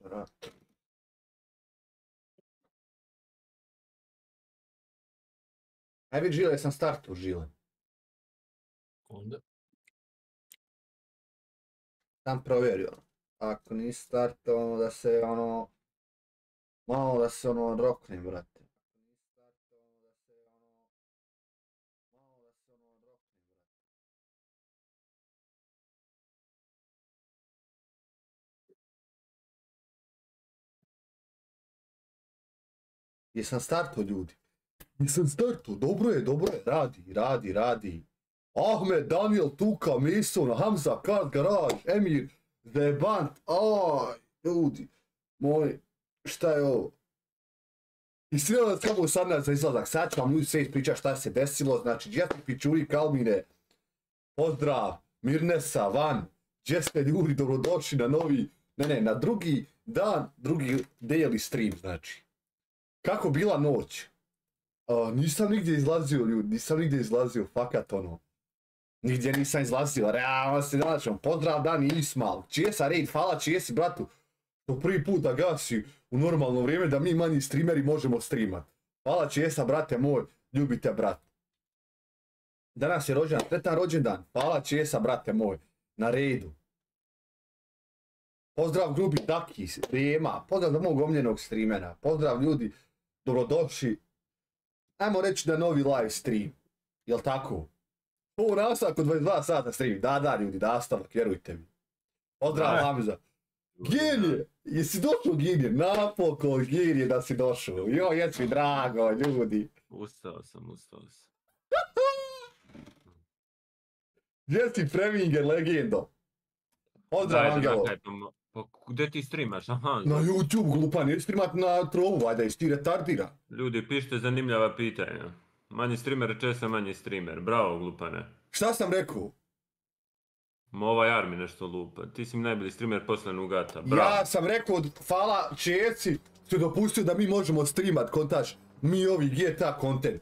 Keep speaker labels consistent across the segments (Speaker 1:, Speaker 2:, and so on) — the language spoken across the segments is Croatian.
Speaker 1: Aj vidi Žile, sam startu Žile.
Speaker 2: Onda?
Speaker 1: Sam provjerio. Ako nisi startovao da se malo da se roknem, brate. Jesam startao, ljudi. Nisam startao, dobro je, radi. Ahmed, Daniel, Tuka, Mason, Hamza, Kart, Garage, Emir, Zebant, ljudi, moji, šta je ovo? I sreo da samo 18 za izlazak, sad ću vam ljudi sve ispričati šta se desilo, znači, Džetri, Pičuri, Kalmine, pozdrav, Mirnesa, Van, gdje ste ljudi, dobrodošli na novi, na drugi dan, drugi daily stream, znači. Kako bila noć? Nisam nigdje izlazio, ljudi, fakat Nigdje nisam izlazio, realno se nađem, pozdrav Dan i Ismal, Česa Raid, hvala Česi bratu, to prvi put da gasi u normalno vrijeme da mi manji streameri možemo streamat. Hvala Česa brate moj, ljubite brat. Danas je rođendan, sretan rođendan, hvala Česa brate moj, na redu. Pozdrav grubi Daki, Rema, pozdrav do mog omljenog streamera, pozdrav ljudi, dobrodošli. Ajmo reći da novi live stream, jel tako? Ovo nastavak od 22 sata stream, da ljudi, nastavak, vjerujte mi. Pozdrav Hamza. Genije, jesi došao Genije? Napokon Genije da si došao. Joj, jesi mi drago, ljudi.
Speaker 2: Ustao sam.
Speaker 1: Gdje si Preminger, legendo? Pozdrav Angelo.
Speaker 2: Pa gdje ti streamaš? Aha.
Speaker 1: Na YouTube, glupa, neći streamat na trovu, vajda, jesi ti retardira.
Speaker 2: Ljudi, pišite zanimljava pitanja. Manji streamer, često manji streamer. Bravo, glupane.
Speaker 1: Šta sam rekao?
Speaker 2: Ovaj Armi nešto lupa. Ti si mi najbolji streamer posle Nugata. Bravo.
Speaker 1: Ja sam rekao, hvala Čeci, što je dopustio da mi možemo streamat, kontaš, mi ovi GTA content.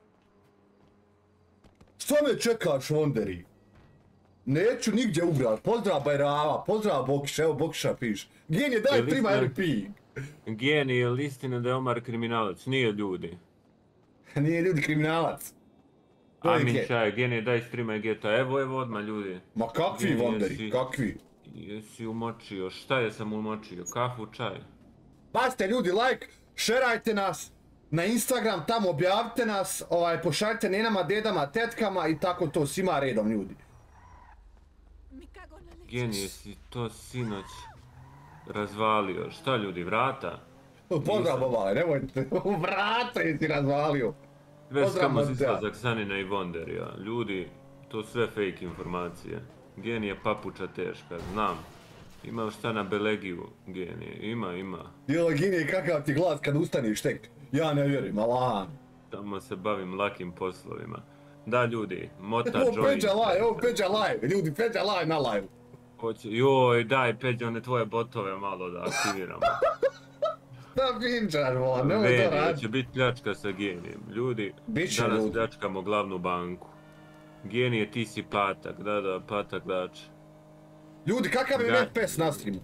Speaker 1: Što me čekaš, Wonderi? Neću nigdje ugrat. Pozdrav Bajrava, pozdrav Bokiša, evo Bokiša piš. Genije, daj prima RP.
Speaker 2: Genije, je li istina da je Omar kriminalac? Nije, ljudi.
Speaker 1: Nije, ljudi, kriminalac.
Speaker 2: Amin Čaj, Genije, daj streamaj GTA. Evo odmah, ljudi.
Speaker 1: Ma kakvi, Wonderi, kakvi?
Speaker 2: Jesi umočio, šta je sam umočio? Kafu, čaj?
Speaker 1: Pazite ljudi, like, šerajte nas na Instagram, tamo objavite nas, pošaljite nenama, dedama, tetkama i tako to svima redom, ljudi.
Speaker 2: Genije, si to sinoć razvalio. Šta ljudi, vrata?
Speaker 1: Pozdrav Bobale, nemojte, vrata jesi razvalio.
Speaker 2: Sve skamo izlazak Sanina i Wonderija. Ljudi, to sve fake informacije. Genije papuča teška, znam. Ima šta na Belegiju, Genije, ima.
Speaker 1: Dijelo Genije, kakav ti glas kad ustaniš tek? Ja ne vjerujem, alan.
Speaker 2: Tamo se bavim lakim poslovima. Da ljudi, Mota join.
Speaker 1: Evo Peđa live, ljudi, Peđa live na live.
Speaker 2: Joj, daj Peđa, one tvoje botove malo da aktiviramo.
Speaker 1: Da pinčar, vola, nemoj to raditi.
Speaker 2: Će biti pljačka sa Genijem. Ljudi, danas pljačkamo glavnu banku. Genije, ti si patak, da, patak dač.
Speaker 1: Ljudi, kakav je FPS na streamu?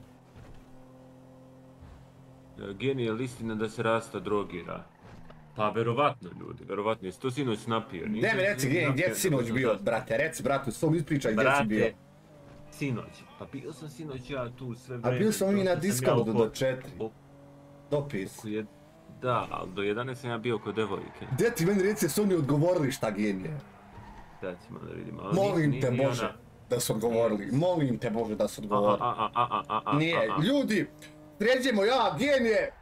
Speaker 2: Genije, listina da se Rasta drogira. Pa, verovatno ljudi, verovatno, jesi to sinoć napio?
Speaker 1: Ne mi reci gdje si sinoć bio, brate, reci bratu, s tom ispričaj gdje si bio.
Speaker 2: Sinoć, pa bio sam sinoć ja tu sve vreme.
Speaker 1: A bio sam i na Discordu do 4. Dopis.
Speaker 2: Da, ali do 11 sam ja bio kod devojke.
Speaker 1: Gdje ti meni reci, su oni odgovorili šta Genije?
Speaker 2: Da ćemo da vidimo.
Speaker 1: Molim te Bože da su odgovorili, molim te Bože da su odgovorili. Nije, ljudi, sređemo ja, Genije.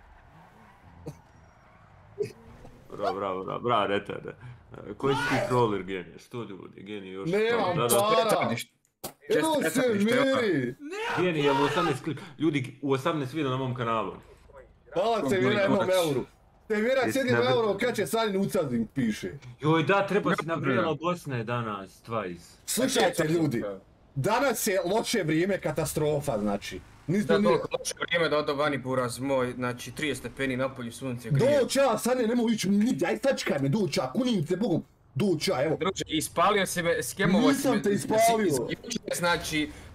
Speaker 2: Bravo, retarde. Koji si ti troller Genije? Što ljudi, Genije još...
Speaker 1: Nemam para! Evo se miri!
Speaker 2: Genije, ljudi, u 18 video na mom kanalu.
Speaker 1: Hvala Sevira 1 euru. Sevira 7 euro kad će Sanin ucazim piše.
Speaker 2: Joj da, treba si nabrijalo Bosne danas, twice.
Speaker 1: Slušajte ljudi, danas je loše vrijeme, katastrofa znači.
Speaker 3: Da, toliko loše vrijeme da odo vani buraz moj, znači 30 stepeni napolju sunce grije.
Speaker 1: Doća, sad ne mogu ići nigdje, aj sačekaj me, doća, kunim se Bogom. Doća, evo.
Speaker 3: Druže, ispalio si me, skemovo si me.
Speaker 1: Nisam te ispalio.
Speaker 3: Znači,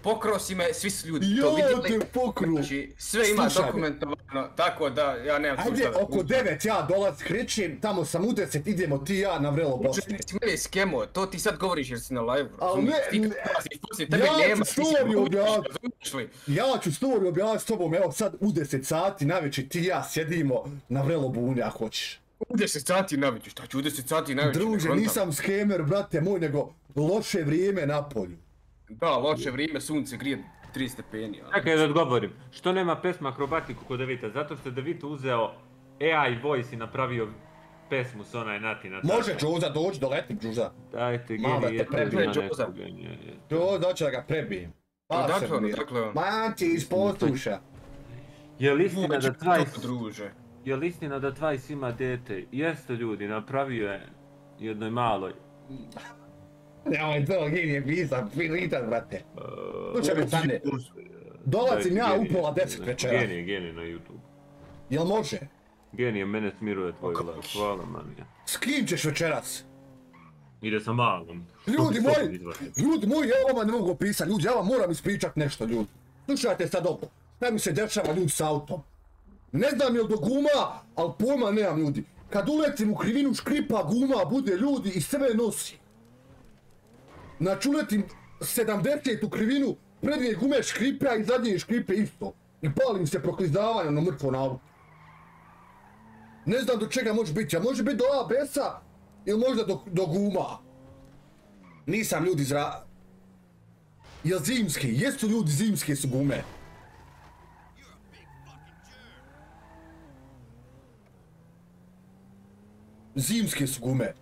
Speaker 3: pokrao si me, svi su ljudi to
Speaker 1: Ja
Speaker 3: vidjeli.
Speaker 1: te pokru.
Speaker 3: Znači, sve ima
Speaker 1: Slušaj me.
Speaker 3: dokumentovano, tako da ja nemam tu
Speaker 1: Ajde,
Speaker 3: šta da
Speaker 1: oko 9 ja dolaz kričim, tamo sam u 10, idemo ti i ja na vrelo Bosni.
Speaker 3: Ti mene skemo, to ti sad govoriš jer si na live.
Speaker 1: Al
Speaker 3: razumiješ?
Speaker 1: ne,
Speaker 3: Ti
Speaker 1: ne.
Speaker 3: kad dolaziš poslije tebe
Speaker 1: Ja
Speaker 3: nema,
Speaker 1: ću
Speaker 3: ti si
Speaker 1: story
Speaker 3: gubiš,
Speaker 1: objavit.
Speaker 3: razumiješ li?
Speaker 1: Ja ću story objaviti s tobom, evo sad u 10 sati navečer ti i ja sjedimo na vrelo Buni ako hoćeš.
Speaker 3: U 10 sati navečer, šta ću u 10 sati navečer?
Speaker 1: Druže, nisam skemer, brate moj, nego loše vrijeme na polju.
Speaker 3: Da, loše vrijeme, sunce grije 3 stepeni.
Speaker 2: Čekaj da odgovorim. Što nema pesma akrobatiku kod Devita? Zato što je Devito uzeo AI voice i napravio pesmu s onaj Nati na tako.
Speaker 1: Može Džuza doći, doletim Džuza.
Speaker 2: Dajte,
Speaker 1: Malo da
Speaker 2: genije,
Speaker 1: te prebije,
Speaker 2: ima
Speaker 3: Džuza.
Speaker 2: nekog genija.
Speaker 1: Džuza doći da ga prebijem.
Speaker 3: Odakle on, odakle on?
Speaker 1: Manti iz posluša.
Speaker 2: Je li istina da Twice...
Speaker 3: druže.
Speaker 2: Je li istina da Twice ima dete? Jeste ljudi, napravio je jednoj maloj.
Speaker 1: Nemoj to, genije pisam, filitan, brate. Slušaj me, Sane. Dolazim ja u pola 10 večera.
Speaker 2: Genije na YouTube.
Speaker 1: Jel može?
Speaker 2: Genije, mene smiruje tvoj glas. Hvala, manija.
Speaker 1: S kim ćeš večeras?
Speaker 2: Ide sa malom.
Speaker 1: Ljudi moji, ja vama ne mogu opisati, ljudi, ja vam moram ispričat nešto, ljudi. Slušajte sad ovo, šta mi se dešava ljudi s autom. Ne znam jel do guma, ali pojma nemam ljudi. Kad uletim u krivinu škripa guma bude ljudi i sve nosi. Znači uletim 70 u krivinu, prednje gume škripe, a i zadnje škripe isto. I palim se proklizavanja na mrtvo na auto. Ne znam do čega može biti, a može biti do ABS-a ili možda do guma. Nisam ljudi Jel zimske? Jesu ljudi zimske su gume? Zimske su gume.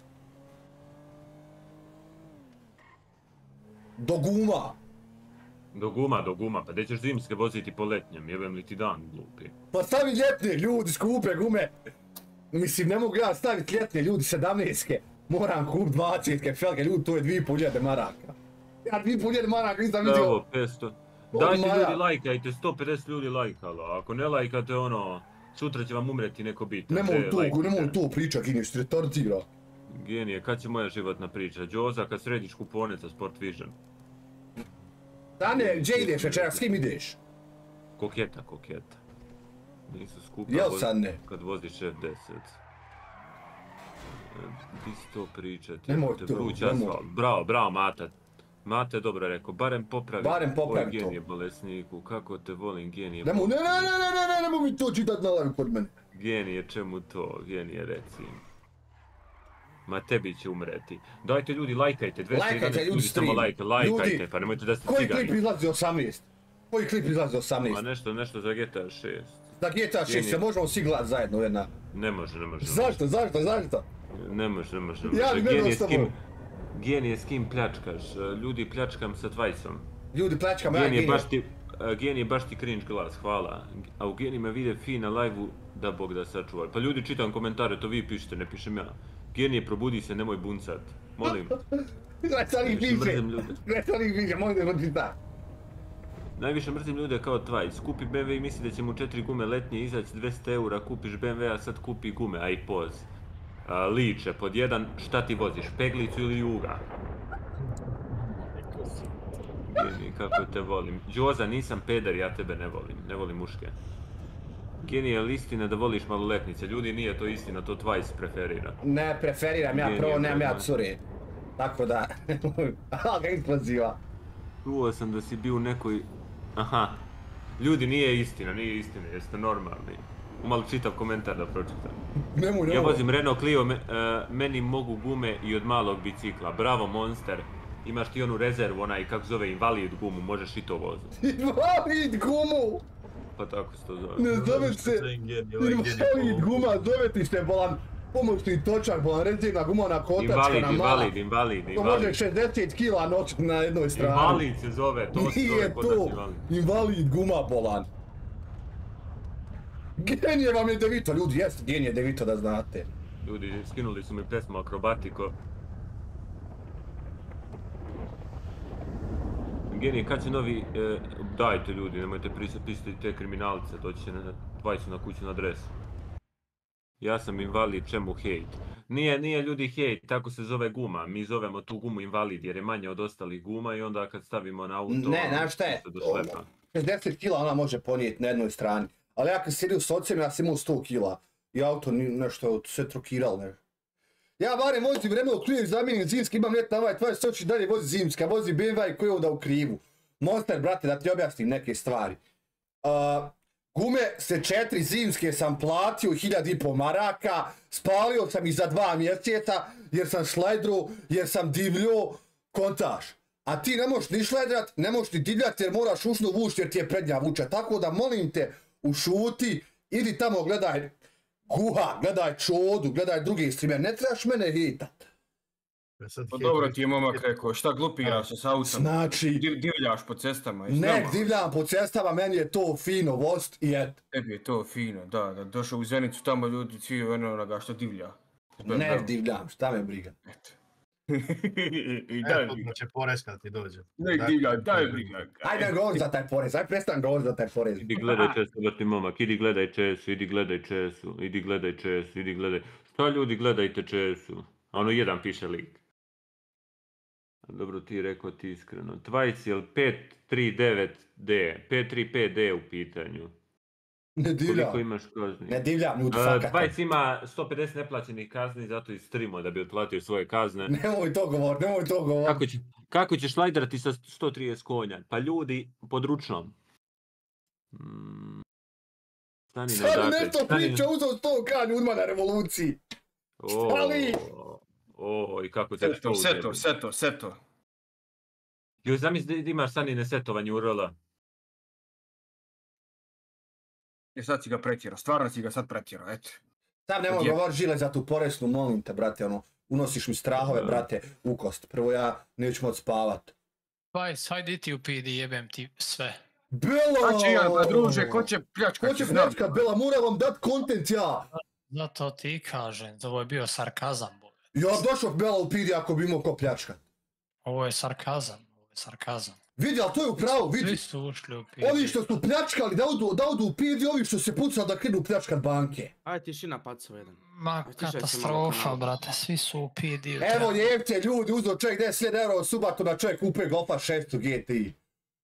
Speaker 1: Do guma.
Speaker 2: Do guma, pa gdje ćeš zimske voziti po letnjem, jebem li ti dan glupi.
Speaker 1: Pa stavi ljetne ljudi, skupe gume. Mislim, ne mogu ja staviti ljetne ljudi 17-ke. Moram kupit 20-ke felge, ljudi, to je 2500 maraka. Ja 2500 maraka nisam vidio.
Speaker 2: Bravo, 500. Dajte ljudi lajkajte, 150 ljudi lajkalo, ako ne lajkate ono, sutra će vam umreti neko bitno.
Speaker 1: Nemoj to pričat, Gini, što retardira.
Speaker 2: Genije, kad će moja životna priča? Džoza, kad središ kupone za Sport Vision.
Speaker 1: Dane, gdje ideš večera, s kim ideš?
Speaker 2: Koketa. Nisu skupa
Speaker 1: Jel sad ne?
Speaker 2: kad voziš F10. Ti si to pričati.
Speaker 1: Nemoj to, nemoj.
Speaker 2: Bravo, Mata. Mate je dobro rekao, barem popravi
Speaker 1: to.
Speaker 2: Genije bolesniku, kako te volim Genije.
Speaker 1: Nemoj mi to čitat na live kod mene.
Speaker 2: Genije, čemu to? Genije, reci. Ma tebi će umreti. Dajte ljudi, lajkajte, 211 ljudi samo lajkajte, pa nemojte da ste cigani.
Speaker 1: Koji klip izlazi 18? Koji klip izlazi 18?
Speaker 2: Ma nešto za GTA 6.
Speaker 1: Za GTA 6 se možemo svi gledat zajedno jedna.
Speaker 2: Ne može.
Speaker 1: Zašto?
Speaker 2: Ne može.
Speaker 1: Ja bi gledao s tobom.
Speaker 2: Genije s kim pljačkaš? Ljudi pljačkam sa Twiceom.
Speaker 1: Ljudi pljačkam, ja Genije.
Speaker 2: Genije baš ti cringe glas, hvala. A u Geniji me vide fi na live-u, da Bog da sačuva. Pa ljudi čitam komentare, to vi pišete, ne pišem ja. Genije, probudi se, nemoj buncat. Molim.
Speaker 1: Gledaj piše, molim da pročita.
Speaker 2: Najviše mrzim ljude kao Twice. Kupi BMW i misli da će mu 4 gume letnje izaći 200 eura, kupiš BMW, a sad kupi gume, a i poz. Liče, pod jedan, šta ti voziš, peglicu ili juga? Genije, kako te volim. Džoza, nisam peder, ja tebe ne volim muške. Genije, je li istina da voliš maloletnice? Ljudi, nije to istina, to Twice preferira.
Speaker 1: Ne preferiram, ja prvo nemam ja curi. Tako da, ali ga eksploziva.
Speaker 2: Čuo sam da si bio u nekoj... Aha. Ljudi, nije istina, jeste normalni. Malo čitav komentar da pročitam.
Speaker 1: Nemoj.
Speaker 2: Ja vozim Renault Clio, meni mogu gume i od malog bicikla. Bravo, Monster. Imaš ti onu rezervu, onaj, kako zove, invalid gumu, možeš i to voziti.
Speaker 1: Invalid gumu!
Speaker 2: Pa tako se to zove.
Speaker 1: Ne zove se invalid guma, zove ti se bolan pomoćni točak, bolan rezervna gumona kotačka na mala.
Speaker 2: Invalid.
Speaker 1: To može 60 kila noć na jednoj strani.
Speaker 2: Invalid se zove, to se zove kod nas invalid.
Speaker 1: Invalid guma, bolan. Genije vam je Devito, ljudi, jest Genije Devito da znate.
Speaker 2: Ljudi, skinuli su mi pesmu Akrobatiko. Genije, kad će novi... Dajte ljudi, nemojte pisati te kriminalce, doći će na Twice na kućnu adresu. Ja sam invalid, čemu hejt? Nije ljudi hejt, tako se zove guma. Mi zovemo tu gumu invalid jer je manje od ostalih guma i onda kad stavimo na auto...
Speaker 1: Ne, znaš šta je? 60 kila ona može ponijeti na jednoj strani. Ali ja kad sjedio s ocem, ja sam imao 100 kila. I auto nešto se trokiralo, ne. Ja barem vozim Renault Clio, zamijenim zimski, imam net na ovaj tvoje soči, dalje vozi zimska, vozi BMW koji je onda u krivu. Monster, brate, da ti objasnim neke stvari. Gume se 4 zimske sam platio 1.500 maraka, spalio sam ih za 2 mjeseca, jer sam šlajdru, jer sam divljo, kontaž. A ti ne možeš ni šlajdrat, ne možeš ni divljat jer moraš ušnu vuč jer ti je prednja vuča. Tako da molim te, ušuti, idi tamo gledaj Guha, gledaj Čodu, gledaj druge streamere, ne trebaš mene hitat.
Speaker 3: Pa dobro ti je momak rekao, šta glupiraš se s autom?
Speaker 1: Znači...
Speaker 3: Divljaš po cestama i
Speaker 1: ne, divljam po cestama, meni je to fino vost i et.
Speaker 3: Tebi je to fino, da, došao u Zenicu, tamo ljudi svi onoga što divlja.
Speaker 1: Ne divljam, šta me briga.
Speaker 3: Eto. I daj briga.
Speaker 4: Da će poreska ti dođe.
Speaker 3: Ne divlja, daj briga.
Speaker 1: Ajde govori za taj porez, aj prestan govori za taj porez.
Speaker 2: Idi gledaj česu, vrti momak, idi gledaj česu, idi gledaj česu, idi gledaj česu, idi gledaj... Šta ljudi gledajte česu? A ono jedan piše lik. Dobro ti rekao ti iskreno. Twice je li 539D? 535D u pitanju.
Speaker 1: Ne divljam.
Speaker 2: Koliko imaš kazni?
Speaker 1: Ne divljam, ljudi fakate.
Speaker 2: Twice ima 150 neplaćenih kazni, zato istrimo da bi otplatio svoje kazne.
Speaker 1: Nemoj to govor, nemoj to govor.
Speaker 2: Kako ćeš lajdrati sa 130 konja? Pa ljudi, pod ručnom. Stani na
Speaker 1: Sad nešto priča, uzao 100 K ljudima na revoluciji. Stali!
Speaker 2: I kako te što uzeli.
Speaker 3: Seto.
Speaker 2: Joj, zamisli da imaš Sanine setovanje u rola.
Speaker 3: I sad si ga pretjerao, stvarno si ga sad pretjerao, eto.
Speaker 1: Sad nemoj govor žile za tu poresnu, molim te, brate, ono, unosiš mi strahove, brate, u kost. Prvo ja neću moći spavat.
Speaker 5: Hajde ti u PD, jebem ti sve.
Speaker 1: Bela!
Speaker 3: Znači ja, pa druže, ko će pljačkat?
Speaker 1: Ko će pljačkat, Bela, moram vam dat kontent ja!
Speaker 5: Zato ti kažem, ovo je bio sarkazam.
Speaker 1: Ja došao Bela u PD ako bi imao ko pljačkat.
Speaker 5: Ovo je sarkazam.
Speaker 1: Vidi, ali to je upravo, vidi.
Speaker 5: Svi su ušli u PD.
Speaker 1: Ovi što su pljačkali da odu u PD, ovi što se pucali da krenu pljačkat banke.
Speaker 6: Ajde tišina pacova jedan.
Speaker 5: Ma katastrofa, brate, svi su u PD.
Speaker 1: Evo ljevce, ljudi, uzeo čovjek 10.000 € subatu na čovjek kupe Golfa 600 GTI.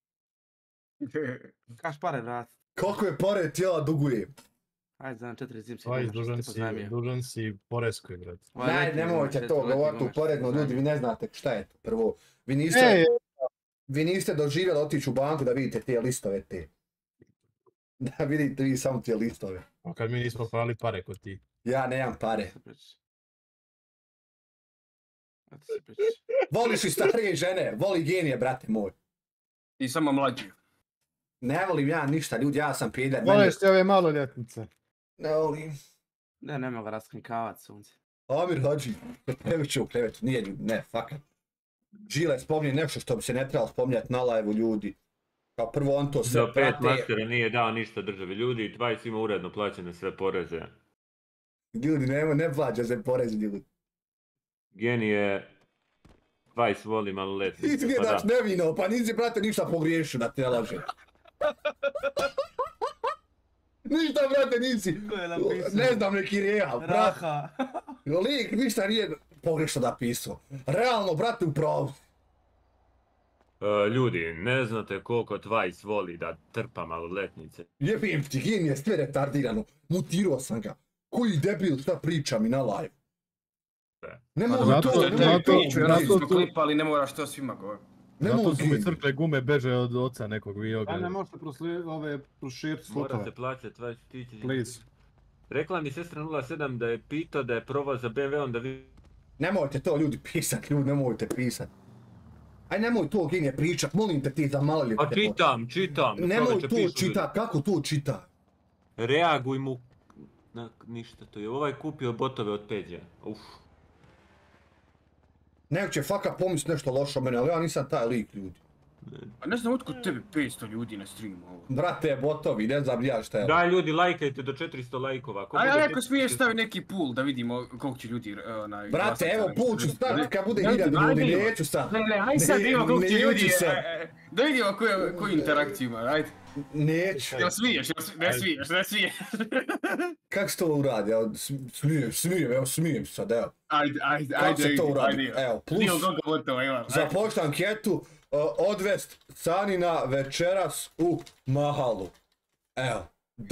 Speaker 6: Kaš pare vrat.
Speaker 1: Koliko je pare ti ja dugujem?
Speaker 6: Ajde za 4 zimske.
Speaker 4: Dužan si poreskoj, brate.
Speaker 1: Ne, nemojte to govoriti u porezno, ljudi, vi ne znate šta je to. Prvo, vi niste doživjeli otići u banku da vidite te listove te. Da vidite vi samo te listove.
Speaker 4: A kad mi nismo pali pare kod ti?
Speaker 1: Ja nemam pare. Voliš i starije žene, voli genije, brate moj.
Speaker 3: I samo mlađi.
Speaker 1: Ne volim ja ništa, ljudi, ja sam peder.
Speaker 7: Voliš ti ove maloljetnice?
Speaker 1: Ne volim.
Speaker 6: Ne mogu raskrinkavati sunce.
Speaker 1: Amir Hadži, previše u klevetu, nije ljudi, ne, fakat. Žile spominje nešto što bi se ne trebalo spominjati na live-u, ljudi. Kao prvo on to sve prate.
Speaker 2: Za 5 mastera nije dao ništa državi, ljudi, Twice ima uredno plaćene sve poreze.
Speaker 1: Ljudi, ne plaća se porez, ljudi.
Speaker 2: Genije, Twice voli maloletnice.
Speaker 1: Izgledaš nevino, pa nisi, brate, ništa pogriješio, da te ne lažem. Ništa, brate, nisi. Ne znam, neki real, brate. Lik ništa nije pogrešno napisao. Realno, brate, u pravu.
Speaker 2: Ljudi, ne znate koliko Twice voli da trpa maloletnice.
Speaker 1: Jebim ti, genije, sve retardirano. Mutirao sam ga. Koji debil šta priča mi na live. Ne mogu to
Speaker 3: klipali, ne moraš to svima govoriti.
Speaker 7: Zato su mi crkle gume beže od oca nekog vioga.
Speaker 6: Ja ne možete proširiti slutove.
Speaker 2: Morate plaćati, Twice, tići.
Speaker 7: Please.
Speaker 2: Rekla mi sestra 07 da je pitao da je probao za BMW-om da vi...
Speaker 1: Nemojte to ljudi pisat, ljudi, nemojte pisat. Aj nemoj to genije pričat, molim te ti za maloljetne.
Speaker 2: A čitam.
Speaker 1: Nemoj to čita, kako to čita?
Speaker 2: Reaguj mu... Ništa, to je ovaj kupio botove od Peđa.
Speaker 1: Nek će fakat pomisli nešto loše o mene, ali ja nisam taj lik, ljudi.
Speaker 3: A ne znam otkud tebi 500 ljudi na streamu ovo.
Speaker 1: Brate, botovi, ne znam ja šta je.
Speaker 2: Daj ljudi, lajkajte do 400 lajkova.
Speaker 3: Aj, ako smiješ stavi neki pool da vidimo koliko će ljudi glasati.
Speaker 1: Brate, evo pool ću staviti kad bude 1000 ljudi, neću sad.
Speaker 3: Ne, aj sad vidimo koliko će ljudi, da vidimo koju interakciju ima, ajde.
Speaker 1: Neću.
Speaker 3: Jel smiješ, ne smiješ.
Speaker 1: Kako se to uradi? Evo, smijem sad, evo.
Speaker 3: Ajde,
Speaker 1: Kako se to uradi? Evo, plus, za poštu anketu, odvest Sanina večeras u Mahalu. Evo,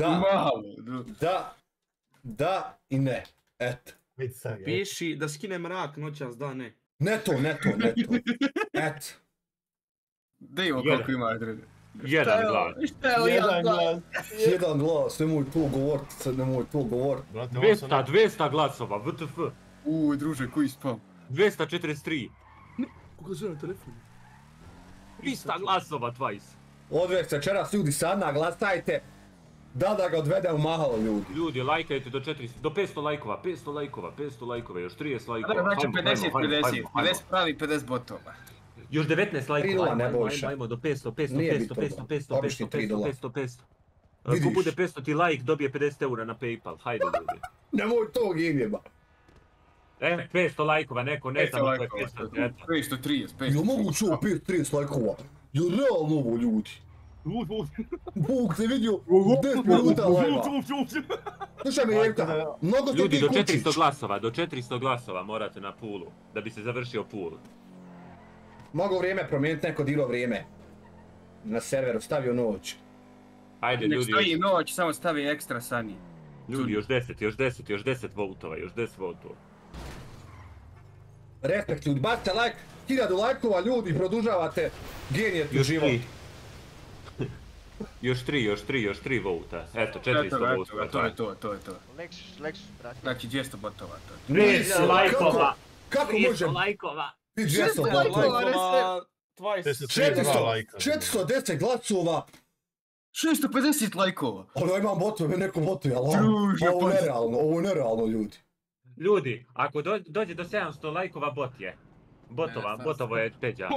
Speaker 1: da i ne, eto.
Speaker 6: Piši da skine mrak noćas, da ne.
Speaker 1: Ne to. Eto.
Speaker 3: Dejmo koliko ima drugi.
Speaker 2: Jedan glas.
Speaker 1: Jedan glas, nemoj to govorit.
Speaker 2: 200 glasova, WTF.
Speaker 3: Druže, koji spam?
Speaker 2: 243.
Speaker 6: Koga zove na telefonu?
Speaker 2: 300 glasova, Twice.
Speaker 1: Odvest večeras ljudi, sad naglasajte da ga odvede u Mahalo, ljudi.
Speaker 2: Ljudi, lajkajte do 500 lajkova, 500 lajkova, još 30 lajkova.
Speaker 3: Znači 50, 50 pravi, 50 botova.
Speaker 2: Još 19 lajkova, ajmo do 500. Ko bude 500 ti lajk, dobije 50 eura na PayPal, hajde ljudi.
Speaker 1: Nemoj to ginjeba.
Speaker 2: 500 lajkova, neko ne znam ko je
Speaker 3: 530.
Speaker 1: Jel moguće ovo 530 lajkova? Jel realno ovo, ljudi? Bog se vidio 10 minuta lajva. Slušaj me, Jevka, mnogo ste
Speaker 2: ljudi,
Speaker 1: ti kućić.
Speaker 2: do 400 glasova morate na poolu, da bi se završio pool.
Speaker 1: Mogu vrijeme promijeniti, neko dilo vrijeme. Na serveru, stavio noć.
Speaker 2: Ajde,
Speaker 3: Nek
Speaker 2: ljudi,
Speaker 3: stoji noć, samo stavi ekstra Sani.
Speaker 2: ljudi, još 10 voltova, još 10 voltova.
Speaker 1: Respekt, ljudi, bacite like, 1000 lajkova, ljudi, produžavate genijetni život.
Speaker 2: Još 3 volta. Eto, 400 voltova.
Speaker 3: To je to.
Speaker 8: Lexus, brate.
Speaker 3: Znači 200 botova.
Speaker 2: 200 lajkova!
Speaker 1: Kako može?
Speaker 2: 200 lajkova!
Speaker 1: 200 lajkova! 410 glasova!
Speaker 3: 650 lajkova!
Speaker 1: Ali imam botove, neko botuje, ali ovo je nerealno, ljudi.
Speaker 2: Ljudi, ako dođe do 700 lajkova, botovo je Peđa.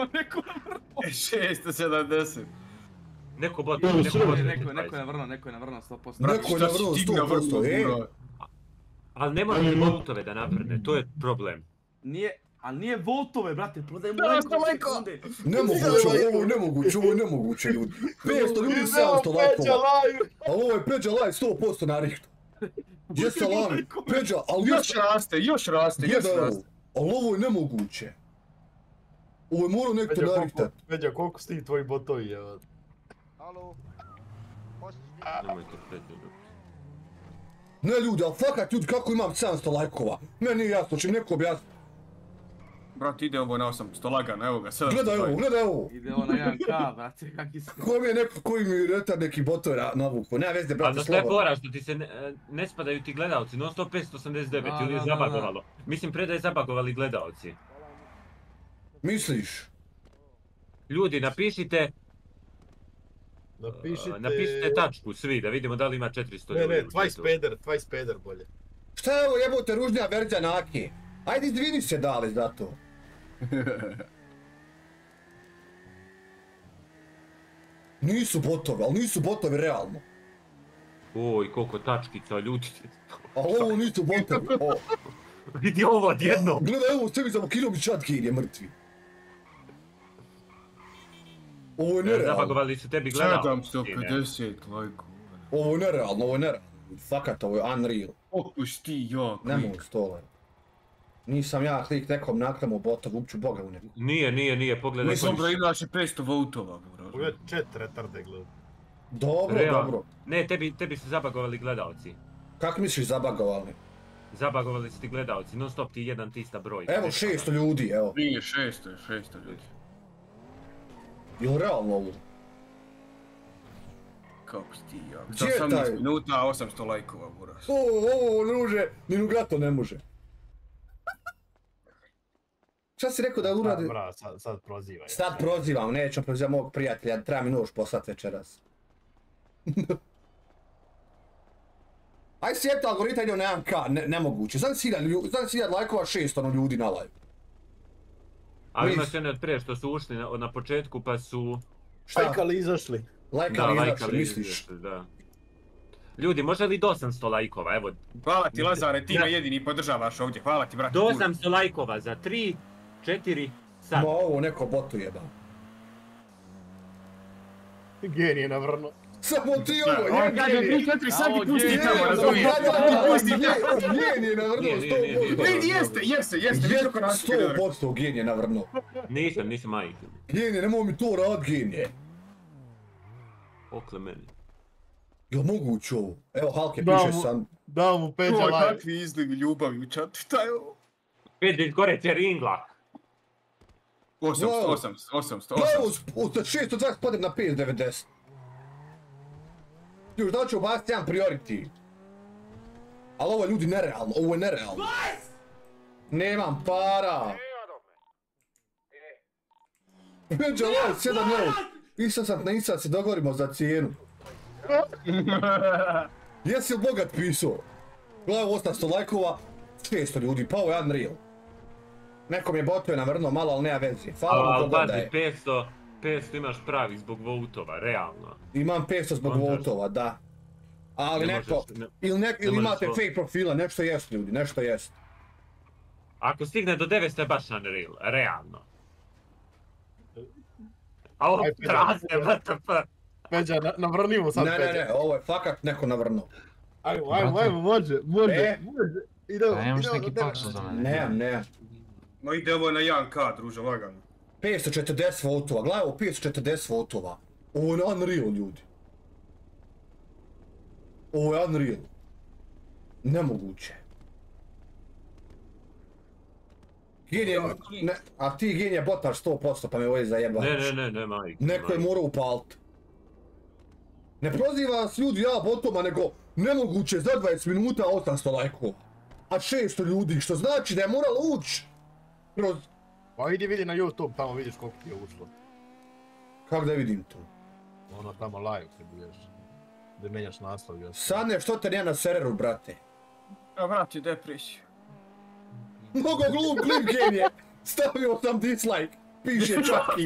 Speaker 3: 670.
Speaker 2: Neko botovo,
Speaker 6: Neko je navrno 100%.
Speaker 1: Neko je navrno 100%,
Speaker 2: Ali ne može voltove da navrne, to je problem.
Speaker 6: Ali nije voltove, brate, prodajemo lajkova.
Speaker 1: Nemoguće, ovo je nemoguće, ljudi. 500 ljudi, 700 lajkova. Ali ovo je Peđa laj 100% na rihtu. Gdje se lavi? Peđa, ali
Speaker 3: još raste.
Speaker 1: Ali ovo je nemoguće. Ovo je morao nekto na rihtat.
Speaker 4: Peđa, koliko sti tvoji botovi, evo?
Speaker 8: Halo?
Speaker 2: Nemojte Peđa.
Speaker 1: Ne ljudi, ali fakat ljudi, kako imam 700 lajkova? Meni nije jasno, će mi neko objasniti.
Speaker 3: Brat, ide ovo na 800 lagano, evo ga, 700.
Speaker 1: Gledaj ovo.
Speaker 6: Ide ovo na 1K, brate, kaki se...
Speaker 1: Ko mi je neko koji mi retar neki botove navuku? Nema veze, brate,
Speaker 2: slobodno. Ali da sve fora što ti se ne spadaju ti gledalci, non stop 589, ili je zabagovalo. Mislim, pre da je zabagovali gledalci.
Speaker 1: Misliš?
Speaker 2: Ljudi, napišite tačku svi, da vidimo da li ima 400 ljudi.
Speaker 4: Ne, Twice Peder bolje.
Speaker 1: Šta je ovo jebote ružnija verzija Naki? Ajde izvini se dali za to. Nisu botovi, ali nisu botovi realno.
Speaker 2: Oj, koliko tačkica, ljudi.
Speaker 1: Ali ovo nisu botovi.
Speaker 2: Vidi ovo odjedno.
Speaker 1: Gledaj ovo, sebi za Vukirović Čatkin je mrtvi. Ovo je nerealno.
Speaker 2: Zabagovali su tebi gledalci.
Speaker 3: 750 lajkova.
Speaker 1: Ovo je nerealno. Fakat, ovo je unreal.
Speaker 3: Okuš ti ja,
Speaker 1: ne mogu stole. Nisam ja klik nekom naklemo botov, upću Boga u neku.
Speaker 2: Nije, pogledaj.
Speaker 3: Nisam bro, imaš i 500 voltova, bro.
Speaker 4: Ovo je 4 retarde gledaj.
Speaker 1: Dobro.
Speaker 2: Ne, tebi su zabagovali gledalci.
Speaker 1: Kako misliš zabagovali?
Speaker 2: Zabagovali su ti gledalci, non stop ti jedan tista broj.
Speaker 1: Evo 600 ljudi, evo.
Speaker 3: Nije 600 ljudi.
Speaker 1: Jel realno ovo?
Speaker 3: Kako si ti jak?
Speaker 1: Gdje je taj?
Speaker 3: 18 minuta, 800 lajkova, buras.
Speaker 1: Ovo druže, ni Nugato ne može. Šta si rekao da uradi?
Speaker 4: Sad prozivaj.
Speaker 1: Sad prozivam, nećem prozivam mog prijatelja, treba mi nož poslat večeras. Aj sjeti algoritam ide na 1K, nemoguće. Znam si 1000 lajkova 600 ljudi na live.
Speaker 2: Ali imaš one od prije što su ušli na početku pa su...
Speaker 4: Lajkali izašli.
Speaker 1: Lajkali misliš?
Speaker 2: Da. Ljudi, može li do 800 lajkova, evo...
Speaker 3: Hvala ti Lazare, ti me jedini podržavaš ovdje, hvala ti brate.
Speaker 2: Do 800 lajkova za 3, 4, sad.
Speaker 1: Ma ovo neko botu jeba.
Speaker 4: Genije navrno.
Speaker 1: Samo ti ovo,
Speaker 3: On kaže 3-4, sad ti pusti tamo, razumiješ?
Speaker 1: Gen je navrnuo 100%.
Speaker 3: Jeste, viš kako nas
Speaker 1: 100% Gen je navrnuo.
Speaker 2: Nisam majke.
Speaker 1: Gen je, nemoj mi to rad, Gen je.
Speaker 2: Okle meni.
Speaker 1: Jel moguće ovo? Evo Halke
Speaker 7: Da,
Speaker 1: piše sam.
Speaker 7: Dao mu Peđa live.
Speaker 3: Kakvi izlivi ljubavi u čatu, šta je ovo?
Speaker 2: Pet gore će ringla.
Speaker 3: 800.
Speaker 1: Evo, od 620 podem na 590. Još da ću ubaciti jedan priority. Ali ovo je ljudi nerealno, ovo je nerealno. Nemam para. Peđa live 7 euro. Nisam se dogovorimo za cijenu. Jesi li bogat pisao? Gledaj 800 lajkova, 600 ljudi, pa ovo je unreal. Nekom je boto je navrnuo malo, ali nema veze. Hvala mu
Speaker 2: Pazi,
Speaker 1: je.
Speaker 2: 500 imaš pravih zbog votova, realno.
Speaker 1: Imam 500 zbog votova, da. Ali neko, ili imate fake profila, nešto jest ljudi, nešto jest.
Speaker 2: Ako stigne do 900 je baš unreal, realno. A ovo prazne, WTF.
Speaker 7: Peđa, navrnimo sad Peđa.
Speaker 1: Ne, ovo je fakat neko navrnuo.
Speaker 7: Ajmo, može.
Speaker 5: Imaš neki paksu za mene?
Speaker 1: Ne.
Speaker 3: No ide ovo na 1K, druže, lagano.
Speaker 1: 540 votova, gledaj ovo 540 votova. Ovo je unreal ljudi. Ovo je unreal. Nemoguće. Gen je, a ti Gen je botaš 100% pa me ovdje zajebavaš.
Speaker 2: Ne, majke.
Speaker 1: Neko je morao upalit. Ne proziva vas ljudi ja botoma, nego nemoguće za 20 minuta 800 lajkova. A 600 ljudi, što znači da je moralo ući kroz...
Speaker 7: Pa idi vidi na YouTube, tamo vidiš koliko ti je ušlo.
Speaker 1: Kako da vidim to?
Speaker 7: Ono tamo live kad budeš. Da menjaš naslov još.
Speaker 1: Sane, što te nema na serveru, brate?
Speaker 3: A vrati depresiju.
Speaker 1: Mnogo glup klip Gen je! Stavio sam dislike, piše Čaki.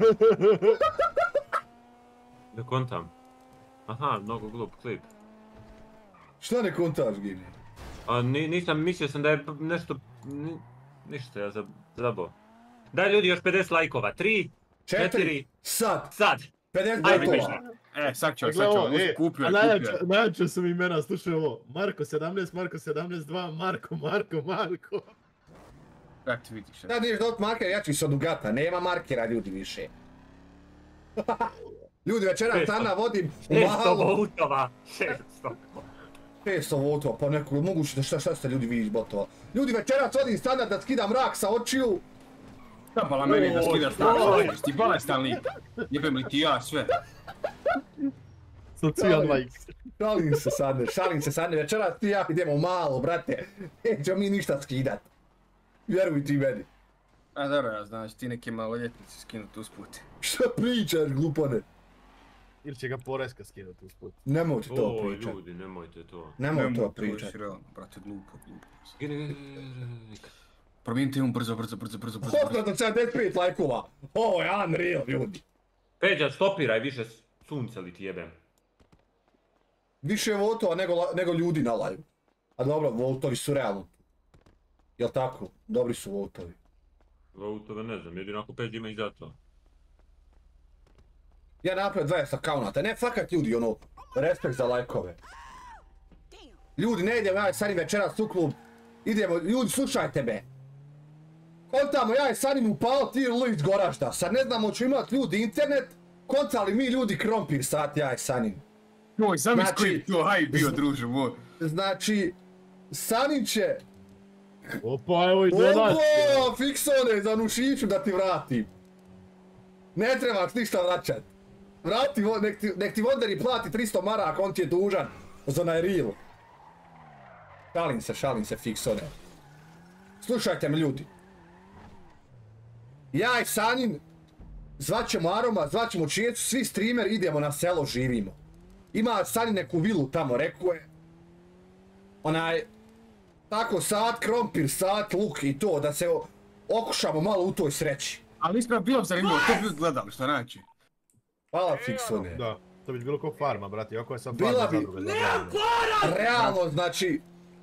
Speaker 2: Da kontam. Aha, mnogo glup klip.
Speaker 1: Šta ne kontaš, Gen je?
Speaker 2: Nisam, mislio sam da je nešto... Ništa, ja zabao. Daj ljudi još 50 lajkova, 3, 4...
Speaker 1: Sad! 50
Speaker 2: Ajde,
Speaker 1: botova!
Speaker 3: Sad ću, kupio.
Speaker 7: Najjače su mi imena, slušaj ovo. Marko 17, Marko 72, Marko.
Speaker 3: Kako ti vidiš?
Speaker 1: Sad niješ dot marker, ja ću se od ugata, nema markera ljudi više. Ljudi, večeras Tana vodim u
Speaker 2: 600
Speaker 1: malu.
Speaker 2: votova,
Speaker 1: 500 votova, pa neko, moguće da šta ste ljudi vidiš botova. Ljudi, večeras vodim standard da skidam mrak sa očiju.
Speaker 3: Šta bala meni da skidaš mrak, ti bolestan jebem li ti ja sve.
Speaker 7: Social likes.
Speaker 1: Šalim se sadne, večeras ti ja idemo malo, brate. Nećemo mi ništa skidat. Vjeruj ti meni.
Speaker 3: A dobro, ja znači ti neki maloljetnici skinuti usput.
Speaker 1: Šta pričaš, glupane?
Speaker 7: Ili će ga Poreska skinuti usput.
Speaker 1: Nemojte to
Speaker 2: O,
Speaker 1: pričat.
Speaker 2: ljudi, nemojte to.
Speaker 1: Nemoj to pričat.
Speaker 3: Brate, glupo. Promijenite imam brzo.
Speaker 1: 875 lajkova. Ovo je unreal, ljudi.
Speaker 2: Peđa, stopiraj više sunce li ti jebem.
Speaker 1: Više votova nego ljudi na live. A dobro, votovi su realno. Jel tako? Dobri su votovi.
Speaker 2: Votove ne znam, jedino ako Peđa ima i za to.
Speaker 1: Ja napravim 20 akaunata, ne fakat ljudi, ono, respekt za lajkove. Ljudi, ne idemo ja i Sanim večeras u klub. Idemo, ljudi, slušajte me. Kontamo ja i Sanim upao tier list Goražda. Sad ne znamo ću imati ljudi internet, kontali mi ljudi krompir sat ja i Sanim.
Speaker 3: Joj, sam iz koji to haj bio, druže moj.
Speaker 1: Znači, Sanim će...
Speaker 7: Opa, evo i donacije.
Speaker 1: Opa, fiksone, za nušiću da ti vratim. Ne trebaš ništa vraćat. Vrati, nek ti Wonderi plati 300 maraka, on ti je dužan za onaj reel. Šalim se, fiksone. Slušajte me ljudi. Ja i Sanin, zvaćemo Aroma, zvaćemo Čijecu, svi streamer, idemo na selo, živimo. Ima Sanin neku vilu tamo, rekao je. Tako sat krompir, sat luk i to, da se okušamo malo u toj sreći.
Speaker 3: Ali iskreno bilo zanimljivo, to bi gledali, šta naći?
Speaker 1: Hvala fiksone.
Speaker 7: Da, to bi bilo kao farma, brati, oko je sam farma zadruga.
Speaker 1: Realno, znači...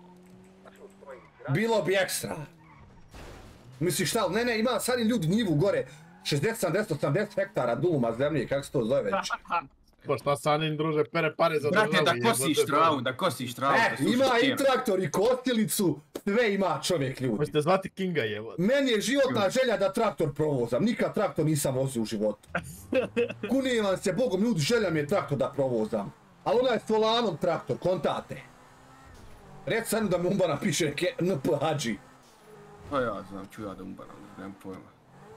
Speaker 1: Bilo bi ekstra. Misliš šta, ne, ima sad ljudi njivu gore. 60, 70, 80 hektara duluma zemlje, kako se to zove već.
Speaker 7: Pa šta Sanin druže, pere pare za državu.
Speaker 3: Brate, da kosiš travu, da kosiš travu. da sušiš
Speaker 1: Ima i
Speaker 3: sjeme.
Speaker 1: traktor i kostilicu, sve ima čovjek ljudi.
Speaker 7: Možete zvati Kinga jevo.
Speaker 1: Meni je životna želja da traktor provozam, nikad traktor nisam vozio u životu. Kunijem vam se Bogom ljudi, želja mi je traktor da provozam. Ali onaj s volanom traktor, kontate. Reci Sanu da mi Umbana piše NP Hadži.
Speaker 3: Pa ja znam, ću ja da umbaram, nemam pojma.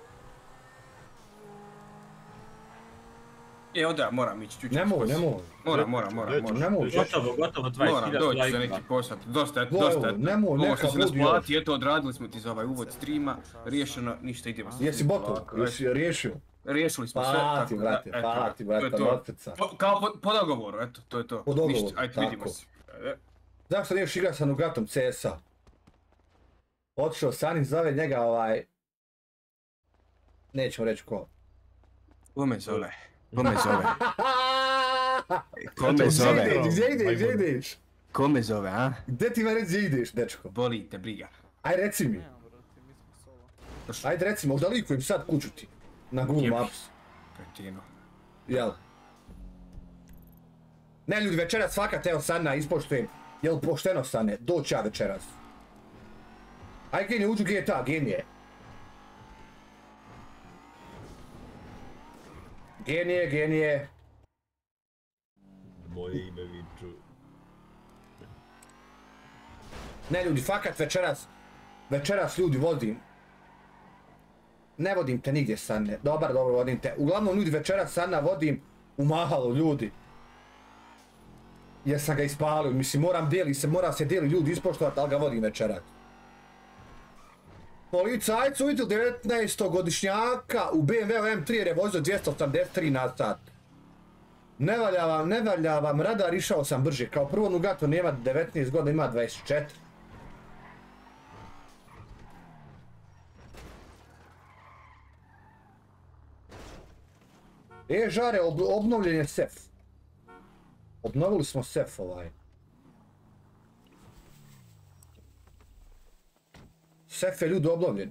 Speaker 3: Ovdje ja moram ići, čuću.
Speaker 1: Nemoj.
Speaker 3: Moram.
Speaker 1: Nemoj.
Speaker 2: Gotovo 20.000
Speaker 3: Moram doći za
Speaker 2: lajkova.
Speaker 3: neki posat, dosta.
Speaker 1: Nemoj,
Speaker 3: Ovo
Speaker 1: neka
Speaker 3: što si nas
Speaker 1: budi još.
Speaker 3: plati, eto odradili smo ti za ovaj uvod streama, riješeno, ništa idemo.
Speaker 1: Jesi boto? Jesi riješio?
Speaker 3: Riješili smo sve,
Speaker 1: Hvala ti,
Speaker 3: tako da,
Speaker 1: brate,
Speaker 3: to je to.
Speaker 1: od srca.
Speaker 3: Kao po dogovoru, eto, to je to.
Speaker 1: Po dogovoru,
Speaker 3: Ništa, ajde vidimo
Speaker 1: tako.
Speaker 3: se.
Speaker 1: Zašto niješ igra sa Nugatom CS-a? Otišao Sanin, zove njega nećemo reći ko.
Speaker 3: Kome zove? Kome zove?
Speaker 1: Gdje ideš?
Speaker 3: Kome zove, a?
Speaker 1: Gdje ti me reći gdje ideš, dečko?
Speaker 3: Boli te briga.
Speaker 1: Aj reci mi. Ajde reci, možda likujem sad kuću ti. Na Google
Speaker 3: Jebi.
Speaker 1: Maps.
Speaker 3: Kretino.
Speaker 1: Jel? Ne ljudi, večeras fakat evo Sana ispoštujem. Jel pošteno Sane? Doći ja večeras. Aj genije, uđu GTA, genije. Genije.
Speaker 7: Moje ime Vinču.
Speaker 1: Ne ljudi, fakat večeras ljudi vodim. Ne vodim te nigdje Sane, dobro vodim te. Uglavnom ljudi večeras Sana vodim u Mahalu ljudi. Jer sam ga ispalio, mislim mora se dijeli ljudi ispoštovati, ali ga vodim večeras. Policajcu vidjeli 19-godišnjaka u BMW M3 jer je vozio 283 na sat. Ne valja vam radar, išao sam brže. Kao prvo Nugato nema 19 godina, ima 24. Žare, obnovljen je sef. Obnovili smo sef ovaj. Sef je ljudi obnovljen.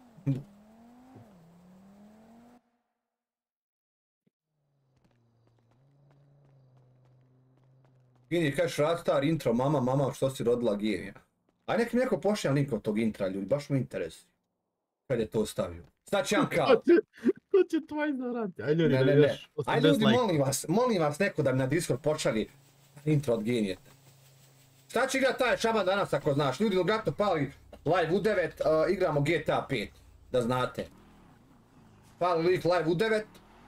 Speaker 1: Genije, kažeš Radstar intro, mama, što si rodila genija. Aj nek mi neko pošlja link od tog intra ljudi, baš me interesuje. Kad je to stavio. Znači jedan kao.
Speaker 7: To će tvoj zarati. Aj ljudi,
Speaker 1: Ne. Aj ljudi, molim vas neko da mi na Discord pošalji intro od genijeta. Šta će igrat taj šaban danas ako znaš? Ljudi, Nugato pali live u 9, igramo GTA 5, da znate. Pali lik live u 9.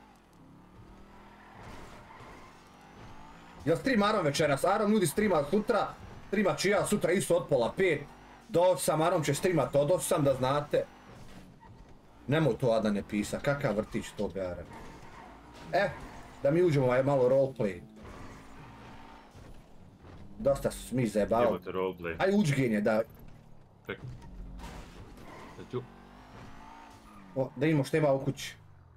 Speaker 1: Jel stream Aron večeras? Aron ljudi streama sutra, streama čija sutra isto od pola 5. Do 8 Aron će streamat od 8 da znate. Nemoj to Ada ne pisa, kakav vrtić to gara. Da mi uđemo ovaj malo roleplay. Dosta su mi zajebali.
Speaker 2: Jebote roleplay.
Speaker 1: Aj uđi genije, da.
Speaker 2: Čekaj. Sad ću.
Speaker 1: Da imamo što ima u kući.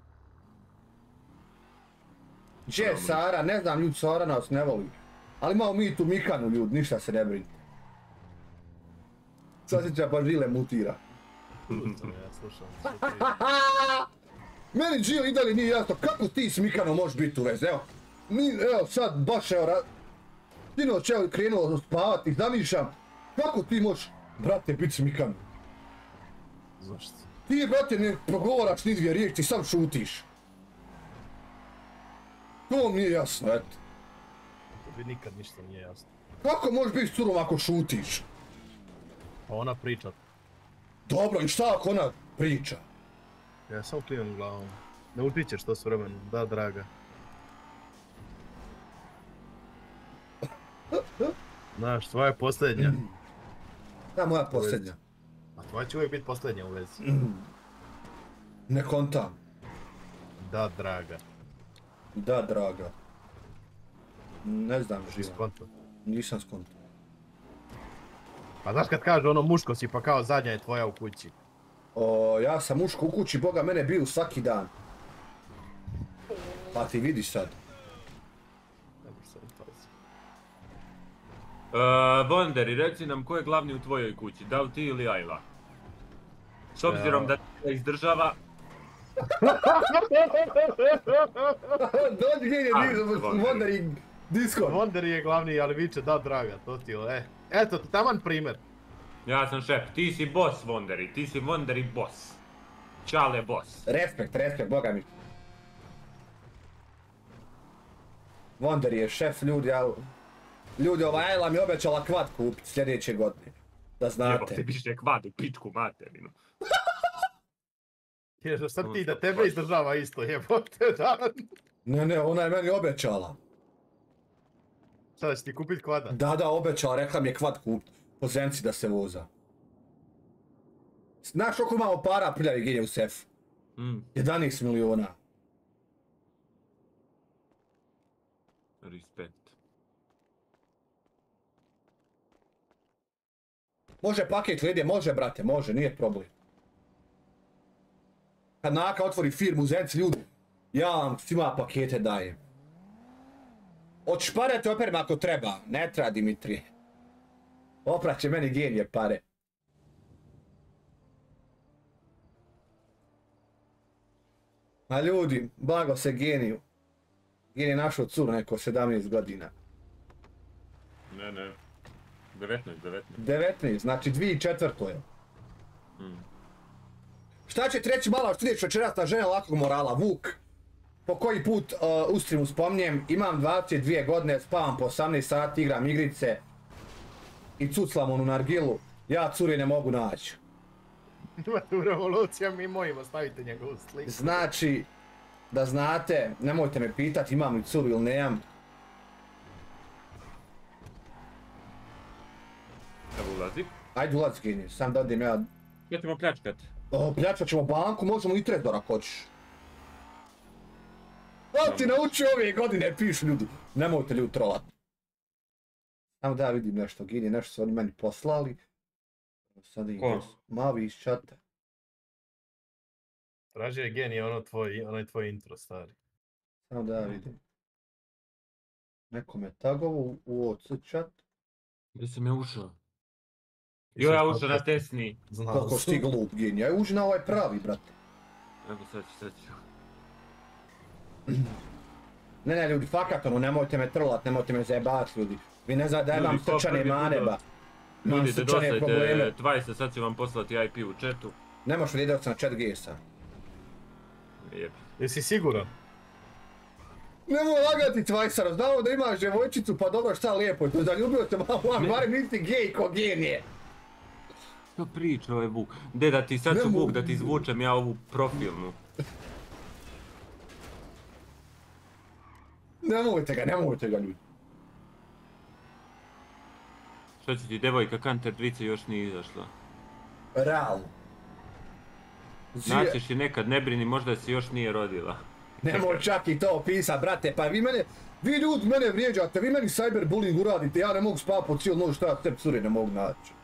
Speaker 1: Gdje je Sara? Ne znam ljudi, Sara nas ne voli. Ali imamo mi tu Mikanu ljudi, ništa se ne brinite. Sad se će pa žile mutira.
Speaker 7: Ja slušam.
Speaker 1: Meni Gio i dalje nije jasno kako ti s Mikanom možeš biti u vezi, evo. Evo sad baš evo, sinoć evo krenuo spavati i zamišljam kako ti možeš, brate, biti s Mikanom.
Speaker 7: Zašto?
Speaker 1: Ti, brate, ne progovaraš ni dvije riječi, ti sam šutiš. To mi nije jasno, eto.
Speaker 7: Tebi nikad ništa nije jasno.
Speaker 1: Kako možeš biti s curom ako šutiš?
Speaker 7: Pa ona priča.
Speaker 1: Dobro, i šta ako ona priča?
Speaker 7: Ja samo klimam glavom. Ne utičeš to s vremenom, da draga. Znaš, tvoja je posljednja.
Speaker 1: Da, moja posljednja.
Speaker 7: A tvoja će uvijek biti posljednja u vezi.
Speaker 1: Ne kontam.
Speaker 7: Da, draga.
Speaker 1: Da, draga. Ne znam, živa.
Speaker 7: Skonto.
Speaker 1: Nisam skontao.
Speaker 7: Pa znaš kad kaže ono muško si pa kao zadnja je tvoja u kući.
Speaker 1: Ja sam muško u kući, Boga mene biju svaki dan. Pa ti vidiš sad.
Speaker 2: Bonderi, reci nam ko je glavni u tvojoj kući, da li ti ili Ayla? S obzirom da te izdržava,
Speaker 1: Dođi genije, Wonder i Discord.
Speaker 7: Wonder je glavni, ali viče da draga, to ti je, Eto, taman primjer.
Speaker 2: Ja sam šef, ti si boss Wonderi, ti si Wonderi boss. Čale boss.
Speaker 1: Respekt, boga mi. Wonder je šef, ljudi, ova Ajla mi obećala kvad kupiti sljedeće godine. Da znate.
Speaker 2: Jebo te piše kvad u pičku materinu.
Speaker 7: Jer sad ti da tebe izdržava isto, jebote, da.
Speaker 1: Ne, ona je meni obećala.
Speaker 7: Sada će ti kupit kvada?
Speaker 1: Da, obećala, rekla mi je kvad kupiti. Po Zenci da se voza. Znaš koliko imamo para prljavi genije u sefu? 11 miliona.
Speaker 2: Respekt.
Speaker 1: Može paket lidje, može brate, može, nije problem. Kad Naka otvori firmu u Zenci, ljudi, ja vam svima pakete dajem. Odšparajte operima ako treba, ne treba Dimitrije. Opraće meni genije pare. A ljudi, blago se geniju. Genije našao curu neko 17 godina.
Speaker 2: Ne. 19.
Speaker 1: 19, znači 2004. je. Šta će treći malo što ideš večeras na žene lakog morala, Vuk? Po koji put u streamu spominjem, imam 22 godine, spavam po 18 sati, igram igrice i cuclam onu nargilu, ja curi ne mogu naći.
Speaker 7: Ima tu revolucija, mi mojima stavite njegovu sliku.
Speaker 1: Znači, da znate, nemojte me pitati imam li curu ili nemam.
Speaker 2: Evo ulazi.
Speaker 1: Ajde ulazi genije, sam da odim ja.
Speaker 2: Ja ćemo pljačkat.
Speaker 1: Pljačkat ćemo banku, možemo i trezor ako hoćeš. O, ti nauči ove godine, pišu ljudi. Nemojte ljudi trolat. Samo da ja vidim nešto, genije, nešto su oni meni poslali. Sad im mavi iz čata.
Speaker 7: Traži je genije onaj tvoj intro, stari.
Speaker 1: Samo da ja vidim. Neko me tagovo u OC chat.
Speaker 2: Gdje sam ja ušao? Ja ušao na tesni.
Speaker 1: Koliko si ti glup genije, ja uđi na ovaj pravi, brate.
Speaker 2: Evo sad ću.
Speaker 1: Ne ljudi, fakat ono, nemojte me trlat, nemojte me zajebat ljudi. Vi ne znate da imam srčane maneba. Imam srčane probleme.
Speaker 2: Ljudi, Twajsa, sad ću vam poslati IP u chatu.
Speaker 1: Ne možeš vidjeti na chat GS-a.
Speaker 7: Jesi siguran?
Speaker 1: Nemoj lagati Twajsa, znamo da imaš djevojčicu, pa dobro šta lijepo, zaljubio te malo, barem nisi gej ko genije.
Speaker 2: Što priča ovaj Vuk? De da ti sad ću Vuk da ti izvučem ja ovu profilnu.
Speaker 1: Nemojte ga ljudi.
Speaker 2: Što će ti devojka Kanter dvice još nije izašla?
Speaker 1: Realno.
Speaker 2: Naćeš je nekad, ne brini, možda se još nije rodila.
Speaker 1: Nemoj čak i to pisat, brate, pa vi ljudi mene vrijeđate, vi meni cyberbullying uradite, ja ne mogu spavati po cijelu noć, šta ja te cure ne mogu naći.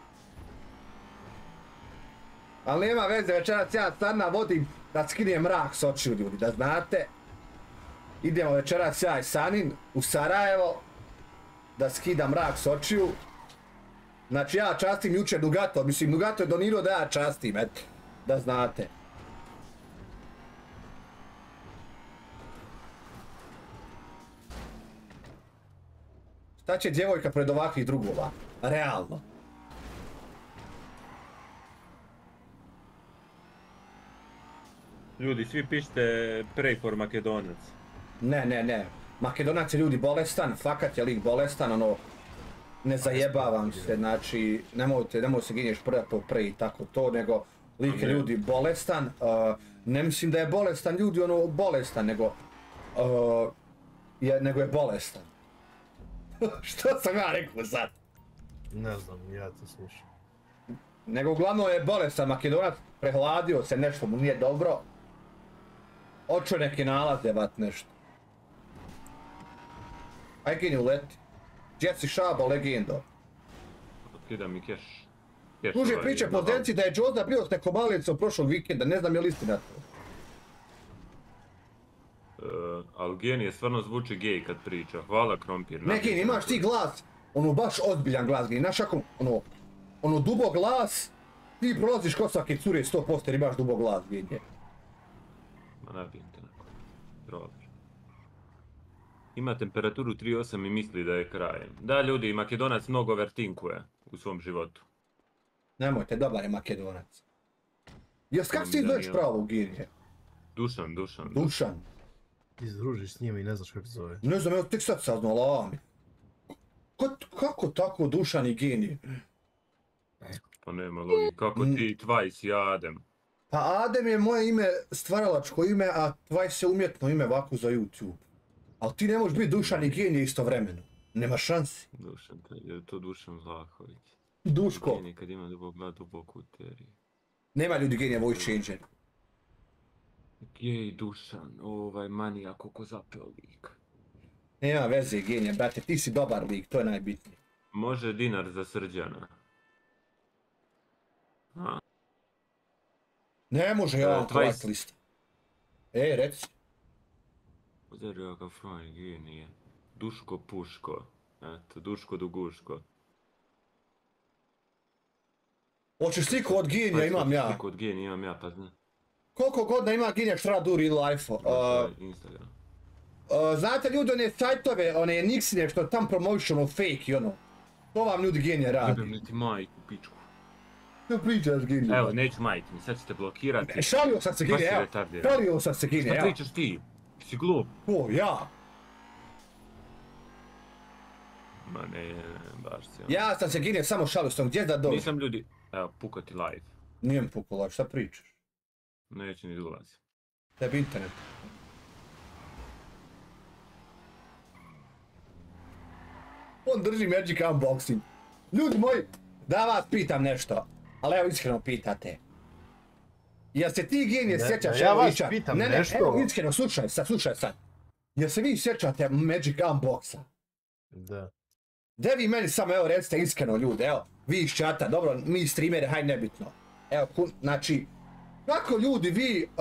Speaker 1: Ali nema veze, večeras ja stvarno vodim da skinem mrak s očiju ljudi, da znate. Idemo večeras ja i Sanin u Sarajevo, da skidam mrak s očiju. Znači ja častim jučer Nugato, mislim Nugato je donirao da ja častim, eto, da znate. Šta će djevojka pred ovakvih drugova? Realno.
Speaker 2: Ljudi, svi pišite pray for Makedonac.
Speaker 1: Ne. Makedonac je ljudi bolestan, fakat je lik bolestan, ono, ne zajebavam se, znači, nemojte se ginješ po prej i tako to, nego lik je ljudi bolestan, ne mislim da je bolestan ljudi, ono, bolestan, nego je bolestan. Što sam ja rekao sad?
Speaker 7: Ne znam, ja to slušam.
Speaker 1: Nego uglavnom je bolestan, Makedonac prehladio se, nešto mu nije dobro. Očeo neke nalaze, vat nešto. Aj geniju leti. Jesse Šabo, legendo.
Speaker 2: Kida mi keš.
Speaker 1: Kuže priče po Zenci da je Džozda bio s nekom malicom prošlog vikenda, ne znam je li istina to.
Speaker 2: Ali genije stvarno zvuči gej kad priča. Hvala Krompir.
Speaker 1: Ne genije, imaš ti glas, ono baš ozbiljan glas genije, znaš ako, ono dubog glas, ti prolaziš ko svake cure 100% jer imaš dubog glas genije.
Speaker 2: Ma nabijem te nakon. Rover. Ima temperaturu 3,8 i misli da je kraj. Da, ljudi, Makedonac mnogo vertinkuje u svom životu.
Speaker 1: Nemojte, dobar je Makedonac. Jes, kako ti zoveš pravo genije?
Speaker 2: Dušan.
Speaker 1: Dušan.
Speaker 7: Ti se družiš s njima i ne znaš kako se zove.
Speaker 1: Ne znam, evo tek sad saznao, lami. Kako tako Dušan i genije?
Speaker 2: Pa nema logike, kako ti Twice i Adem.
Speaker 1: Pa Adem je moje ime, stvaralačko ime, a Twice je umjetno ime ovako za YouTube. Ali ti ne možeš biti Dušan i genije istovremeno. Nema šansi.
Speaker 2: Dušan, je to Dušan Vlahović.
Speaker 1: Duško.
Speaker 2: Genije kad ima duboku teriju.
Speaker 1: Nema ljudi genija voice changer.
Speaker 2: Jej, Dušan, ovaj manijak koliko zapeo lik.
Speaker 1: Nema veze genija, brate, ti si dobar lik, to je najbitnije.
Speaker 2: Može dinar za Srđana. A?
Speaker 1: Ne može ja vam kolakt lista. Reci.
Speaker 2: Udario ga fraj genije. Duško Puško. Eto, Duško Duguško.
Speaker 1: Hoćeš sliku od genija, imam ja.
Speaker 2: Sliku od genija imam ja, pa znam.
Speaker 1: Koliko godina ima genija što radi u real life-u?
Speaker 2: Instagram.
Speaker 1: Znate ljudi one sajtove, one Nixine što tam promotion fake i ono. To vam ljudi genija radi.
Speaker 2: Jebem li ti majku, pičku.
Speaker 1: Ne pričaš genija.
Speaker 2: Evo, neću majke mi, sad ćete blokirati.
Speaker 1: Šalio sam se genija, evo. Šalio sam se genija,
Speaker 2: Šta
Speaker 1: evo.
Speaker 2: pričaš ti? Si glup.
Speaker 1: Ko, ja?
Speaker 2: Ma ne, baš si ono.
Speaker 1: Ja sam se genija, samo šalio sam, gdje da dođe?
Speaker 2: Nisam ljudi, evo, pukati live.
Speaker 1: Nije mi pukao live, šta pričaš?
Speaker 2: Neće ni dolazi.
Speaker 1: Tebi internet. On drži Magic Unboxing. Ljudi moji, da vas pitam nešto, ali evo iskreno pitate. Jel se ti genije sjećaš?
Speaker 7: Ja vas pitam nešto.
Speaker 1: Evo iskreno, slušaj sad. Jel se vi sjećate Magic Unboxa?
Speaker 7: Da.
Speaker 1: Gdje vi meni samo, evo recite iskreno ljudi, evo, vi iz čata, dobro, mi streameri, haj nebitno. Evo, znači, kako ljudi vi,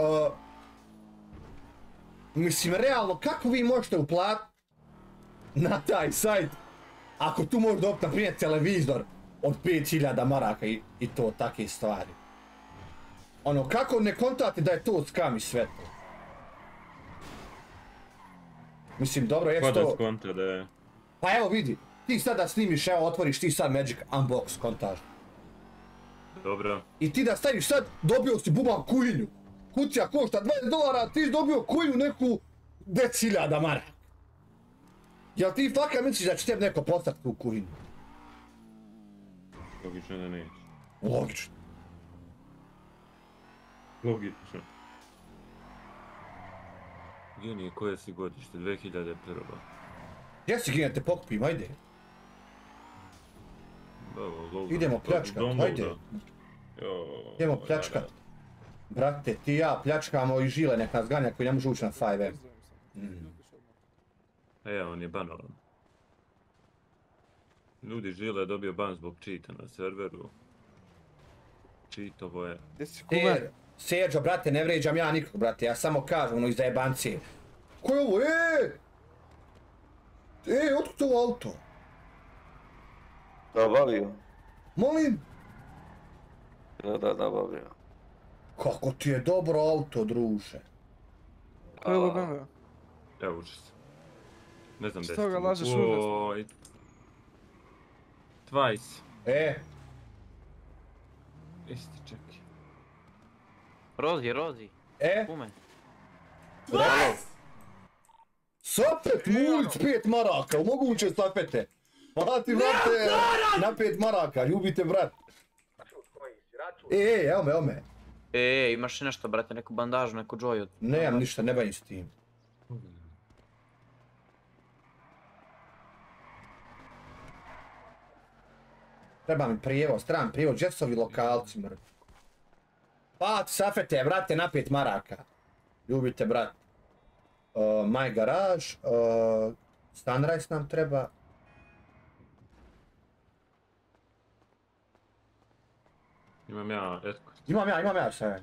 Speaker 1: mislim, realno, kako vi možete uplatiti na taj sajt, ako tu možeš dobiti, na primjer, televizor od 5000 maraka i to, takve stvari. Ono, kako ne kontate da je to skam i sve to? Mislim, dobro, jes to...
Speaker 2: Ko da skonta da je...
Speaker 1: Pa evo vidi, ti sada snimiš, evo otvoriš ti sad Magic Unbox kontaž.
Speaker 2: Dobro.
Speaker 1: I ti da staviš sad, dobio si bubam kujinju. Kucija košta $20, ti si dobio kujinju neku 10.000 maraka. Jel ti fakat misliš da će tebi neko poslati tu kujinju?
Speaker 2: Logično da neće.
Speaker 1: Logično.
Speaker 2: Logično. Genije, koje si godište? 2001.
Speaker 1: Gdje si genije, te pokupim, ajde. Idemo pljačkat, ajde. Idemo pljačkat. Brate, ti i ja pljačkamo i žile nek nas ganja koji ne može ući na 5M.
Speaker 2: On je banovan. Ljudi žile je dobio ban zbog cheata na serveru. Cheatovo je.
Speaker 1: Serđo, brate, ne vređam ja nikog, brate, ja samo kažem ono iz zajebancije. Ko je ovo, otkud to auto?
Speaker 9: Nabavio.
Speaker 1: Molim?
Speaker 9: Da, nabavio.
Speaker 1: Kako ti je dobro auto, druže.
Speaker 10: Ko je ovo BMW?
Speaker 2: Evo uči se. Ne znam
Speaker 10: Što ga lažeš uvijek?
Speaker 2: Twice. Isti, čekaj.
Speaker 5: Rozi. Kume.
Speaker 1: Bravo! Sapet, mulj, 5 maraka, moguće sapete. Pa ti, brate, na 5 maraka, ljubite, brat. Evo me.
Speaker 5: Imaš nešto, brate, neku bandažu, neku džoju?
Speaker 1: Nemam ništa, ne bavim s tim. Treba mi prijevoz, stran prijevoz, džesovi lokalci, mrd. Pa, safete, brate, na 5 maraka. Ljubite, brat. My Garage, Sunrise nam treba.
Speaker 2: Imam ja escort.
Speaker 1: Imam ja sve.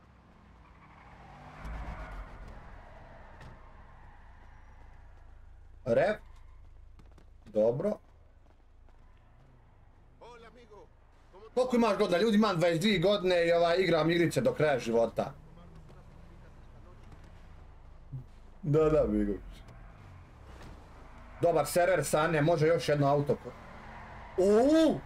Speaker 1: Rev. Dobro. Koliko imaš godina? Ljudi, imam 22 godine i igram igrice do kraja života. Da, Begović. Dobar server, Sane, može još jedno auto. Uuu!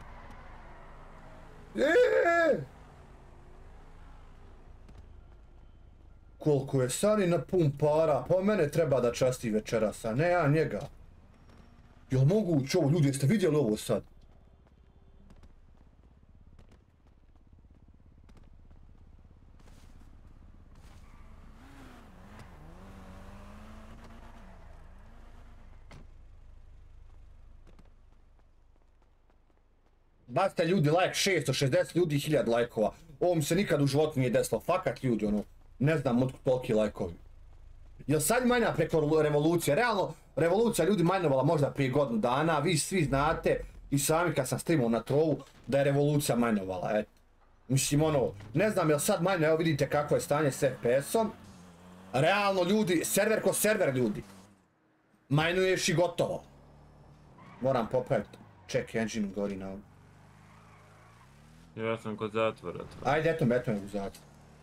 Speaker 1: Koliko je Sani na pun para, pa mene treba da časti večeras, a ne ja njega. Jel moguće ovo, ljudi, jeste vidjeli ovo sad? Bacite ljudi like, 660 ljudi, 1000 lajkova. Ovo mi se nikad u životu nije desilo, fakat ljudi, ono, ne znam otkud toliki lajkovi. Jel sad manja preko revolucije? Realno, revolucija ljudi manjovala možda prije godinu dana, vi svi znate i sami kad sam streamao na trovu da je revolucija manjovala, eto. Mislim ono, ne znam jel sad manje, evo vidite kako je stanje s FPS-om. Realno ljudi, server ko server ljudi. Majnuješ i gotovo. Moram popraviti, check engine gori na ovo.
Speaker 2: Ja sam kod zatvora.
Speaker 1: Ajde, eto me u zatvor.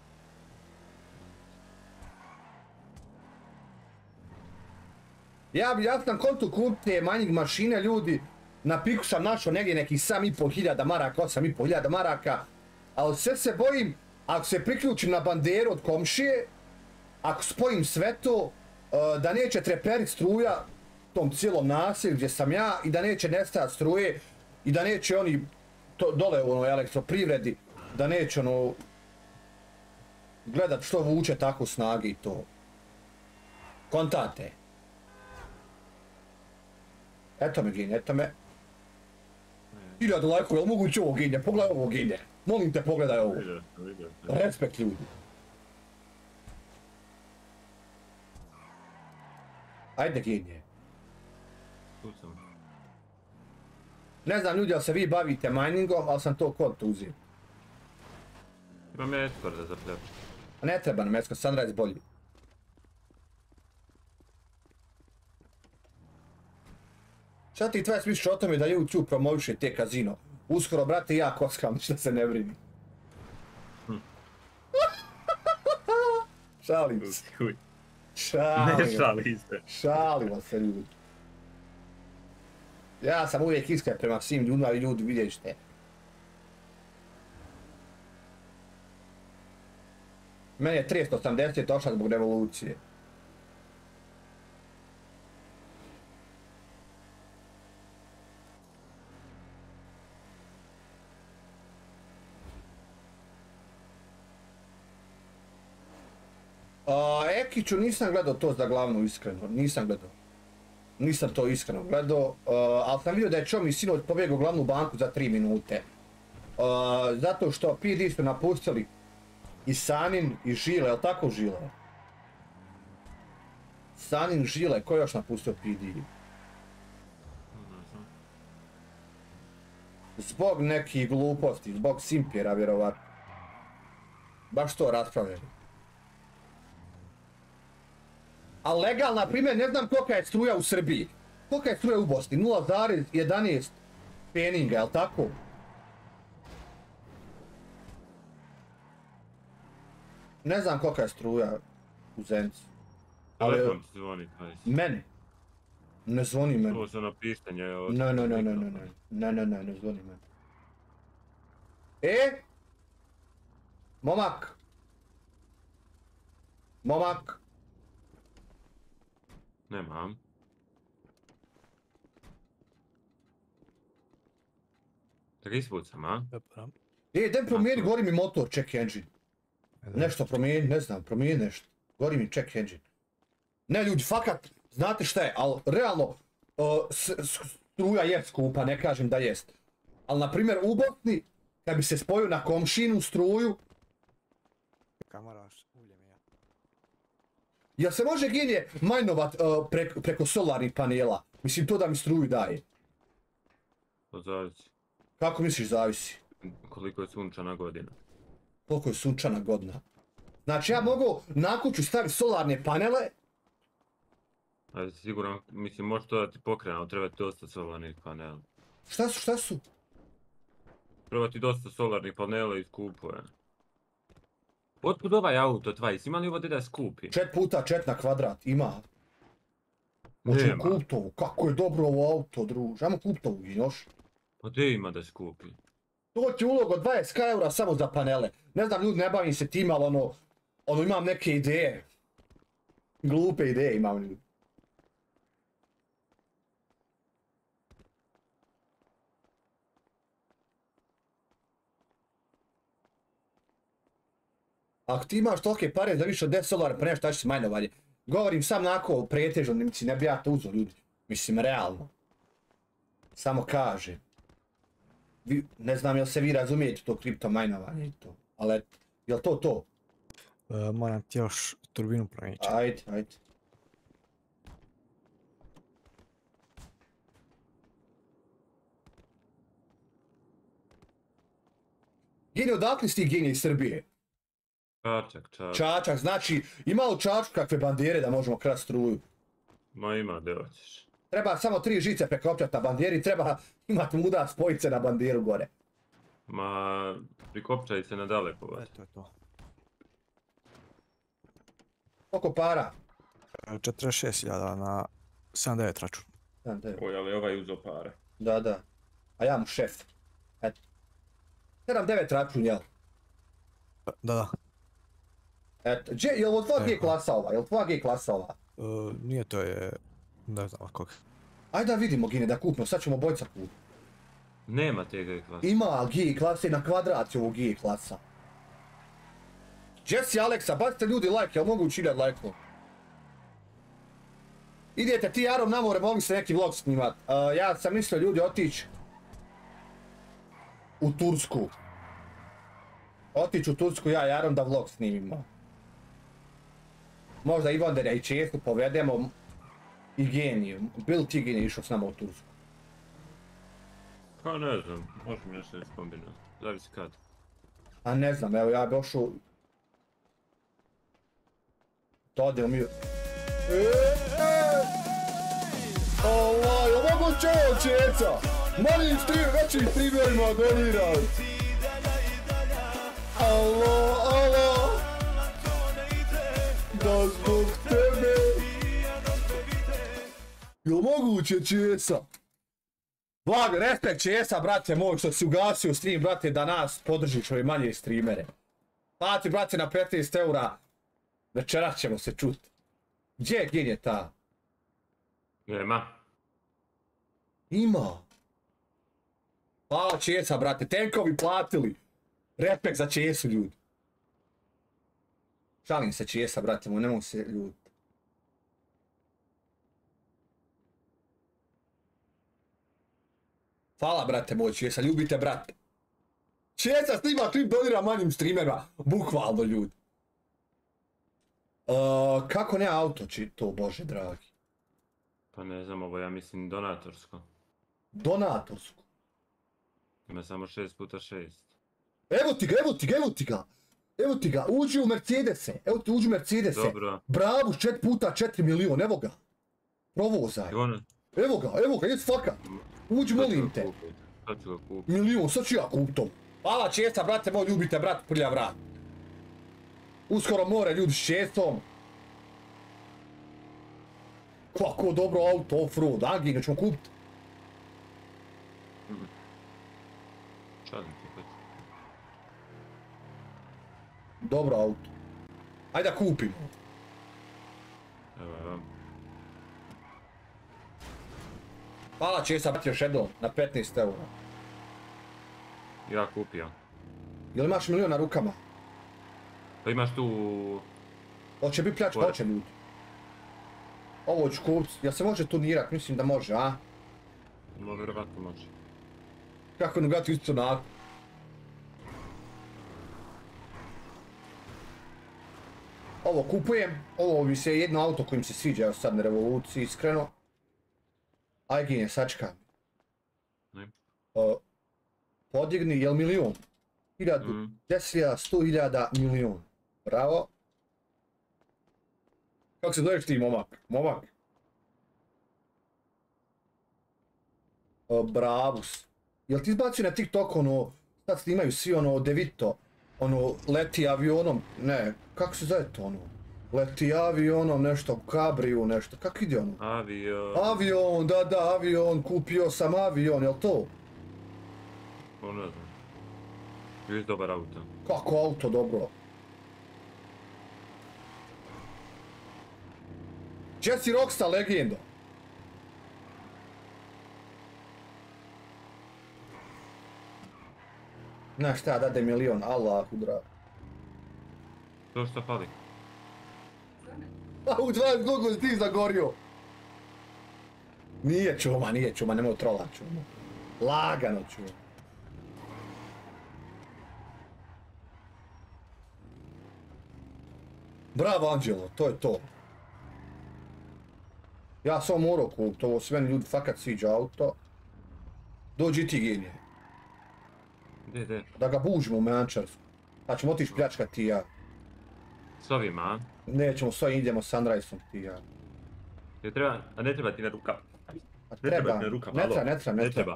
Speaker 1: Ja sam kontu kupite manjih mašine, ljudi. Na piku sam našao negdje nekih 7.500 maraka, 8.500 maraka. Ali sve se bojim, ako se priključim na banderu od komšije, ako spojim sve to, da neće treperit struja tom cijelom naselju gdje sam ja i da neće nestajat struje i da neće oni dole u onoj elektroprivredi, da neće ono gledat što vuče tako snage i to. Kontate. Eto me ginje, eto me. 1000 lajkova, jel moguće ovo ginje? Pogledaj ovo ginje. Molim te, pogledaj ovo. Respekt ljudi. Ajde ginje. Ne znam ljudi, ali se vi bavite miningom, ali sam to kod uzim.
Speaker 2: Imam ja Escort da zapljaču.
Speaker 1: Ne treba nam Escort, Sunrise bolji. Šta ti tvoje smišliš o tome da YouTube promoviše te kazino? Uskoro, brate, ja kockam, šta se ne brini. Šalim se. Šalimo se ljudi. Ja sam uvijek iskren prema svim ljudima i ljudi vidjeli šte. Meni je 380 ošla zbog revolucije. Ekiću nisam gledao to za glavnu iskreno, nisam gledao. Nisam to iskreno gledao, ali sam vidio da je Čomi sinoć pobjegao glavnu banku za 3 minute. Zato što PD su napustili i Sanin i Žile, je li tako Žile? Sanin, Žile, ko je još napustio PD? Zbog nekih gluposti, zbog simpjera vjerovatno. Baš to raspravljaju. A legal, na primjer, ne znam kolika je struja u Srbiji. Kolika je struja u Bosni? 0,11 peninga, je li tako? Ne znam kolika je struja u Zencu.
Speaker 2: Telefon ti zvoni,
Speaker 1: meni? Ne zvoni meni.
Speaker 2: Ovo sam na pištanje.
Speaker 1: Ne zvoni meni. Momak! Momak!
Speaker 2: Nemam. Tak ispucam, a?
Speaker 1: Daj promijeni, gori mi motor, check engine. Nešto promijeni, ne znam, promijeni nešto. Gori mi check engine. Ne ljudi, fakat, znate šta je, ali realno, struja je skupa, ne kažem da jest. Ali na primjer u Bosni, kad bi se spojio na komšinu struju, jel se može genije majnovat preko solarnih panela? Mislim, to da mi struju daje.
Speaker 2: To zavisi.
Speaker 1: Kako misliš zavisi?
Speaker 2: Koliko je sunčana godina.
Speaker 1: Koliko je sunčana godina? Znači ja mogu na kuću staviti solarne panele.
Speaker 2: Ali sigurno, mislim, može to da ti pokrene, ali treba ti dosta solarnih panela.
Speaker 1: Šta su?
Speaker 2: Treba ti dosta solarnih panela i skupo je. Otkud ovaj auto, Tvajs? Ima li ovo da skupi?
Speaker 1: 4x4 na kvadrat, ima. Hoćemo kupit ovu, kako je dobro ovo auto, druž. Ajmo kupit ovu, još.
Speaker 2: Pa gdje ima da skupi?
Speaker 1: To ti ulog od 20 eura samo za panele. Ne znam, ljudi, ne bavim se tim, ali ono imam neke ideje. Glupe ideje imam, ljudi. Ako ti imaš tolike pare za više od 10 dolara, pa nešto, šta će se majnovanje. Govorim sam onako pretežno, ne bi ja to uzeo, ljudi. Mislim, realno. Samo kaže. Ne znam jel se vi razumijete to kripto majnovanje i to. Ali eto, jel to?
Speaker 11: Moram ti još turbinu promijeniti.
Speaker 1: Ajde. Geni, odakle si ti Geni iz Srbije? Čačak, znači ima u Čačku kakve bandere da možemo krati struju?
Speaker 2: Ma ima, gdje hoćeš.
Speaker 1: Treba samo 3 žice prekopčati na banderi, treba imati muda spojice na banderu gore.
Speaker 2: Ma, prikopčaj se na daleko.
Speaker 11: To je to.
Speaker 1: Koliko para?
Speaker 11: 46.000 na 79 račun.
Speaker 2: Oj, ali ovaj uzo pare.
Speaker 1: Da. A ja mu šef. Eto. 7-9 račun, jel?
Speaker 11: Da.
Speaker 1: Eto, je li od tvoja G klasa ova? Jel tvoja G klasa ova?
Speaker 11: Nije, to je... ne znam kog.
Speaker 1: Ajde da vidimo, Gine, da kupimo, sad ćemo bojca kupiti.
Speaker 2: Nema te G klasa.
Speaker 1: Ima G klase na kvadraciju ovog G klasa. Jesse Alexa, bacite ljudi like, jel mogu učinjati lajkova? Idete ti Arom na more, mogli se neki vlog snimat. Ja sam mislio ljudi otići u Tursku. Otići u Tursku ja i Arom da vlog snimimo. Možda Ivandera i Česku povedemo i Geniju. Bil ti Genije išao s nama u Tursku?
Speaker 2: Pa ne znam, možemo još se kombinati. Zavisi kad.
Speaker 1: A ne znam, evo ja bi ošao... To odjel mi... Allah, jel mogu čeo Čeca? Malim većim streamerima doniraj. Allah. Da zbog tebe. Jel moguće Česa? Blag, respekt Česa, brate moj, što si ugasio stream, brate, da nas podržiš ove manje streamere. Plati, brate, na 15 eura. Večeras ćemo se čuti. Gdje je Genije ta?
Speaker 2: Nema.
Speaker 1: Ima. Hvala Česa, brate, tenkovi platili. Respekt za Česu, ljudi. Šalim se Česa, brate moj, ne mogu se ljudi. Hvala, brate moj, Česa, ljubite, brate. Česa snima klip, donira manjim streamerima. Bukvalno, ljudi. Kako ne auto to, bože dragi?
Speaker 2: Pa ne znam, ovo ja mislim donatorsko.
Speaker 1: Donatorsko?
Speaker 2: Ima samo 6x6.
Speaker 1: Evo ti ga, uđi u Mercedese.
Speaker 2: Dobro.
Speaker 1: Bravo, 4x4 milion, evo ga. Provozaj. Evo ga, ideš faka. Uđi, molim te.
Speaker 2: Sad ću ga kupit.
Speaker 1: Milion, sad ću ja kupit to. Hvala Česa, brate moj, ljubite, brat, prlja vrat. Uskoro more ljudi s Česom. Kako dobro auto off-road, Angine ćemo kupit.
Speaker 2: Šalim ti opet.
Speaker 1: Dobro auto. Ajde da kupimo.
Speaker 2: Evo.
Speaker 1: Hvala Česa, brate, još jednom, na 15 eura.
Speaker 2: Ja kupio.
Speaker 1: Jel imaš milion na rukama?
Speaker 2: Pa imaš tu...
Speaker 1: Hoće biti pljačka, hoće ljudi. Ovo ću kupiti, jel se može turnirat? Mislim da može, a?
Speaker 2: Vjerovatno može.
Speaker 1: Kako nugati isto na... Ovo kupujem, ovo mi se jedno auto kojim se sviđa, evo sad na revoluciji, iskreno. Aj Gine, sačka. Podigni, jel milion? 10.000, 100.000, milion. Bravo. Kako se zoveš ti, momak? Bravus. Jel ti izbacio na TikTok ono, sad snimaju svi ono Devito, Ono, leti avionom, ne, kako se zove to ono? Leti avionom, nešto, kabriju, nešto, kako ide ono? Avion, da, avion, kupio sam avion, jel to?
Speaker 2: O, ne znam. Viš dobar auto.
Speaker 1: Kako auto dobro? Jesse Rockstar legenda. Znaš šta, dade milion, Allahu drag.
Speaker 2: To što fali?
Speaker 1: A u 20 koliko si ti zagorio? Nije čuma, nemoj trola čuma. Lagano čuma. Bravo Anđelo, to je to. Ja sam morao kupiti, ovo sve ljudi fakat sviđa auto. Dođi ti genije.
Speaker 2: Gdje?
Speaker 1: Da ga bužimo u Meančarsku. Pa ćemo otići pljačkat ti i ja.
Speaker 2: S ovima, a?
Speaker 1: Nećemo s ovim, idemo s Sunriseom ti i ja.
Speaker 2: A ne treba ti na rukav.
Speaker 1: Ne treba ti na rukav, ne treba.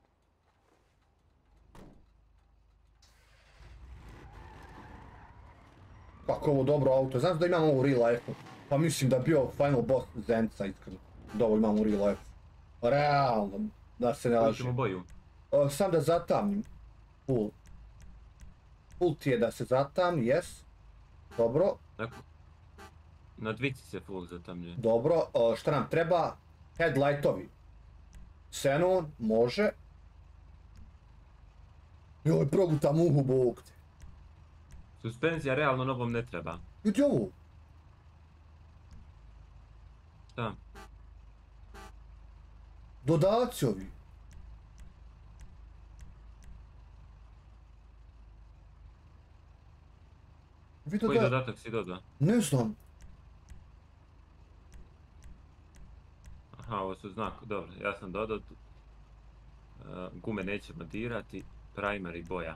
Speaker 1: Kako ovo dobro auto, znam da imam ovo u real life-u. Pa mislim da bio final boss Zenca, iskreno. Da ovo imam u real life. Realno, da se ne lažem.
Speaker 2: Hoćemo boju?
Speaker 1: Sam da zatamnim. Full. Full ti je da se zatamni, yes. Dobro.
Speaker 2: Na dvici se full zatamlje.
Speaker 1: Dobro, šta nam treba? Headlightovi. Xenon, može. Joj, progutam uhu, bog te.
Speaker 2: Suspenzija realno novom ne treba.
Speaker 1: Vidi ovo.
Speaker 2: Šta?
Speaker 1: Dodaci ovi.
Speaker 2: Koji dodatak si dodao?
Speaker 1: Ne znam.
Speaker 2: Aha, ovo su znak, dobro, ja sam dodao. Gume nećemo dirati, primary boja.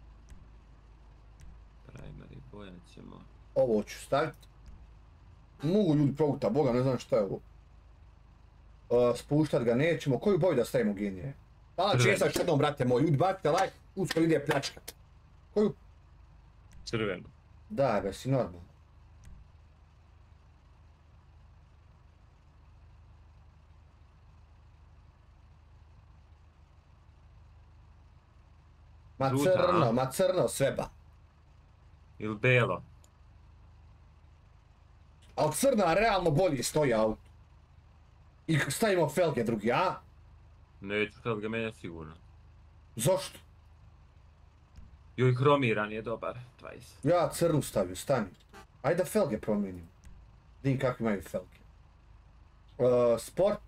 Speaker 2: Primary boja ćemo...
Speaker 1: Ovo ću staviti. Mogu ljudi proguta, boga, ne znam šta je ovo. Spuštat ga nećemo, koju boju da stavimo genije? Pa česa još jednom, brate moj, ljudi bacite like, uskoro ide pljačka. Koju?
Speaker 2: Crvenu.
Speaker 1: Da, be si normalno. Ma crno, sveba.
Speaker 2: Ili belo.
Speaker 1: Al crna realno bolje stoji auto. I stavimo felge drugi, a?
Speaker 2: Neću felge menjati sigurno.
Speaker 1: Zašto?
Speaker 2: Joj, hromiran je dobar, 20.
Speaker 1: Ja crnu stavio, stani. Ajde da felge promijenim. Vidim kako imaju felge. Sport.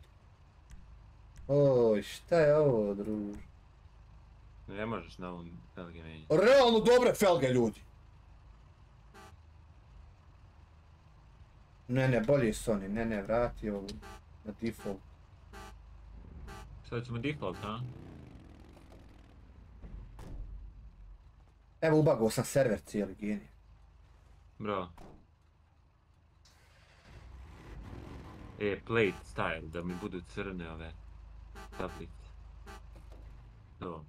Speaker 1: Oj, šta je ovo, druž?
Speaker 2: Ne možeš na ovom felge menjati.
Speaker 1: Realno dobre felge, ljudi. Ne, bolje su oni, ne, vrati ovo na default.
Speaker 2: Sada ćemo default, a?
Speaker 1: Evo, ubagao sam server cijeli, genije.
Speaker 2: Bravo. Plate style, da mi budu crne ove tablice. To.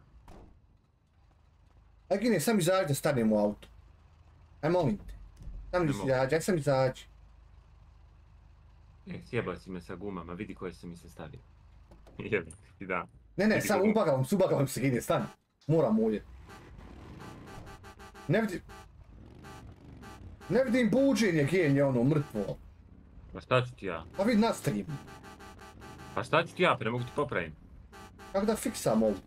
Speaker 1: Aj, genije, sam izađi da stanem u auto. Aj, molim te. Sam izađi.
Speaker 2: Sjebao si me sa gumama, vidi koje su mi se stavio. Jebe, ti da.
Speaker 1: Ne, sam ubagavam se, genije, stani. Moram ulje. Ne vidim buđenje, genije, ono, mrtvo.
Speaker 2: Pa šta ću ti ja?
Speaker 1: Pa vidi nastavim.
Speaker 2: Pa šta ću ti ja, pa ne mogu ti popravim.
Speaker 1: Kako da fiksam ovo?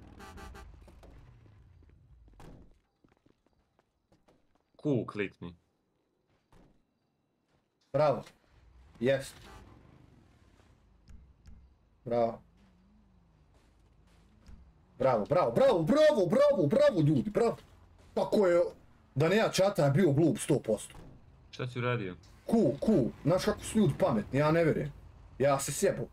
Speaker 2: Q klikni.
Speaker 1: Bravo. Jest. Bravo ljudi, bravo. Kako je, da ne ja čata bio blub 100%.
Speaker 2: Šta si uradio?
Speaker 1: Q, znaš kako su ljudi pametni, ja ne vjerujem. Ja se sjebu.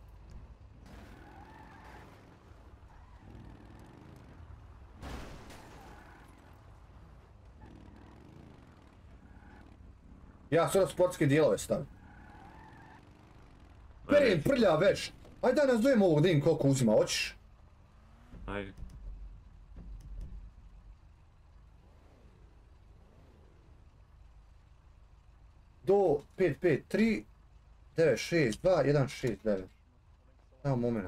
Speaker 1: Ja sada sportske dijelove stavim. Perin, prlja veš. Ajde da nas dojemo ovog, da im koliko uzima, hoćeš?
Speaker 2: Ajde.
Speaker 1: do 553 962 169. Samo moment.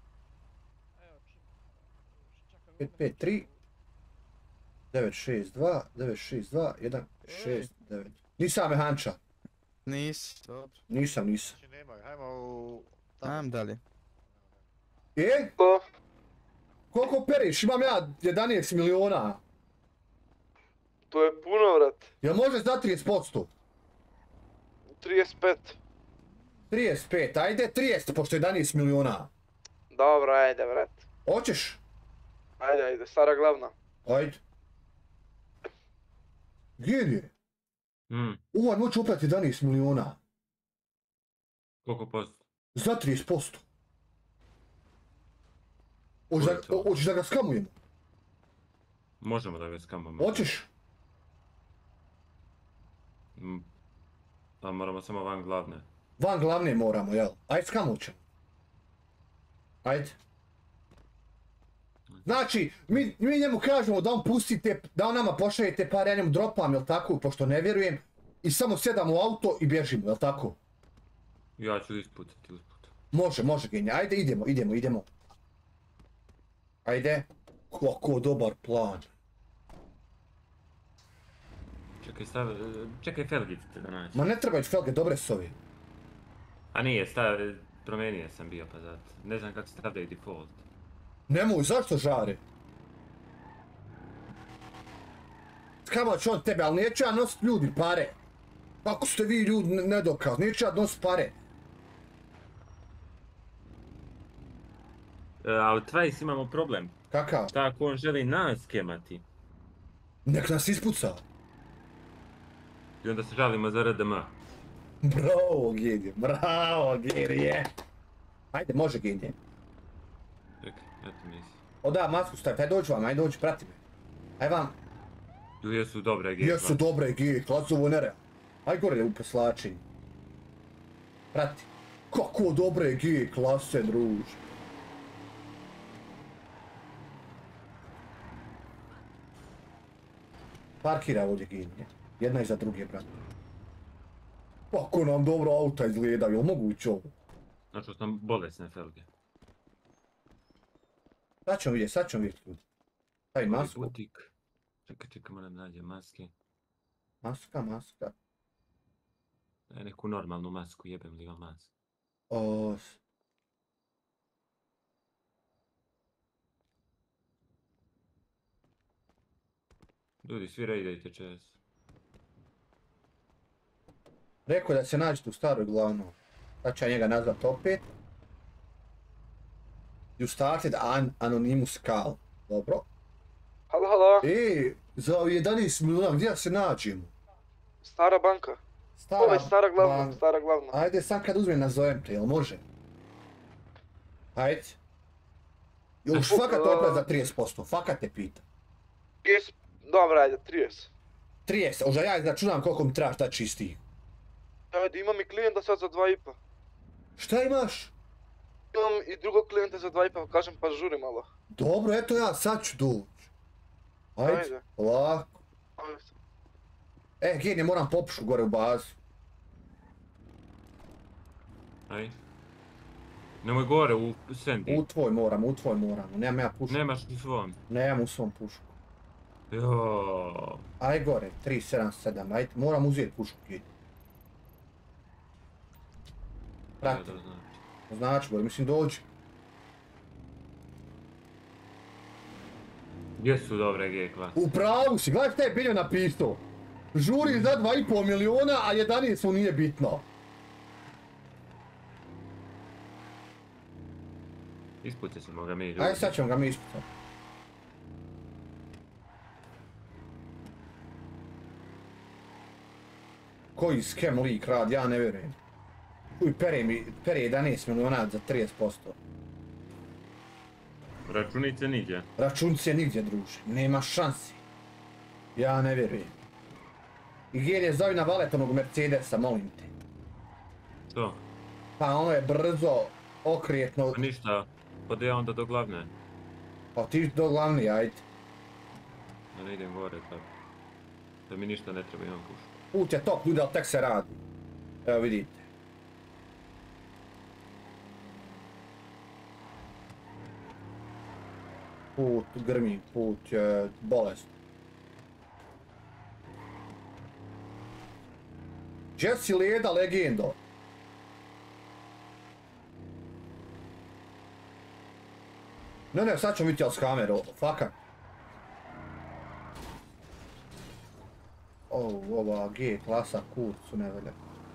Speaker 1: 553 962 962 169. Nisam mehanča.
Speaker 10: Nisi, dobro.
Speaker 1: Nisam.
Speaker 8: Nemoj, hajmo u...
Speaker 10: Ajmo dalje.
Speaker 1: Koliko periš? Imam ja 11 miliona.
Speaker 9: To je puno, vrat.
Speaker 1: Jel može za 30%?
Speaker 9: 35.
Speaker 1: 35, ajde 30, pošto je 11 miliona.
Speaker 9: Dobro, ajde, vrat.
Speaker 1: Hoćeš?
Speaker 9: Ajde, stara glavna.
Speaker 1: Ajde. Genije. Ovaj moće uplati 11 miliona.
Speaker 2: Koliko posto?
Speaker 1: Za 30%. Hoćeš da ga skamujemo?
Speaker 2: Možemo da ga skamamo.
Speaker 1: Hoćeš?
Speaker 2: Pa moramo samo van glavne.
Speaker 1: Van glavne moramo, jel? Ajde skamut ćemo. Ajde. Znači, mi njemu kažemo da on pusti te, da on nama pošalje te pare, ja njemu dropam, jel tako, pošto ne vjerujem. I samo sjedamo u auto i bježimo, jel tako?
Speaker 2: Ja ću ispucati usput.
Speaker 1: Može genija, ajde idemo. Ajde. Kako dobar plan.
Speaker 2: Čekaj felgice da naći.
Speaker 1: Ma ne trebaju felge, dobre su ovi.
Speaker 2: A nije, promijenio sam bio pa zato. Ne znam kako stavljaju default.
Speaker 1: Nemoj, zašto žare? Skama ću on tebe, ali neću ja nosit ljudi pare. Kako ste vi ljudi nedokaz, neću ja nosit pare.
Speaker 2: Ali Twice imamo problem.
Speaker 1: Kakav?
Speaker 2: Šta ako on želi nas skemati?
Speaker 1: Nek nas ispuca.
Speaker 2: I onda se žalimo za RDM.
Speaker 1: Bravo Genije. Ajde, može Genije.
Speaker 2: Čekaj, eto misli.
Speaker 1: Da, masku stavite, ajde dođi vam, ajde dođi, prati me. Ajde vam.
Speaker 2: Jesu dobre G.
Speaker 1: Jesu dobre G, klasu ovo nereal. Ajde gore u poslačenju. Prati. Kako dobre G klase, druž. Parkira ovdje Genije. Jedna iza druge, brate. Kako nam dobro auta izgledaju, jel moguće ovo?
Speaker 2: Znači sam bolesne felge.
Speaker 1: Sad ćemo vidjeti ljudi. Taj masku.
Speaker 2: Butik. Čekaj, moram nađem maske.
Speaker 1: Maska.
Speaker 2: Daj neku normalnu masku, jebem li vam masku. Ljudi, svi raidajte čas.
Speaker 1: Rekao da se nađete u staroj glavnoj. Sad ću ja njega nazvat opet. You started anonymous call. Dobro.
Speaker 9: Halo.
Speaker 1: Za 11 milijuna, gdje se nađemo?
Speaker 9: Stara banka. Ovo je stara glavna.
Speaker 1: Ajde, sam kad uzmem nazovem te, jel može? Ajde. Još fakat opet za 30%, fakat te pita.
Speaker 9: Dobro, ajde, 30.
Speaker 1: 30, oža ja izračunam koliko mi trebaš da čisti.
Speaker 9: Ajde, imam i klijenta sad za 2,5.
Speaker 1: Šta imaš?
Speaker 9: Imam i drugog klijenta za 2,5, kažem pa žuri malo.
Speaker 1: Dobro, eto ja sad ću doći. Ajde, lako. Genije, moram popušu gore u bazu.
Speaker 2: Ajde. Nemoj gore u Sandy.
Speaker 1: U tvoj moram, nemam ja pušku.
Speaker 2: Nemaš u svom?
Speaker 1: Nemam u svom pušku.
Speaker 2: Joooo.
Speaker 1: Aj gore, 377, ajde, moram uzeti pušku Genije. Prati. Znači gore, mislim dođi.
Speaker 2: Gdje su dobre G klase?
Speaker 1: U pravu si, gledaj šta je Biljo napisao. Žuri za 2,5 miliona, a 11 mu nije bitno.
Speaker 2: Ispucati ćemo ga mi ljudi.
Speaker 1: Ajde sad ćemo ga mi ispucati. Koji skem lik radi, ja ne vjerujem. Uj, pere 11 miliona za 30%.
Speaker 2: Računice nigdje.
Speaker 1: Računice nigdje, druže. Nema šansi. Ja ne vjerujem. I Genije, zovi na valetonog Mercedesa, molim te.
Speaker 2: Što?
Speaker 1: Pa ono je brzo, okrijetno.
Speaker 2: Pa ništa, pa ja onda do glavne.
Speaker 1: Pa ti do glavne, ajde.
Speaker 2: Da ne idem gore, tako. Da mi ništa ne treba, imam pušku.
Speaker 1: Put je top, ljudi, ali tek se radi. Evo vidite. Put grmi, put je bolest. Jesse Leda, legendo. Ne, sad ćemo vidjeti Alzheimer, fakat. Ova G klasa kurcu ne velja.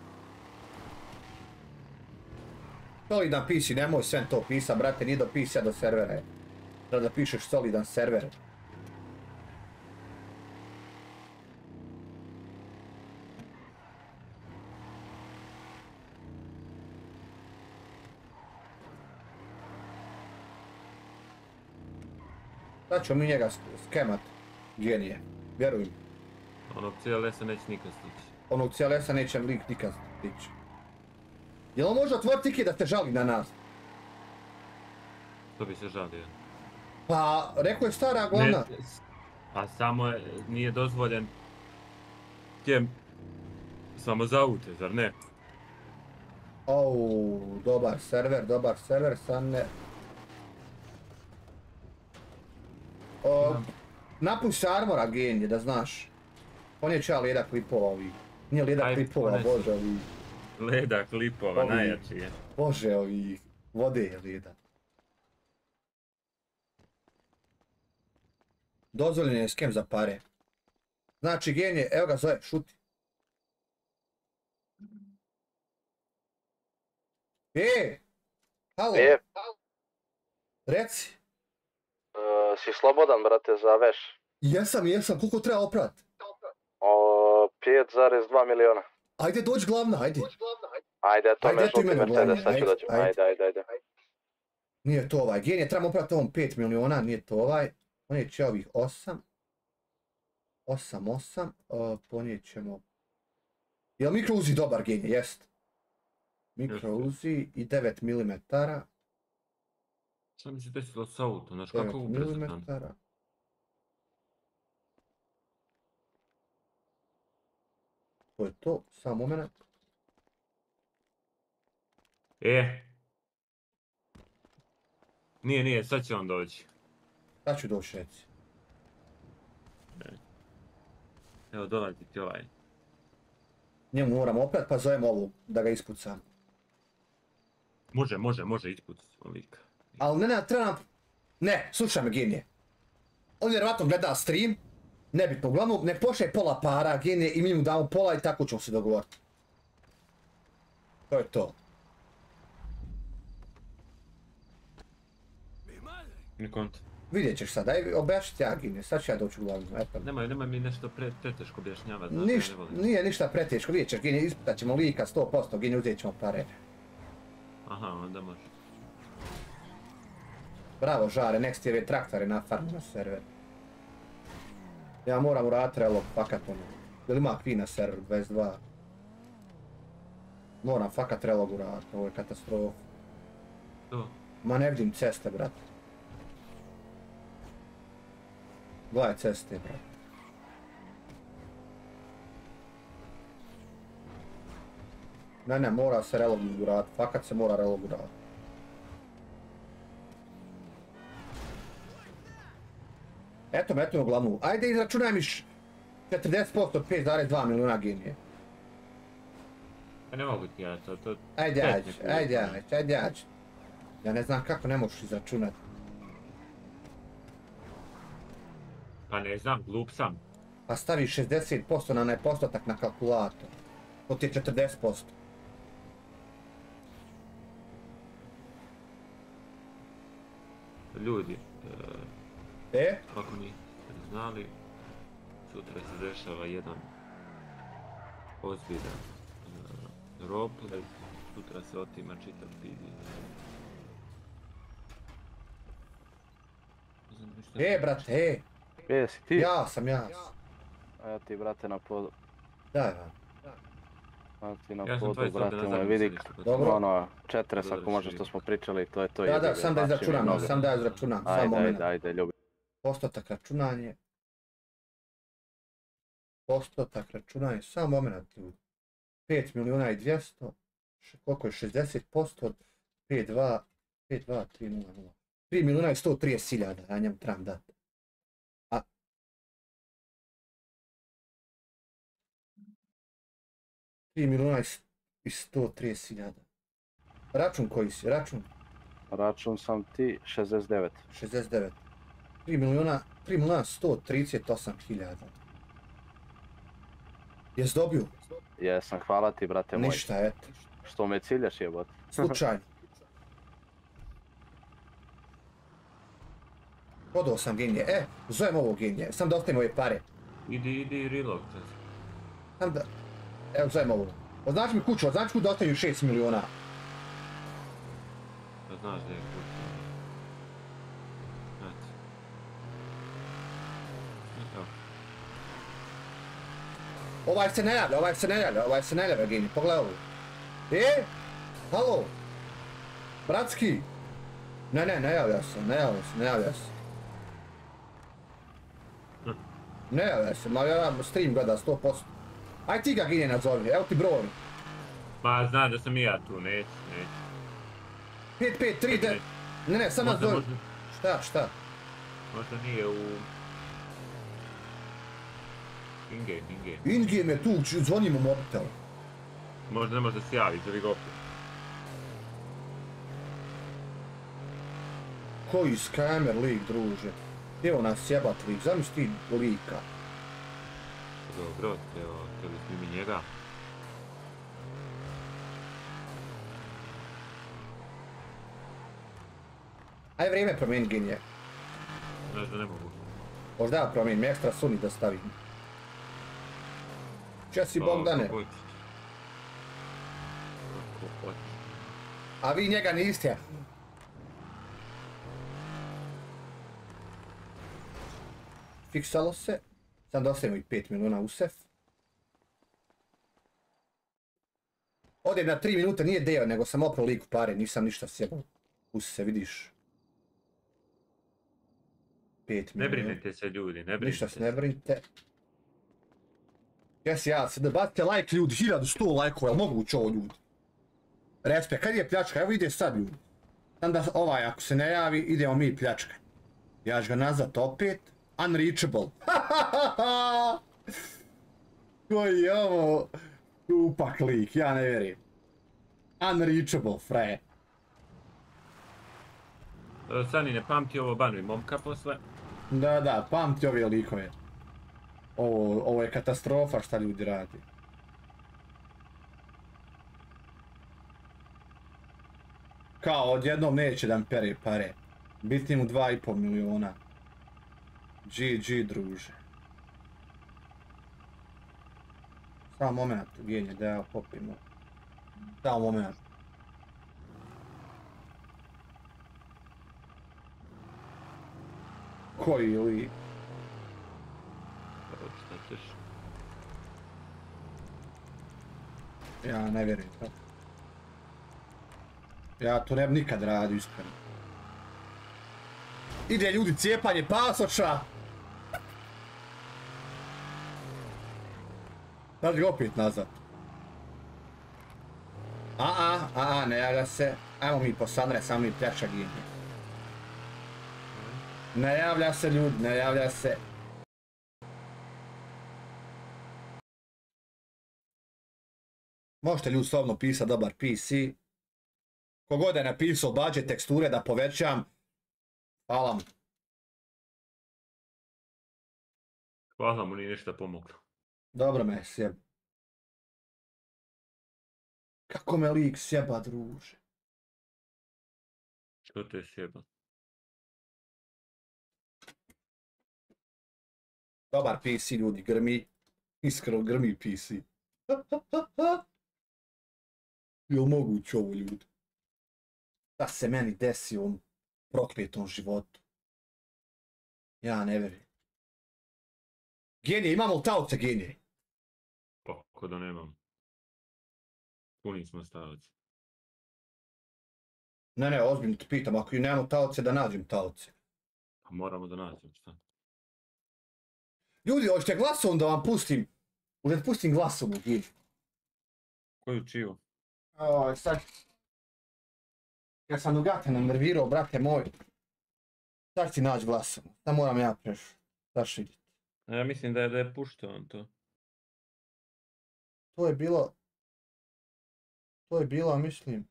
Speaker 1: Solidan PC, nemoj sve to pisat, brate, nije do PC-a do servera. Treba da pišeš solidan server. Sad ćemo mi njega skemat, genije, vjerujem.
Speaker 2: Onog CLS-a neće nikad stići.
Speaker 1: Onog CLS-a neće lik nikad stići. Jel on može otvoriti tiki da te žali na nas?
Speaker 2: Što bi se žalio?
Speaker 1: Pa, rekao je stara glavna.
Speaker 2: Pa samo nije dozvoljen tjem samo za aute, zar ne?
Speaker 1: Dobar server, sad ne. Napuši armora genije, da znaš. On je čeo leda klipova ovih. Nije leda klipova, bože ovih.
Speaker 2: Leda klipova, najjači je.
Speaker 1: Bože ovih, vode je leda. Dozvoljen je skem za pare. Znači genije, evo ga zove, šuti. Halo. Reci.
Speaker 9: Si slobodan, brate, za veš?
Speaker 1: Jesam, koliko treba oprat?
Speaker 9: 5,2 miliona.
Speaker 1: Ajde, dođi glavna, ajde.
Speaker 9: Ajde, to me šuti Mercedes, sad ću doći. Ajde.
Speaker 1: Nije to ovaj, genije, trebamo oprati ovom 5 miliona, nije to ovaj. Ponijet će ovih 8. 8, ponijet ćemo... Jel mikro Uzi dobar genije, jest? Mikro Uzi i 9 mm.
Speaker 2: Šta mi se desilo s auto, znaš kako ubrzo tam?
Speaker 1: To je to, samo moment.
Speaker 2: Nije, sad će on doći.
Speaker 1: Sad ću doći, reci.
Speaker 2: Evo, dolazi ti ovaj.
Speaker 1: Njemu moram oprat, pa zovem ovu, da ga ispucam.
Speaker 2: Može ispucati ovika.
Speaker 1: Ali ne, treba nam... Ne, slušaj me, genije. On vjerovatno gleda stream, nebitno, uglavnom ne pošle pola para, genije, i mi mu damo pola i tako ćemo se dogovoriti. To je to.
Speaker 2: Nikont.
Speaker 1: Vidjet ćeš sad, daj objašnjati ja, genije, sad ću ja doći uglavnom, eto.
Speaker 2: Nemoj mi nešto preteško objašnjavati.
Speaker 1: Nije ništa preteško, vidjet ćeš, genije, ispitat ćemo lika 100%, genije, uzet ćemo pare.
Speaker 2: Aha, onda može.
Speaker 1: Bravo Žare, next je traktore na farmu na server. Ja moram uraditi relog, fakat ono. Jel ima kvi na server 22? Moram fakat relog uraditi, ovo je katastrofa.
Speaker 2: To?
Speaker 1: Ma ne vidim ceste, brate. Gledaj ceste, brate. Ne, mora se relog uraditi, fakat se mora relog uraditi. Eto me uglavnom. Ajde izračunaj mi 40% 5,2 milijuna genije.
Speaker 2: Pa ne mogu ti ja to...
Speaker 1: Ajde. Ja ne znam kako ne možeš izračunati.
Speaker 2: Pa ne znam, glup sam.
Speaker 1: Pa stavi 60% na onaj postotak na kalkulator. To ti je 40%.
Speaker 2: Ljudi, kako niste znali, sutra se dešava jedan ozbiljan roleplay, sutra se otima čitav PD.
Speaker 1: Brate,
Speaker 9: Jesi ti?
Speaker 1: Ja sam.
Speaker 9: Evo ti, brate, na podu.
Speaker 1: Daj vam.
Speaker 9: Evo ti na podu, brate, moj, vidi. Ono, 40 ako može što smo pričali, to je to.
Speaker 1: Da, sam da izračunam,
Speaker 9: Ajde, ljubi.
Speaker 1: Postotak računanje, samo moment ljudi. 5 milijuna i 200. Koliko je 60% od 5,2, 3,0. 3 milijuna i 130 hiljada, ja njemu trebam dati. A 3 milijuna i 130 hiljada. Račun koji si, račun?
Speaker 9: Račun sam ti 69.
Speaker 1: 69. 3 milijuna 138 hiljada. Jes dobio?
Speaker 9: Jesam, hvala ti brate moj.
Speaker 1: Ništa, eto.
Speaker 9: Što me ciljaš jebote?
Speaker 1: Slučajno. Prodao sam genije. Zovem ovo genije. Sam da ostavim ove pare.
Speaker 2: Idi reload.
Speaker 1: Sam da... Evo, zovem ovo. Označi mi kuću, označi kuću da ostavim 6 milijuna.
Speaker 2: Da znaš da je kuća. Znači.
Speaker 1: Ovaj se ne javlja, genije. Pogledaj ovo. Halo? Bratski? Ne javlja se. Ne javlja se, ma ja stream gleda 100%. Aj ti ga genije nazovi, evo ti broj.
Speaker 2: Ma znam da sam i ja tu, neću.
Speaker 1: 5539. Ne, sam nazovi. Šta?
Speaker 2: Možda nije u... In-game.
Speaker 1: In-game je tu, zvonim u mobitel.
Speaker 2: Možda ne može da se javi, zove ga opet.
Speaker 1: Koji skamer lik, druže. Evo nas jebat lik, zamisli ti lika.
Speaker 2: Dobro, evo, htjeli snimi njega.
Speaker 1: Aj vrijeme promijeni genije.
Speaker 2: Znaš da ne mogu.
Speaker 1: Možda ja promijenim, ekstra suni da stavim. Česi Bogdane. A vi njega niste. Fiksalo se. Sad da ostavimo i 5 milijuna u sef. Odem na 3 minuta, nije deo, nego sam oprao liku pare, nisam ništa sjebao. Pusti se, vidiš. 5 milijuna.
Speaker 2: Ne brinite se ljudi, ne brinite se.
Speaker 1: Ništa se ne brinite. Ja se da bacite like ljudi, 1100 lajkova, jel moguće ovo ljudi? Respekt, kad je pljačka, evo ide sad ljudi. Onda ovaj ako se ne javi, idemo mi pljačka. Ja ću ga nazvat opet. Unreachable. Koji je ovo upak lik, ja ne vjerujem. Unreachable, fraje.
Speaker 2: Sani, ne pamti ovo banuj momka posle.
Speaker 1: Da, pamti ove likove. Ovo je katastrofa šta ljudi radi. Kao odjednom neće da mi pere pare. Biti mu 2,5 milijuna. GG druže. Samo moment, genije, da ja popimo. Samo moment. Koji li? Ja ne vjerujem to. Ja to ne bi nikad radio iskreno. Ide ljudi cijepanje pasoša! Sad ga opet nazad. Ne javlja se. Ajmo mi po Sandre, samo mi pljača genije. Ne javlja se ljudi, ne javlja se. Možete ljudi slobodno pisati dobar PC. Kogod je napisao budget teksture da povećam. Hvala mu.
Speaker 2: Hvala mu, nije ništa pomoglo.
Speaker 1: Dobro me sjeba. Kako me lik sjeba, druže.
Speaker 2: Što te sjeba?
Speaker 1: Dobar PC ljudi, grmi. Iskreno grmi PC. Jel moguće ovo ljudi? Da se meni desi u ovom prokletom životu. Ja ne vjerujem. Genije, imamo li taoce genije?
Speaker 2: Kako da nemam. Puni smo stavci.
Speaker 1: Ne, ozbiljno te pitam, ako i nemamo taoce, da nađem taoce.
Speaker 2: Pa moramo da nađem, šta?
Speaker 1: Ljudi, hoćete glasom da vam pustim? Možete pustim glasom u geniju.
Speaker 2: Koju čiju?
Speaker 1: Sad... Ja sam Nugata nervirao, brate moj. Sad ti naći glasom. Da moram ja zašiditi.
Speaker 2: Ja mislim da je puštao on to.
Speaker 1: To je bilo, mislim...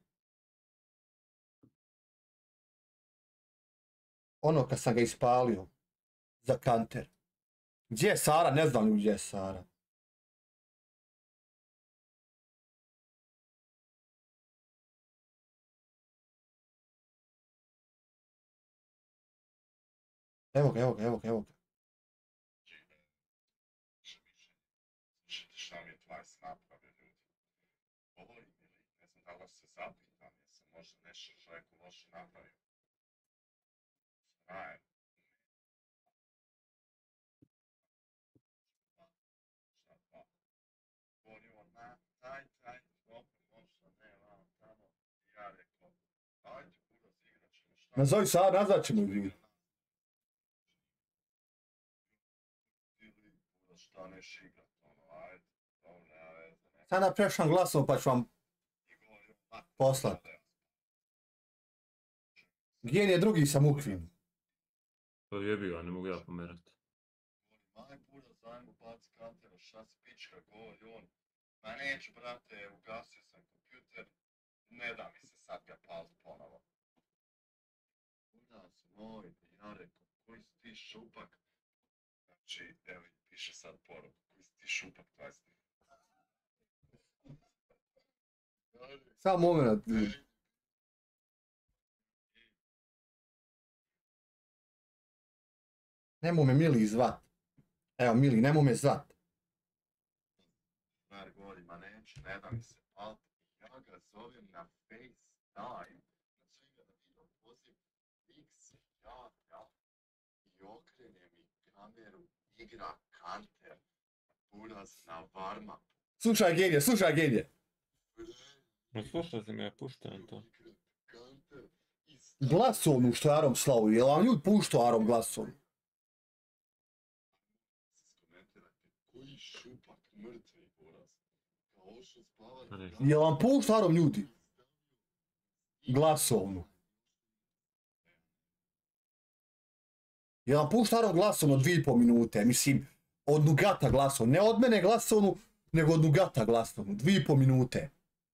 Speaker 1: Ono kad sam ga ispalio. Za kanter. Gdje je Sara? Ne znam gdje je Sara. Evo ga.
Speaker 12: Šta mi je Twice napravio, ljudi? Ovo je, ne znam da li se zapitam, jesam možda nešto čovjeku loše napravio. Frajer. Šta pa? Govorio, daj, dobro, možda ne, vam tamo. Ja rekao, ajde, buraz, igrat ćemo šta.
Speaker 1: Nazovi Sara, nazvat ćemo ju.
Speaker 12: Šta neš igrat, ono, ajde, dobro, ja veze, ne.
Speaker 1: Sada prešam glasom pa ću vam poslat. Gen je drugi sa Mukvin.
Speaker 2: To je bio, ne mogu ja pomerat.
Speaker 12: Maj buda, zajmo baci kantera, šta si pička, govori on. Ma neću, brate, ugasio sam kompjuter, ne da mi se sad ga palit ponovo. Budas moj, ja rekao, koji si ti šupak? Znači, evo piše sad poruku, koji si ti šupak, 20.
Speaker 1: Samo moment. Nemo me Mili zvat. Evo Mili, nemo me zvat.
Speaker 12: Stvar govori, ma neću, ne da mi se palit. Ja ga zovem na FaceTime. Znači ga da vidio poziv, lik se javlja i okrene mi kameru, igra kanter, buraz na warm-upu.
Speaker 1: Slušaj Genije.
Speaker 2: No slušao sam ja, puštam to.
Speaker 1: Glasovnu što je Arom slao, je li vam ljud puštao Arom glasovnu?
Speaker 12: Koji šupak mrtvi buraz. Kao što spavati.
Speaker 1: Je li vam puštao Arom ljudi? Glasovnu. Je li vam puštao Arom glasovnu 2,5 minute? Mislim, od Nugata glasovnu. Ne od mene glasovnu, nego od Nugata glasovnu. 2,5 minute.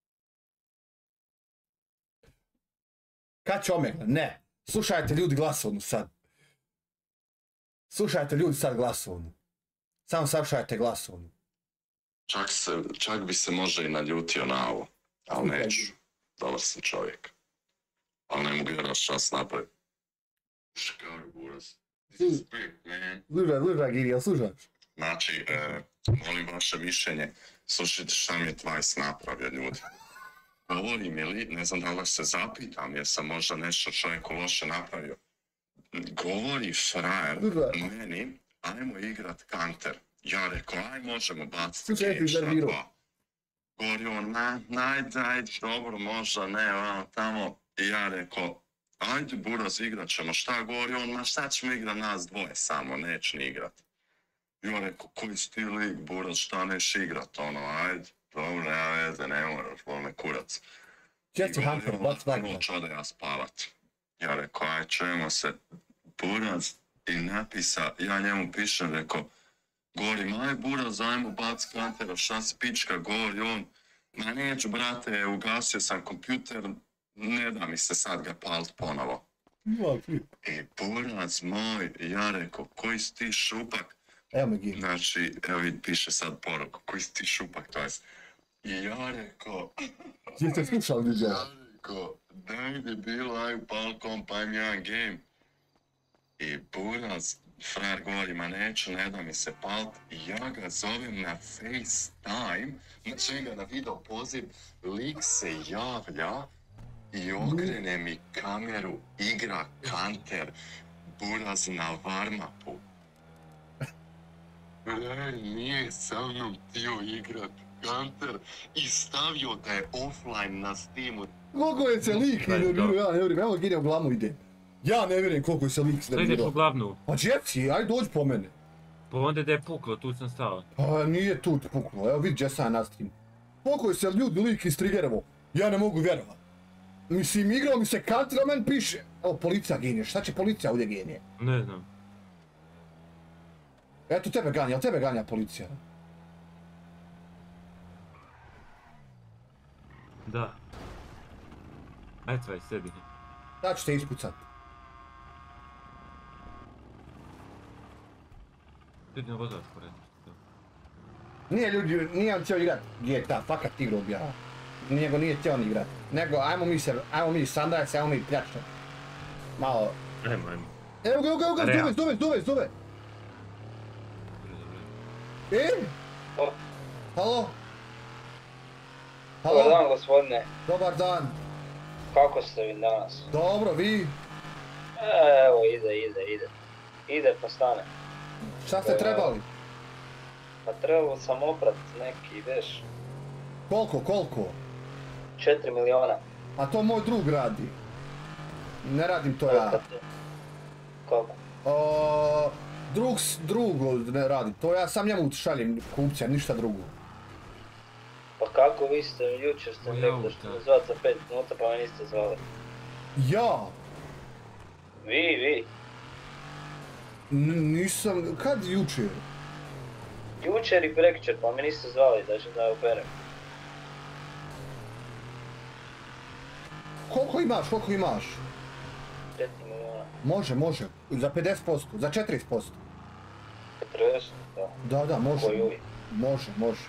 Speaker 1: Kad će omegla? Ne. Slušajte ljudi glasovnu sad. Slušajte ljudi sad glasovnu. Samo slušajte glasovnu.
Speaker 12: Čak bi se možda i naljutio na ovo. Ali neću. Dobar sam čovjek. Ali ne mogu vjerati šta sam napravio. Škaru buraz.
Speaker 1: Slušaj Girija, slušaš?
Speaker 12: Znači, molim vaše mišljenje. Slušajte šta mi je Twice napravio, ljudi. Govori mi li, ne znam da li se zapitam, jer sam možda nešto čovjeku loše napravio. Govori frajer meni, ajmo igrat kanter. Ja rekao, aj možemo baciti game, šta pa. Govori on, daj, dobro, možda ne, vam tamo. I ja rekao, ajde buraz, igrat ćemo, šta govori on, ma šta ćemo igrat nas dvoje samo, neću ni igrat. Ja rekao, koji si ti lik, buraz, šta neš igrat, ono, ajde. Dobro, ja veze, ne moraš, bol me kurac.
Speaker 1: Česti Hunter, baš tako.
Speaker 12: Hoću da ja spavat. Ja rekao, aj čujemo se, buraz, i napisa, ja njemu pišem, rekao, govori, maj buraz, ajmo bac kantera, šta si pička, govori on, ma neću, brate, ugasio sam kompjuter, ne da mi se sad ga palit ponovo. I buraz moj, ja rekao, koji si ti šupak?
Speaker 1: Evo me Giri.
Speaker 12: Znači, evo vidi, piše sad poruku, koji si ti šupak, to jest. I ja rekao...
Speaker 1: Jeste slušali DJ?
Speaker 12: Ja rekao, daj mi bilo, aj u balkon, pa im jedan game. I buraz, frajer govori, ma neću, ne da mi se palit. I ja ga zovem na FaceTime, znači ga na video poziv, lik se javlja i okrene mi kameru, igra kanter, buraz na warm-upu. Nije sa mnom htio igrat kanter i stavio da je offline na Steamu.
Speaker 1: Koliko je se lik nervirao, ja ne vjerujem, evo Giri u glavnu ide. Ja ne vjerujem koliko je se lik nervirao.
Speaker 2: Šta ideš u glavnu?
Speaker 1: Pa Jeffy, aj dođi po mene.
Speaker 2: Pa onda da je puklo, tu sam stao.
Speaker 1: Pa nije tu puklo, evo vidi gdje sam ja na streamu. Koliko se ljudi lik istrigerovo, ja ne mogu vjerovat. Mislim, igrao mi se kantra, meni piše, evo policija genije, šta će policija ovdje genije?
Speaker 2: Ne znam.
Speaker 1: Eto tebe ganja, tebe ganja policija?
Speaker 2: Da. Ajde tvaj, sedi.
Speaker 1: Da ću te ispucat.
Speaker 2: Ljudi na vozačku redi.
Speaker 1: Nije ljudi, nije on htio igrat GTA, fakat igru objava. Nego nije htio on igrat. Nego, ajmo mi sandajce, ajmo mi pljačne. Malo...
Speaker 2: Ajmo.
Speaker 1: Evo ga, zove. Halo?
Speaker 13: Dobar dan, gospodine.
Speaker 1: Dobar dan.
Speaker 13: Kako ste vi danas?
Speaker 1: Dobro, vi?
Speaker 13: Evo, ide. Ide pa stane.
Speaker 1: Šta ste trebali?
Speaker 13: Pa trebao sam oprat neki veš.
Speaker 1: Koliko?
Speaker 13: 4 miliona.
Speaker 1: A to moj drug radi. Ne radim to ja.
Speaker 13: Kako?
Speaker 1: Drugo ne radi, to ja sam njemu šaljem kupcija, ništa drugo.
Speaker 13: Pa kako vi ste, jučer ste rekli da ćete me zvat za 5 minuta pa me niste zvali.
Speaker 1: Ja?
Speaker 13: Vi.
Speaker 1: Nisam, kad jučer?
Speaker 13: Jučer i prekjučer pa me niste zvali da ću da operem.
Speaker 1: Koliko imaš?
Speaker 13: 4 miliona.
Speaker 1: Može, za 50%, za 40%.
Speaker 13: 40, da.
Speaker 1: Da, može.
Speaker 13: Koji uvijek.
Speaker 1: Može.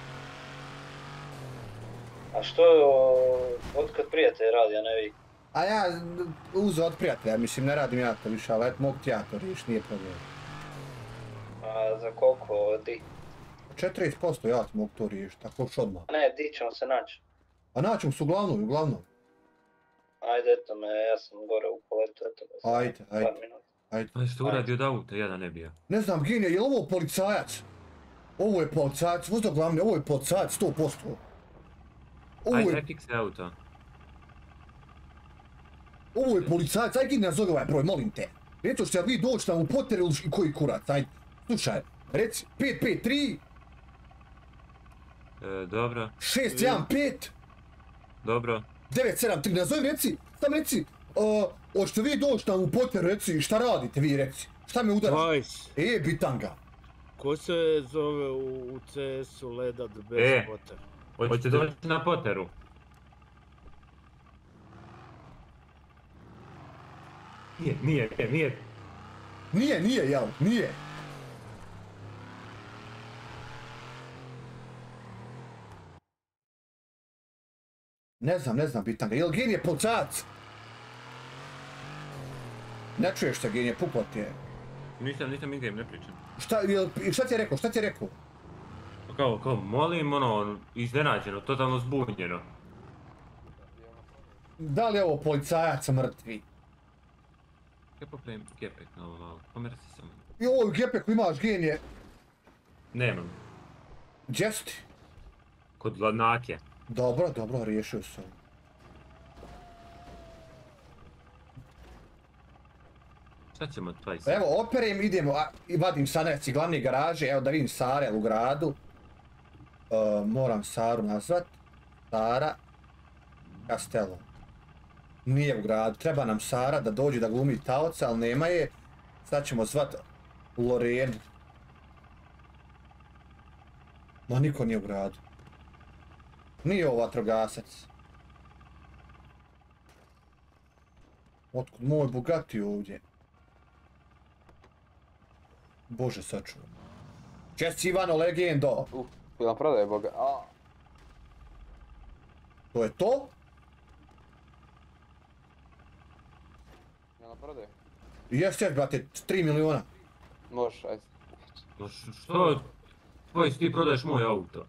Speaker 13: A što je otkad prijatelj radi, a ne vi?
Speaker 1: A ja uzeo od prijatelja, mislim ne radim ja to više, ali mogu ti ja to riješiti, nije problem.
Speaker 13: A za koliko di?
Speaker 1: 40% ja mogu to riješiti, tako što odmah.
Speaker 13: Ne, di ćemo se naći.
Speaker 1: A naćemo se uglavnom.
Speaker 13: Ajde, eto me, ja sam gore u poletu, eto me.
Speaker 1: Ajde.
Speaker 2: A što uradi od auta, ja da ne bija.
Speaker 1: Ne znam, Gine, je li ovo policajac? Ovo je policajac, vozdo glavne, ovo je policajac, 100%.
Speaker 2: Ajde, fiksaj auto.
Speaker 1: Ovo je policajac, ajde Gine nazove ovaj broj, molim te. Reto što vi doći tamo u poteru i koji kurac, ajde. Slušaj, reci, 553.
Speaker 2: Dobro.
Speaker 1: 615.
Speaker 2: Dobro.
Speaker 1: 973, nazovi reci, hoćete vi doći tamo u poteru, reci, šta radite vi, reci. Šta me udara? Bitanga.
Speaker 7: Ko se zove u CS-u Ledat bez Potter?
Speaker 2: Hoćete doći na Potteru? Nije.
Speaker 1: Nije, jel? Nije. Ne znam, Bitanga. Jel Gen je policajac? Ne čuješ se, Gen je pukot je.
Speaker 2: Nisam in-game, ne pričam.
Speaker 1: Šta ti je rekao?
Speaker 2: Kao, molim, iznenađeno, totalno zbunjeno.
Speaker 1: Da li je ovo policajac mrtvi?
Speaker 2: Kaj popravim gepek na ovo malo, pomeri se samo.
Speaker 1: I ovo gepek imaš, Gen je...
Speaker 2: Nemam.
Speaker 1: Gdje si ti?
Speaker 2: Kod Ladnake.
Speaker 1: Dobro, riješio sam.
Speaker 2: Šta ćemo tvaj sad?
Speaker 1: Evo, operem, idemo, i vadim sanajci glavne garaže, evo da vidim Sara u gradu. Moram Saru nazvat. Sara Castello. Nije u gradu, treba nam Sara da dođe da glumi taoca, ali nema je. Sad ćemo zvat Lorenu. Ma niko nije u gradu. Nije ovo vatrogasac. Otkud moj Bugatti ovdje? Bože, sačuvam. Čest Ivano, legendo!
Speaker 9: Bila prodaje Boga.
Speaker 1: To je to?
Speaker 9: Bila prodaje?
Speaker 1: Jes, brate, 3 miliona.
Speaker 9: Možeš, ajde.
Speaker 2: Što? Tvoj, ti prodaješ moj auto.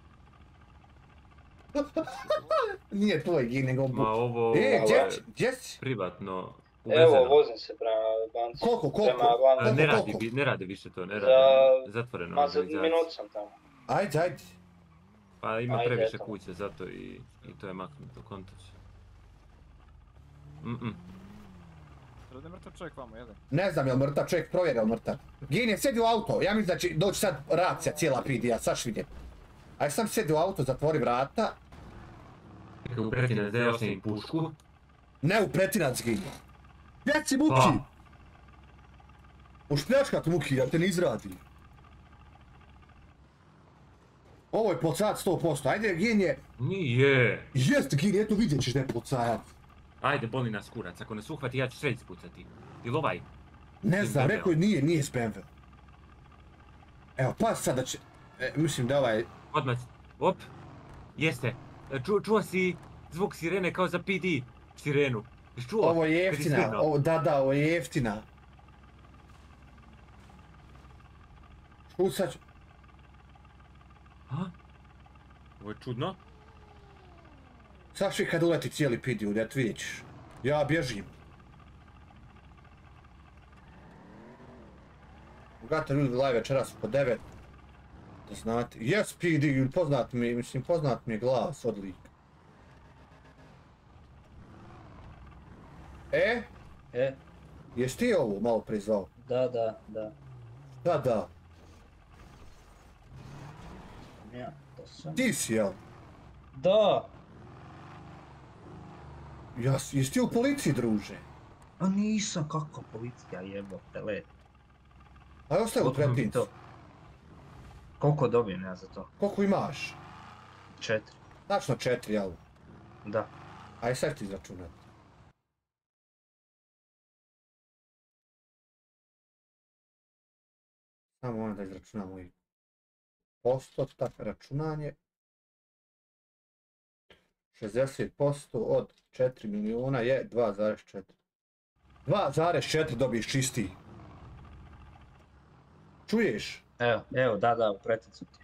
Speaker 1: Nije tvoj Gin, nego...
Speaker 2: Ma ovo...
Speaker 1: gdje si?
Speaker 2: Privatno.
Speaker 13: Evo, vozim se prema banci.
Speaker 1: Koliko?
Speaker 2: Ne radi više to, ne radi. Zatvoreno.
Speaker 13: Ma za minut sam tamo.
Speaker 1: Ajde.
Speaker 2: Pa ima previše kuće zato i to je maknuto kontoć.
Speaker 14: Rode mrtav čovjek vamo, jede?
Speaker 1: Ne znam je li mrtav čovjek, provjeri je li mrtav. Gin je sjedi u auto, ja mislim da će doći sad racija cijela pridija, saš vidjeti. Aj sam sjedi u auto, zatvori vrata.
Speaker 2: U pretinac da ostavim pušku.
Speaker 1: Ne u pretinac ginja. Gdje si Muki? Možeš pljačkat Muki, da te ne izradi. Ovo je policajac 100%, ajde Ginje.
Speaker 2: Nije.
Speaker 1: Jest Ginje, eto vidjet ćeš da je policajac.
Speaker 2: Ajde, boli nas kurac, ako nas uhvati ja ću sve ispucati. Ili ovaj?
Speaker 1: Ne znam, rekao je nije s BMW. Evo, pa sada će... mislim da ovaj...
Speaker 2: Odmah, op. Jeste. Čuo si zvuk sirene kao za PD sirenu. Čuo?
Speaker 1: Ovo je jeftina, da, ovo je jeftina. Škucać.
Speaker 2: Ha? Ovo je čudno.
Speaker 1: Saši kad uleti cijeli PD, da ti vidjet ćeš. Ja bježim. Ugata ljudi live večeras oko 9. Da znate. Yes PD, poznat mi je glas od lika. Jesi ti ovo malo prizvao?
Speaker 13: Da.
Speaker 1: Da.
Speaker 13: Ja, to sam.
Speaker 1: Ti si, jel?
Speaker 13: Da.
Speaker 1: Jesi ti u policiji, druže?
Speaker 13: A nisam, kako policija jebote, let.
Speaker 1: Aj, ostaje u pretincu.
Speaker 13: Koliko dobijem ja za to?
Speaker 1: Koliko imaš?
Speaker 13: 4.
Speaker 1: Tačno 4, jel?
Speaker 13: Da.
Speaker 1: Aj, sad ti izračunati. Samo onda izračunamo i postotak računanje. 60% od 4 milijuna je 2,4. 2,4 dobiješ čisti. Čuješ?
Speaker 13: Evo, da, u pretincu ti.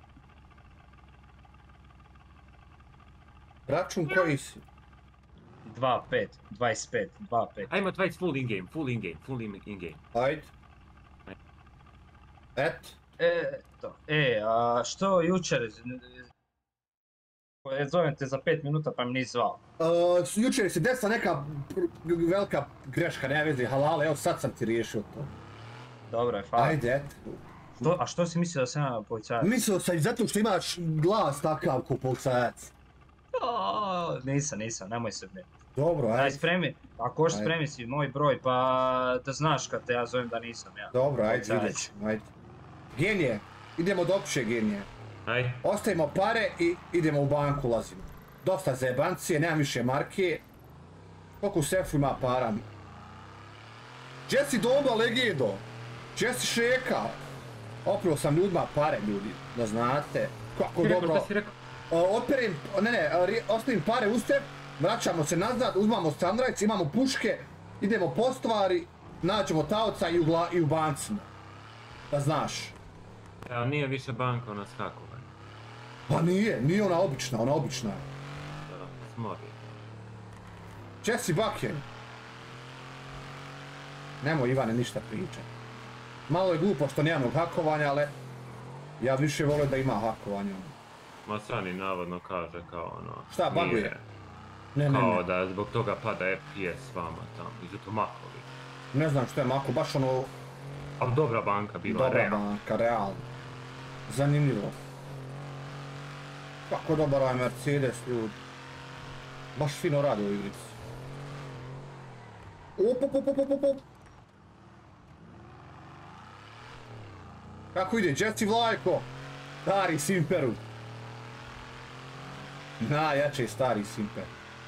Speaker 1: Račun koji si?
Speaker 13: 2,5, 25, 2,5.
Speaker 2: Ajmo 20 full in game.
Speaker 1: Ajde.
Speaker 13: A što jučer... Zovem te za 5 minuta pa mi nisi zvao.
Speaker 1: Jučer si desila neka velika greška, ne vezi, halale, evo sad sam ti riješio to.
Speaker 13: Dobro je, hvala.
Speaker 1: Ajde, eto.
Speaker 13: A što si mislio da sam ja policajac?
Speaker 1: Mislio sam zato što imaš glas takav ko policajac.
Speaker 13: Nisam, nemoj se bne.
Speaker 1: Dobro, ajde.
Speaker 13: Daj spremi, ako hoš spremi si moj broj pa da znaš kad te ja zovem da nisam ja.
Speaker 1: Dobro, ajde, vidjet ćemo, ajde. Genije, idemo do opće genije.
Speaker 2: Ajde.
Speaker 1: Ostavimo pare i idemo u banku, ulazimo. Dosta zajebancije, nemam više marke. Koliko u sefu ima para? Gdje si doba, legendo? Gdje si šeka? Opravo sam ljudima pare, ljudi, da znate. Kako dobro. Ostavim pare u step, vraćamo se nazad, uzmamo sunrise, imamo puške, idemo po stvari, nađemo taoca i u bancima. Da znaš.
Speaker 2: Evo, nije više banka, ona skakova.
Speaker 1: Pa nije ona obična, je.
Speaker 2: Smori.
Speaker 1: Gdje si Bakjer? Nemoj Ivane ništa pričati. Malo je glupo što nemamo hakovanja, ali ja više volim da ima hakovanja.
Speaker 2: Ma Sani navodno kaže kao ono...
Speaker 1: Šta, baguje?
Speaker 2: Kao da zbog toga pada FPS vama tamo, izuto makovi.
Speaker 1: Ne znam što je mako, baš ono...
Speaker 2: Ali dobra banka bila,
Speaker 1: Dobra banka, realno. Zanimljivo. Kako dobar ovaj Mercedes, ljudi. Baš fino radi u igrici. Op. Kako ide, Jesse Vlajko? Stari Simperu. Najjači stari Simper.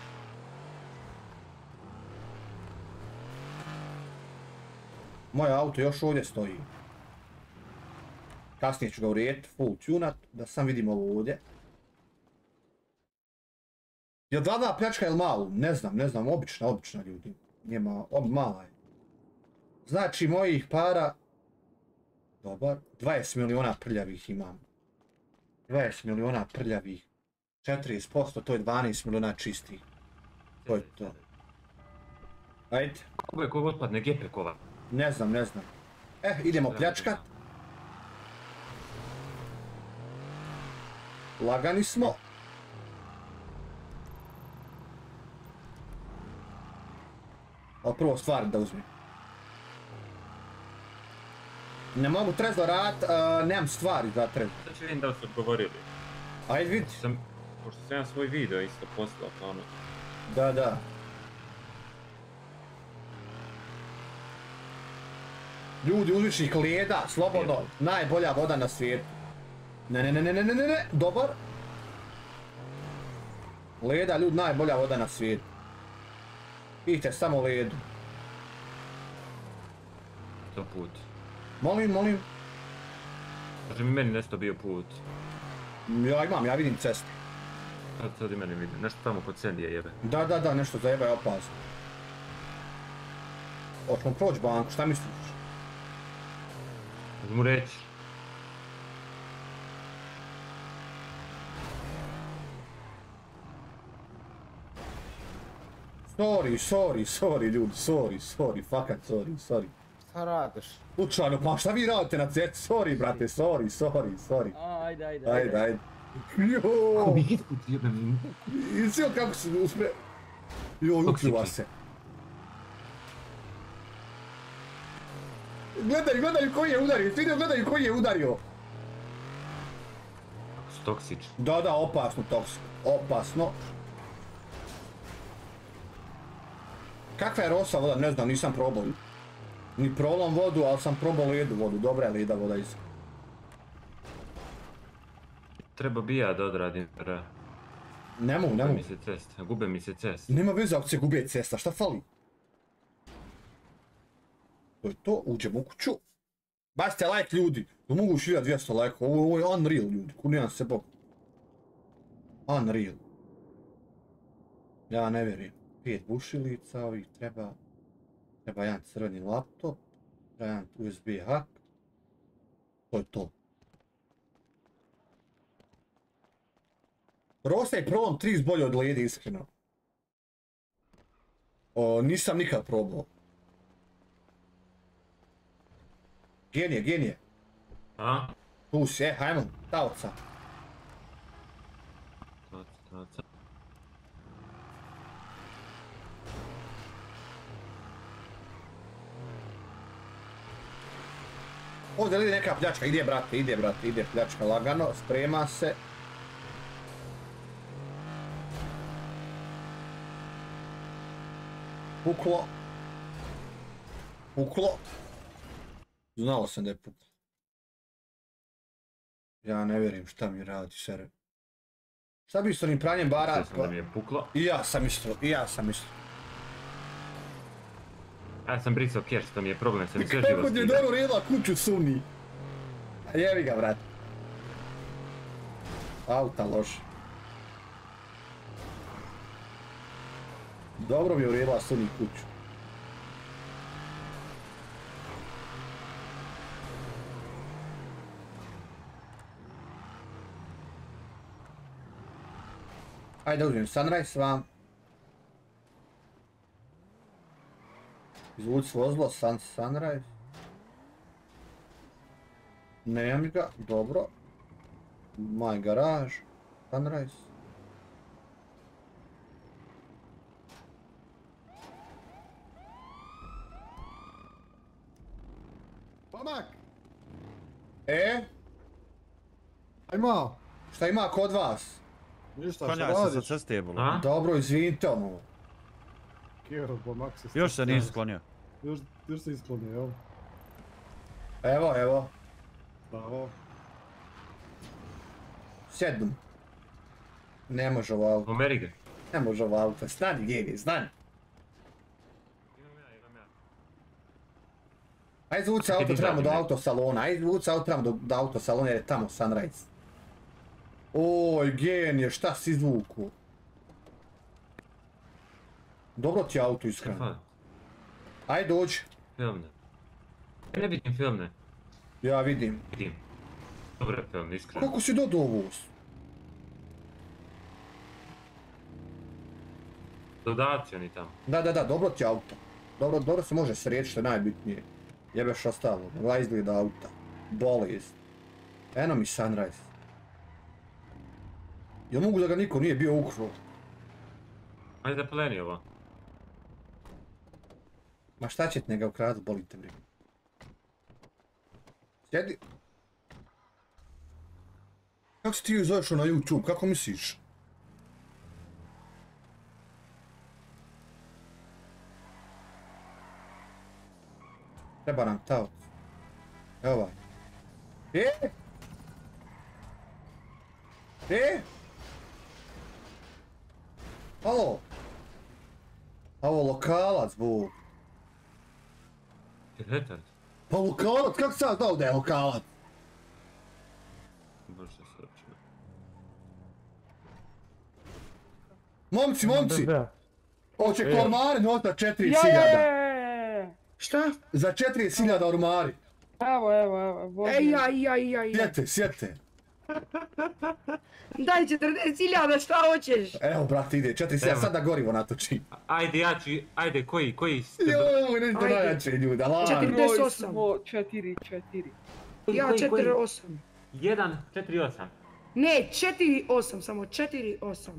Speaker 1: Moje auto još ovdje stoji. Kasnije ću ga urediti, full tunat, da sam vidim ovo ovdje. Jel glavna pljačka ili malu? Ne znam, obična ljudi. Njema, mala je. Znači mojih para... Dobar, 20 miliona prljavih imam. 20 miliona prljavih. 40%, to je 12 miliona čistih. To je to. Ajde.
Speaker 2: Kako je kog otpadne gepekova?
Speaker 1: Ne znam. Idemo pljačkat. Lagani smo. Ali prvo stvari da uzmem. Ne mogu trezno radit, nemam stvari za trezno.
Speaker 2: Sad ću vidim da li su odgovorili.
Speaker 1: Ajde vidi.
Speaker 2: Pošto sam ja svoj video isto poslao, pa ono...
Speaker 1: Da. Ljudi, uzvišnih Leda, slobodno, najbolja voda na svijetu. Ne, dobar. Leda, ljudi, najbolja voda na svijetu. Pijte samo Ledu.
Speaker 2: To put.
Speaker 1: Molim.
Speaker 2: Može mi meni nešto bio put.
Speaker 1: Ja vidim ceste.
Speaker 2: Sad i meni vidim, nešto tamo kod Sendije jebe.
Speaker 1: Da, nešto za jebe je opasno. Hoćemo proći banku, šta misliš?
Speaker 2: Možeš mu reći. Sorry ljudi, sorry, fakat sorry.
Speaker 5: Šta radiš?
Speaker 1: Slučajno, pa šta vi radite na cetu? Sorry brate, sorry. Ajde. Joooo.
Speaker 2: Kako mi hitput jebem?
Speaker 1: I sve kako se uspre... Joj, ukljuva se. Gledaju koji je udario, ti gledaju koji je udario.
Speaker 2: Toksič.
Speaker 1: Da, opasno toksik, opasno. Kakva je rosa voda, ne znam, nisam probao. Ni prolom vodu, ali sam probao ledu vodu, dobra je leda voda iz.
Speaker 2: Treba bi ja da odradim,
Speaker 1: Ne mogu.
Speaker 2: Gube mi se cest.
Speaker 1: Nema veze ako se gube cesta, šta fali? To je to, uđemo u kuću. Bacite like ljudi, da mogu 1200 like, ovo je unreal ljudi, kunijan se bog. Unreal. Ja ne vjerujem. 5 bušilica, ovih treba jedan crveni laptop, treba jedan USB hack. To je to. Rosa je prolom 30 bolje od Lede, iskreno. Nisam nikad probao. Genije.
Speaker 2: A?
Speaker 1: Tu si, hajmo, taoca.
Speaker 2: Taoca.
Speaker 1: Ovdje ide neka pljačka, ide brate, pljačka lagano, sprema se. Puklo. Znao sam da je puklo. Ja ne vjerujem šta mi radi, sere. Šta bi s onim pranjem bara?
Speaker 2: Sve sam da mi je puklo.
Speaker 1: I ja sam mislio.
Speaker 2: Ja sam brisao keš, to mi je problem, sam sve živo
Speaker 1: Kako ti je dobro redla kuću suni? Jevi ga, brate. Auta loše. Dobro mi je uredila suni kuću. Ajde da uzmem Sunrise vam. Izvuci vozilo, Sunrise. Nemam ga, dobro. My garage, Sunrise.
Speaker 7: Pomak!
Speaker 1: Ajmo! Šta ima kod vas?
Speaker 7: Ništa, šta
Speaker 4: Klanjaj se
Speaker 7: radiš?
Speaker 4: sa ceste jebalo.
Speaker 1: Dobro, izvinite ono.
Speaker 7: Kjero, pomak se.
Speaker 4: Još se nisi sklonio.
Speaker 7: Još se isklonio, jel?
Speaker 1: Evo.
Speaker 7: Bravo.
Speaker 1: Sjednu. Ne može ovo auto.
Speaker 2: Pomeri ga.
Speaker 1: Ne može ovo auto. Stani, Geri, stani. Ajde zvuci auto, trebamo do autosalona. Do autosalona jer je tamo Sunrise. Oj, genije, šta si izvuku? Dobro ti je auto iskreno. Ajde dođi.
Speaker 2: Filmne. Ja ne vidim filmne.
Speaker 1: Ja vidim.
Speaker 2: Dobro je film, iskreno.
Speaker 1: Kako si dodao ovo?
Speaker 2: Dodaci oni tamo.
Speaker 1: Da, dobro ti je auto. Dobro se može sreći, što je najbitnije. Jebeš ostalo, gledaj izgleda auta. Bolest. Eno mi Sunrise. Jel mogu da ga niko nije bio ukrao?
Speaker 2: Ajde da pleni ovo.
Speaker 1: Ma šta će ti njega ukradu, boli te briga. Sjedi. Kako si ti izašao na YouTube, kako misliš? Treba nam taoc. Evo ovaj. Alo? Ovo lokalac, Bog.
Speaker 2: Ti retard?
Speaker 1: Pa lokalac, kako sam znao da je lokalac?
Speaker 2: Bože srčano.
Speaker 1: Momci! Oće kormari nota 4000.
Speaker 15: Šta?
Speaker 1: Za 4000 ormari.
Speaker 15: Evo. Ej.
Speaker 1: Sjete.
Speaker 15: Daj 40.000, šta hoćeš?
Speaker 1: Evo, brate, ide 4000, sad da gorivo natočim.
Speaker 2: Ajde, koji ste...
Speaker 1: Joj, nešto najjače ljuda, lan.
Speaker 15: 48.
Speaker 16: 4.
Speaker 15: Ja 48.
Speaker 2: 1-4-8.
Speaker 15: Ne, 4-8, samo 4-8.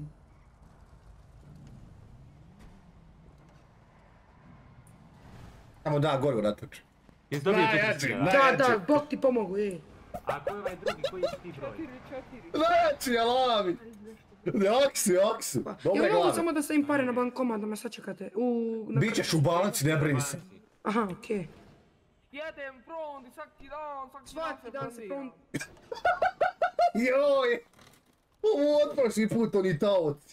Speaker 1: Samo da, gorivo natočim.
Speaker 2: Jesi dobio 4000?
Speaker 15: Da, Bog ti pomogu,
Speaker 2: A ko je ovaj drugi, koji je ti broj?
Speaker 16: 4.
Speaker 1: Najjači, alavi. Aksu. Dobre
Speaker 15: ja mogu
Speaker 1: glave.
Speaker 15: samo da stavim pare na bankomat, da me sačekate.
Speaker 1: Bićeš u banci, ne brini se.
Speaker 15: Aha, okej.
Speaker 16: Jedem frondi,
Speaker 15: Svaki dan se front.
Speaker 1: Joj! Ovo otprošli put oni taoci.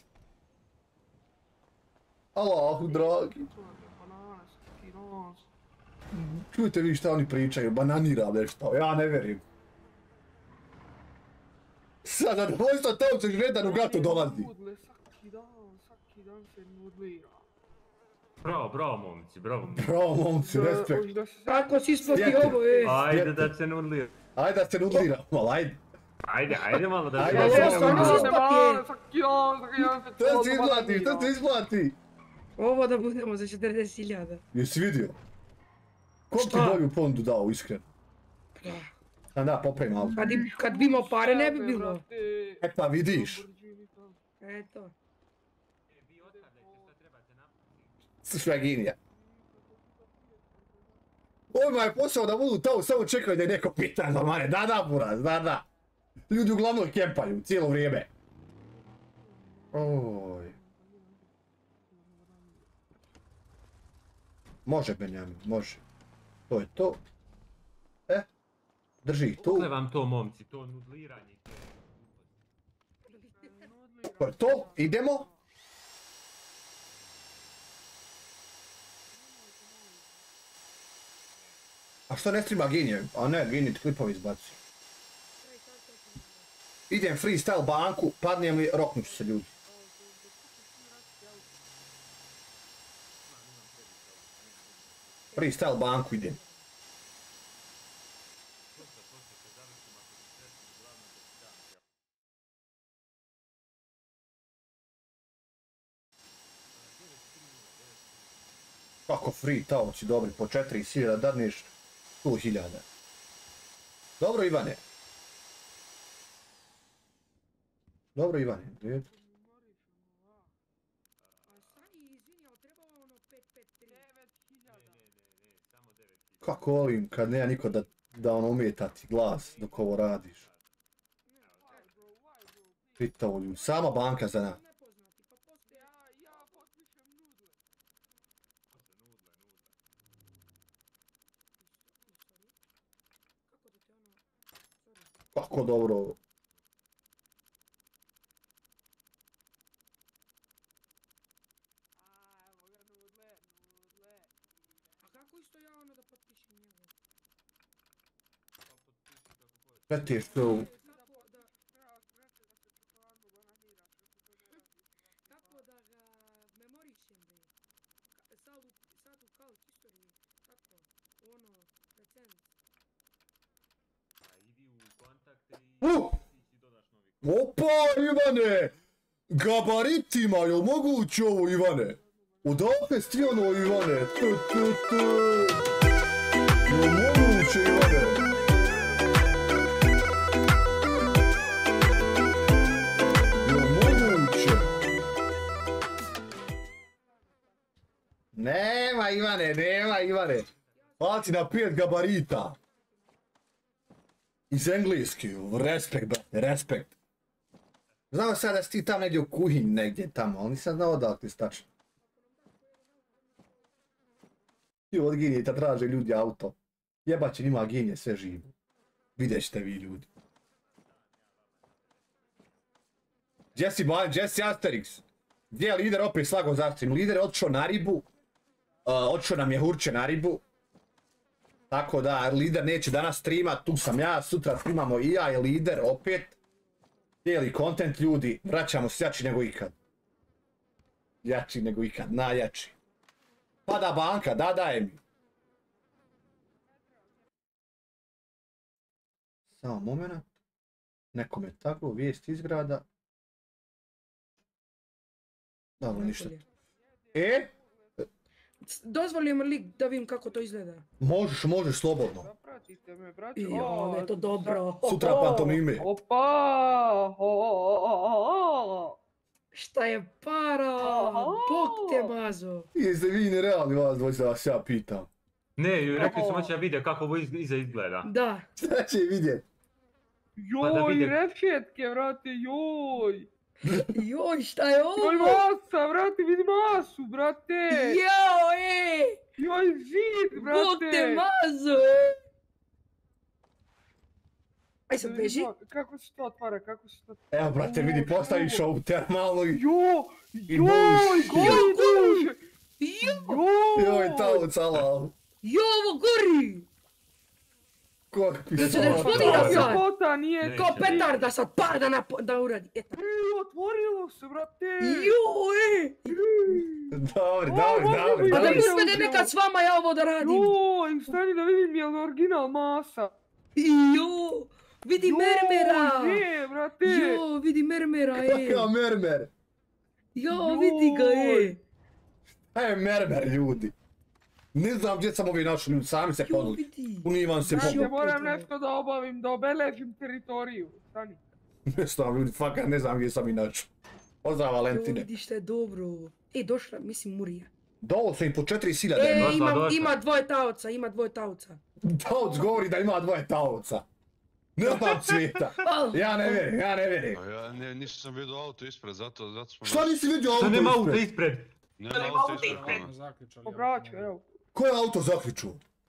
Speaker 1: Allahu dragi. Čujte vi šta oni pričaju, bananira nešto, ja ne verim. Sada dvojstvo taoca žredan u gratu dolazi.
Speaker 16: Svaki dan se nudlira.
Speaker 2: Bravo, momci, bravo.
Speaker 1: Bravo, momci, respekt.
Speaker 15: Kako si isplati ovo,
Speaker 2: Ajde da se nudlira.
Speaker 1: Ajde da se nudlira, malo, ajde.
Speaker 2: Ajde malo da se
Speaker 1: Ajde,
Speaker 15: stvarno se isplati.
Speaker 1: To se isplati.
Speaker 15: Ovo da budemo za 40.000.
Speaker 1: Jesi vidio? Ko ti bolju ponudu dao, iskreno? Da, popravim auto.
Speaker 15: Kad bi imao pare, ne bi bilo.
Speaker 1: E pa vidiš.
Speaker 15: Eto.
Speaker 1: Švaginija. Ovima je posao da budu tamo, samo čekaju da je neko pita za mane. Da, buraz, da. Ljudi uglavnom kempaju, cijelo vrijeme. Oj. Može, Benjamin, može. To je to. Drži ih tu.
Speaker 2: Kako je vam to, momci, to nudliranje?
Speaker 1: To je to, idemo. A što ne streama Ginje? A ne, Ginje ti klipovi izbaci. Idem freestyle banku, padnem li, roknut ću se ljudi. Freestyle banku idem. Kako free taoci dobri, po 4000 dadneš 100.000. Dobro Ivane. Dred. Kako volim kad nema niko da ono umijeta ti glas dok ovo radiš. Pitao ljud, sama banka za nas. Kako dobro. Pretiš to.
Speaker 15: Kako da ga memorišem, sad u kao historiji, kako, ono, recent.
Speaker 1: Opa, Ivane! Gabaritima, jel moguće ovo, Ivane? Odakle si ti ono, Ivane? Jel moguće, Ivane? Jel moguće? Nema, Ivane. Hvala ti na 5 gabarita. Iz engleski, respekt, brate, respekt. Znao sad da si ti tam negdje u kuhinji negdje tamo, ali nisam znao odakle si tačno. I od Ginjeta traže ljudi auto. Jebat će njima Ginje sve živo. Vidjet ćete vi ljudi. Jesse Asterix. Gdje je lider opet slago za stream? Lider je otišao na ribu. Otišao nam je Hurče na ribu. Tako da, lider neće danas streamat, tu sam ja, sutra streamamo i ja i lider opet. Dijeli content ljudi, vraćamo se jači nego ikad. Jači nego ikad, najjači. Pada banka, daje mi. Samo moment. Nekome tako, vijest iz grada. Dobro, ništa.
Speaker 15: Dozvolim li da vidim kako to izgleda?
Speaker 1: Možeš slobodno.
Speaker 16: Zapratite me, braćo.
Speaker 15: Jo, je to dobro.
Speaker 1: Sutra pantomime.
Speaker 16: Opa!
Speaker 15: Šta je para? Bog te mazo.
Speaker 1: Jeste vi nerealni vas dvojica, da vas ja pitam.
Speaker 2: Ne, rekli smo će vidjeti kako ovo iza izgleda.
Speaker 15: Da.
Speaker 1: Šta će vidjeti?
Speaker 16: Joj, rešetke, vrate, joj.
Speaker 15: Joj, šta je ovo?
Speaker 16: Joj, masa, vrate, vidi masu, brate.
Speaker 15: Jao,
Speaker 16: Joj, zid, brate.
Speaker 15: Bog te mazo, Aj sad beži.
Speaker 16: Kako se to otvara,
Speaker 1: Evo, brate, vidi, postaviš ovu termalnu i...
Speaker 16: Joj, gori.
Speaker 1: Joj, tauc, alal.
Speaker 15: Ovo gori.
Speaker 1: Kakvi
Speaker 15: Da se ne eksplodira sad.
Speaker 16: Ljepota nije...
Speaker 15: Kao petarda sad, da uradi.
Speaker 16: Otvorilo se, brate.
Speaker 1: Dobri.
Speaker 15: Pa da mi svede nekad s vama ja ovo da radim.
Speaker 16: Joj, stani da vidim je li original masa.
Speaker 15: Jo, vidi mermera.
Speaker 16: Je, brate.
Speaker 15: Jo, vidi mermera,
Speaker 1: Kakav mermer?
Speaker 15: Jo, vidi ga,
Speaker 1: mermer, ljudi. Ne znam gdje sam ovi našli ljudi, sami se ponuli. Univan se
Speaker 16: Ja
Speaker 1: pomoć.
Speaker 16: moram nešto da obavim, da obeležim teritoriju. Stani.
Speaker 1: Ne znam ljudi, fakat ne znam gdje sam i našao. Pozdrav Valentine.
Speaker 15: Vidi šta je dobro. Došla, mislim, Murija.
Speaker 1: Dao sam im po 4000.
Speaker 15: Ima dvoje taoca.
Speaker 1: Taoc govori da ima 2 taoca. Ne znam Cvijeta. Ja ne vjerim.
Speaker 17: Ja nisam vidio auto ispred, zato smo...
Speaker 1: Šta nisi vidio auto
Speaker 2: ispred?
Speaker 1: ispred?
Speaker 2: Nema auto ispred.
Speaker 17: Nema auto ispred.
Speaker 16: Obraću, evo.
Speaker 1: Ko je auto zaključuo?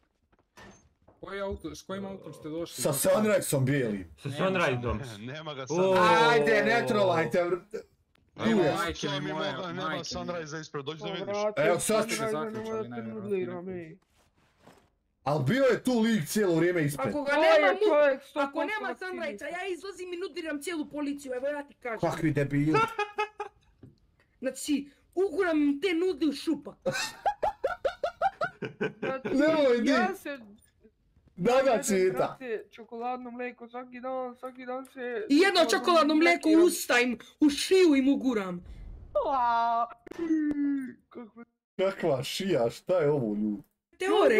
Speaker 14: S kojim autom ste došli?
Speaker 1: Sa Sunriseom bijelim.
Speaker 2: Sa Sunriseom.
Speaker 17: Nema ga Sunrise.
Speaker 1: Ajde, ne trolajte.
Speaker 17: Nema Sunrise ispred, dođi da vidiš.
Speaker 1: Evo sad ću. Ali bio je tu lik cijelo vrijeme ispred.
Speaker 15: Ako nema Sunrise-a, ja izlazim i nudiram cijelu policiju, evo ja ti kažem.
Speaker 1: Kakvi debili.
Speaker 15: Znači, uguram te nude u šupak.
Speaker 1: Nemoj di. Da ga Cvijeta.
Speaker 16: Čokoladno mlijeko svaki dan se...
Speaker 15: I jedno čokoladno mlijeko u usta im, u šiju im uguram.
Speaker 1: Kakva šija, šta je ovo ljudi?
Speaker 15: Teore!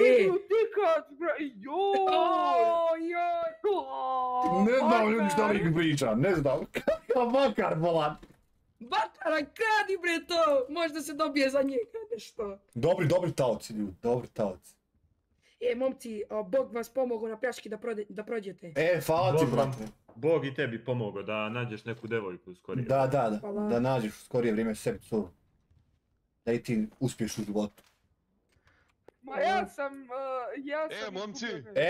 Speaker 1: Ne znam ljudi šta lik priča, ne znam. Kakav bakar bolan.
Speaker 15: Bakara, kradi bre to! Možda se dobije za njega nešto.
Speaker 1: Dobri taoci ljudi, dobri taoci.
Speaker 15: Momci, Bog vas pomogao na pljački da prođete.
Speaker 1: Hvala ti brate.
Speaker 2: Bog i tebi pomogao da nađeš neku devojku skorije.
Speaker 1: Da nađeš u skorije vrijeme sebi curu. Da i ti uspiješ u životu.
Speaker 16: Ma ja sam...
Speaker 17: Momci!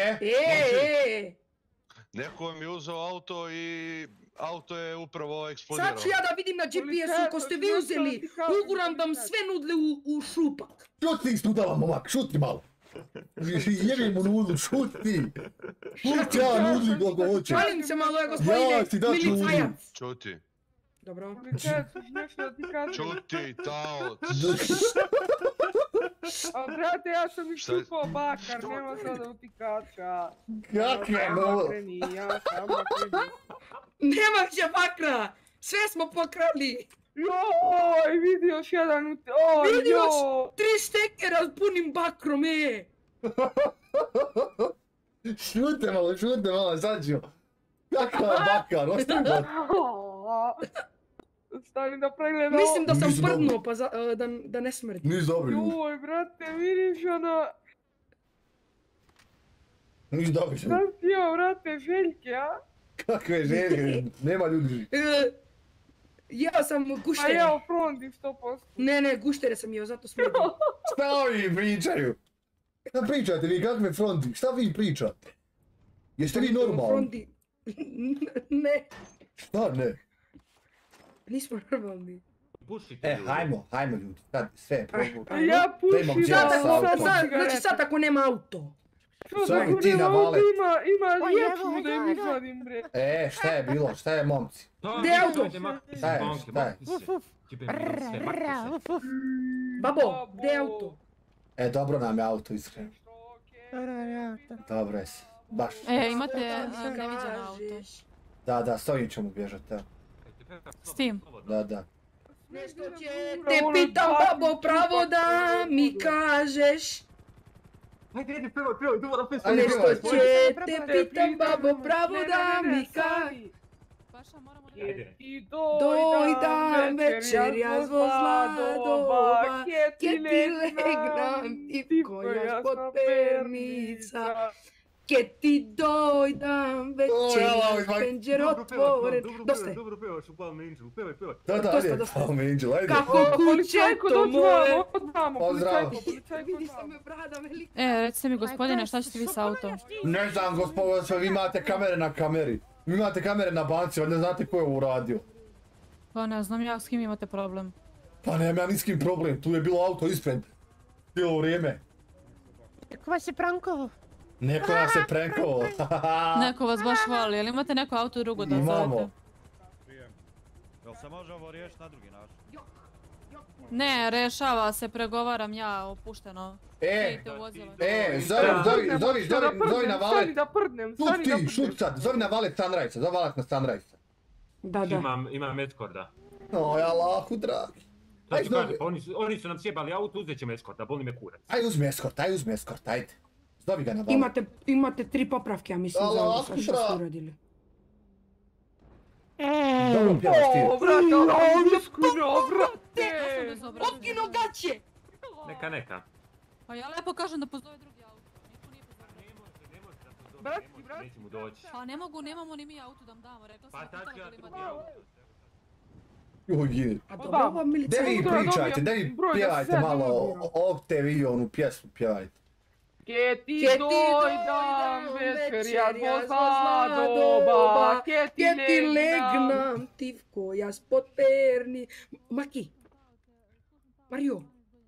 Speaker 17: Neko mi je uzeo auto i auto je upravo eksplodirao.
Speaker 15: Sad ću ja da vidim na GPS-u ko ste vi uzeli. Uguram vam sve nudle u šupak.
Speaker 1: Šuti studala momak, šuti malo. Jebi mu nudlu, šuti. Šuti ja nudli koliko hoće.
Speaker 15: Šalim se malo, gospodine milicajac.
Speaker 17: Čuti.
Speaker 15: Dobro.
Speaker 16: Milicajac, nešto da ti kažem.
Speaker 17: Čuti, taoc.
Speaker 16: A brate, ja sam iščupao bakar, nema sada utikača.
Speaker 1: Kakve no?
Speaker 16: Ja sam bakreni.
Speaker 15: Nema će bakra! Sve smo pokrali!
Speaker 16: Joj, vidi još jedan
Speaker 15: Vidi još 3 štekera s punim bakrom,
Speaker 1: Šute malo, sad ću. Kakav je bakar, ostavi bakar.
Speaker 16: Stani da pregledam.
Speaker 15: Mislim da sam prdnuo, pa da ne smrdi.
Speaker 1: Nis dobri.
Speaker 16: Joj, brate, vidiš ona...
Speaker 1: Nis dobri.
Speaker 16: Sam ti joj, brate, željke, a?
Speaker 1: Kakve željke, nema ljudi.
Speaker 15: Ja sam
Speaker 16: A
Speaker 15: guštere.
Speaker 16: jeo frondi 100%.
Speaker 15: Ne, guštere sam jeo, zato smedim.
Speaker 1: Šta ovi pričaju? Šta pričate vi, kakve fronti? Šta vi pričate? Jeste vi normalni?
Speaker 15: Frondi. Ne,
Speaker 1: Šta ne?
Speaker 15: nismo normalni.
Speaker 2: Pušite ljudi.
Speaker 1: Hajmo ljudi, sad sve probu.
Speaker 16: Ja pušim,
Speaker 15: Znači sad ako nema auto.
Speaker 1: Zove ti na vale.
Speaker 16: Ima ljepšu da im izvadim bre.
Speaker 1: Šta je bilo, šta je momci?
Speaker 15: Gdje je auto?
Speaker 1: Šta je?
Speaker 15: Babo, gdje je auto?
Speaker 1: Dobro nam je auto, iskreno. Dobro je se, baš.
Speaker 18: Imate neviđeno auto.
Speaker 1: Da, s ovim ćemo bježati, evo.
Speaker 18: S tim?
Speaker 1: Da.
Speaker 15: Nešto će te pitam, babo, pravo da mi kažeš.
Speaker 14: Ajde, pevaj, dobro, pesma.
Speaker 15: Nešto će te pitam, babo, pravo da mi kažeš.
Speaker 16: I
Speaker 15: dojdam večerja zvoza doba, kje ti legnam ti koja pod pernica. Kje ti dojdam večerja, penđer otvoren. Dosta je.
Speaker 2: Dobro pevaš u Palm Angelu, pevaj.
Speaker 1: Da, ajde, Palm Angel, ajde.
Speaker 15: Kako kuće to moje.
Speaker 1: Pozdrav.
Speaker 18: Recite mi gospodine, šta ćete vi s autom?
Speaker 1: Ne znam gospodine, vi imate kamere na kameri. Vi imate kamere na banci, ne znate ko je ovo uradio.
Speaker 18: Pa ne znam ja s kim imate problem.
Speaker 1: Pa nemam ja ni s kim problem, tu je bilo auto ispred. Cijelo vrijeme.
Speaker 19: Neko vas je prankovo.
Speaker 1: Neko nas je prankovo.
Speaker 18: Neko vas baš voli, ali imate neko auto drugo da zovete?
Speaker 1: Imamo.
Speaker 20: Jel se može ovo riješiti na drugi način?
Speaker 18: Ne, rešava se, pregovaram ja, opušteno.
Speaker 1: Zovi na valet. Šut sad, zovi na valet Sunrise, zovi valet na Sunrise.
Speaker 15: Da.
Speaker 2: Imam eskorda.
Speaker 1: Oj, Allahu dragi.
Speaker 2: Šta ti kaže, pa oni su nam sjebali auto, uzet ćemo eskorda, boli me kurac.
Speaker 1: Ajde uzmi eskort, ajde. Zovi ga na valet.
Speaker 15: Imate 3 popravke, ja mislim, za ovo što ste uradili.
Speaker 1: Dobro pjevaš ti.
Speaker 15: Okino gaće!
Speaker 2: Neka.
Speaker 18: Pa ja lepo kažem da postoje drugi auto.
Speaker 2: Nećemo doći.
Speaker 18: Pa ne mogu, nemamo ni mi auto da vam damo, rekla sam pitala da li imate auto.
Speaker 1: Joj, gdje vi pričajte, gdje vi pjevajte malo Octave onu pjesmu pjevajte.
Speaker 16: Kje ti dojdam večerja zvoza doba, kje ti legnam
Speaker 15: ti koja spod perni. Maki! Mario!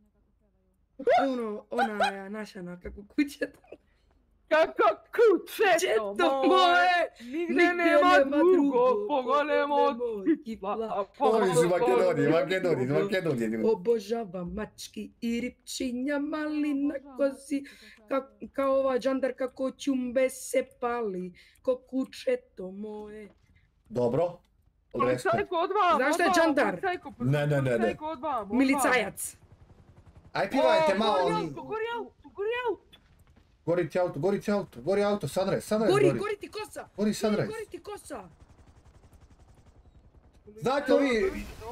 Speaker 15: Ona naša kako kućeta.
Speaker 16: Kako kućeto moje, nigdje nema drugo, pogolemo od kipla.
Speaker 1: Ovi su Makedonije.
Speaker 15: Obožavam mački i ripčinja malina kozi, kao ova džandarka ko čumbe se pali, ko kućeto moje.
Speaker 1: Dobro.
Speaker 16: Policajko od vama.
Speaker 15: Znaš šta je džandar?
Speaker 1: Ne.
Speaker 15: Milicajac.
Speaker 1: Aj pjevajte malo.
Speaker 16: Gori auto.
Speaker 1: Gori auto, Sunrise.
Speaker 15: Gori ti kosa.
Speaker 1: Gori Sunrise.
Speaker 15: Gori ti kosa.
Speaker 1: Znate vi...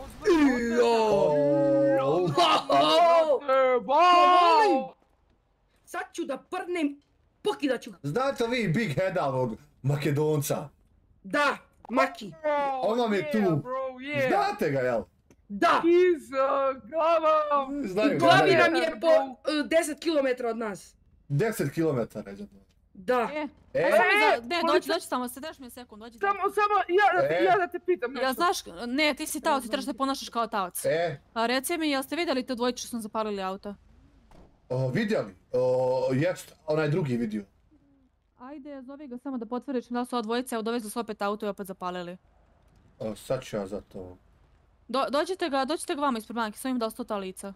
Speaker 15: Sad ću da prdnem, pokidat ću.
Speaker 1: Znate vi Big Headavog Makedonca?
Speaker 15: Da, Maki.
Speaker 1: On vam je tu. Znate ga, jel?
Speaker 15: Da.
Speaker 16: Iz glava.
Speaker 15: U glavi nam je po 10 km od nas.
Speaker 1: 10 km,
Speaker 15: Da.
Speaker 18: Dođi samo, se daš mi sekund, dođi.
Speaker 16: Samo, ja da te pitam nešto.
Speaker 18: Ja znaš, ne, ti si taoc, ti trebaš da ponašaš kao taoc. A reci mi, jel ste vidjeli te dvojicu što sam zapalili auto?
Speaker 1: Vidjeli? Jest, onaj drugi vidio.
Speaker 18: Ajde, zovi ga samo da potvrdiš da su ova dvojica, dovezli su opet auto i opet zapalili.
Speaker 1: Sad ću ja za to.
Speaker 18: Dođite ga vama ispred banke, sam im dao 100 lica.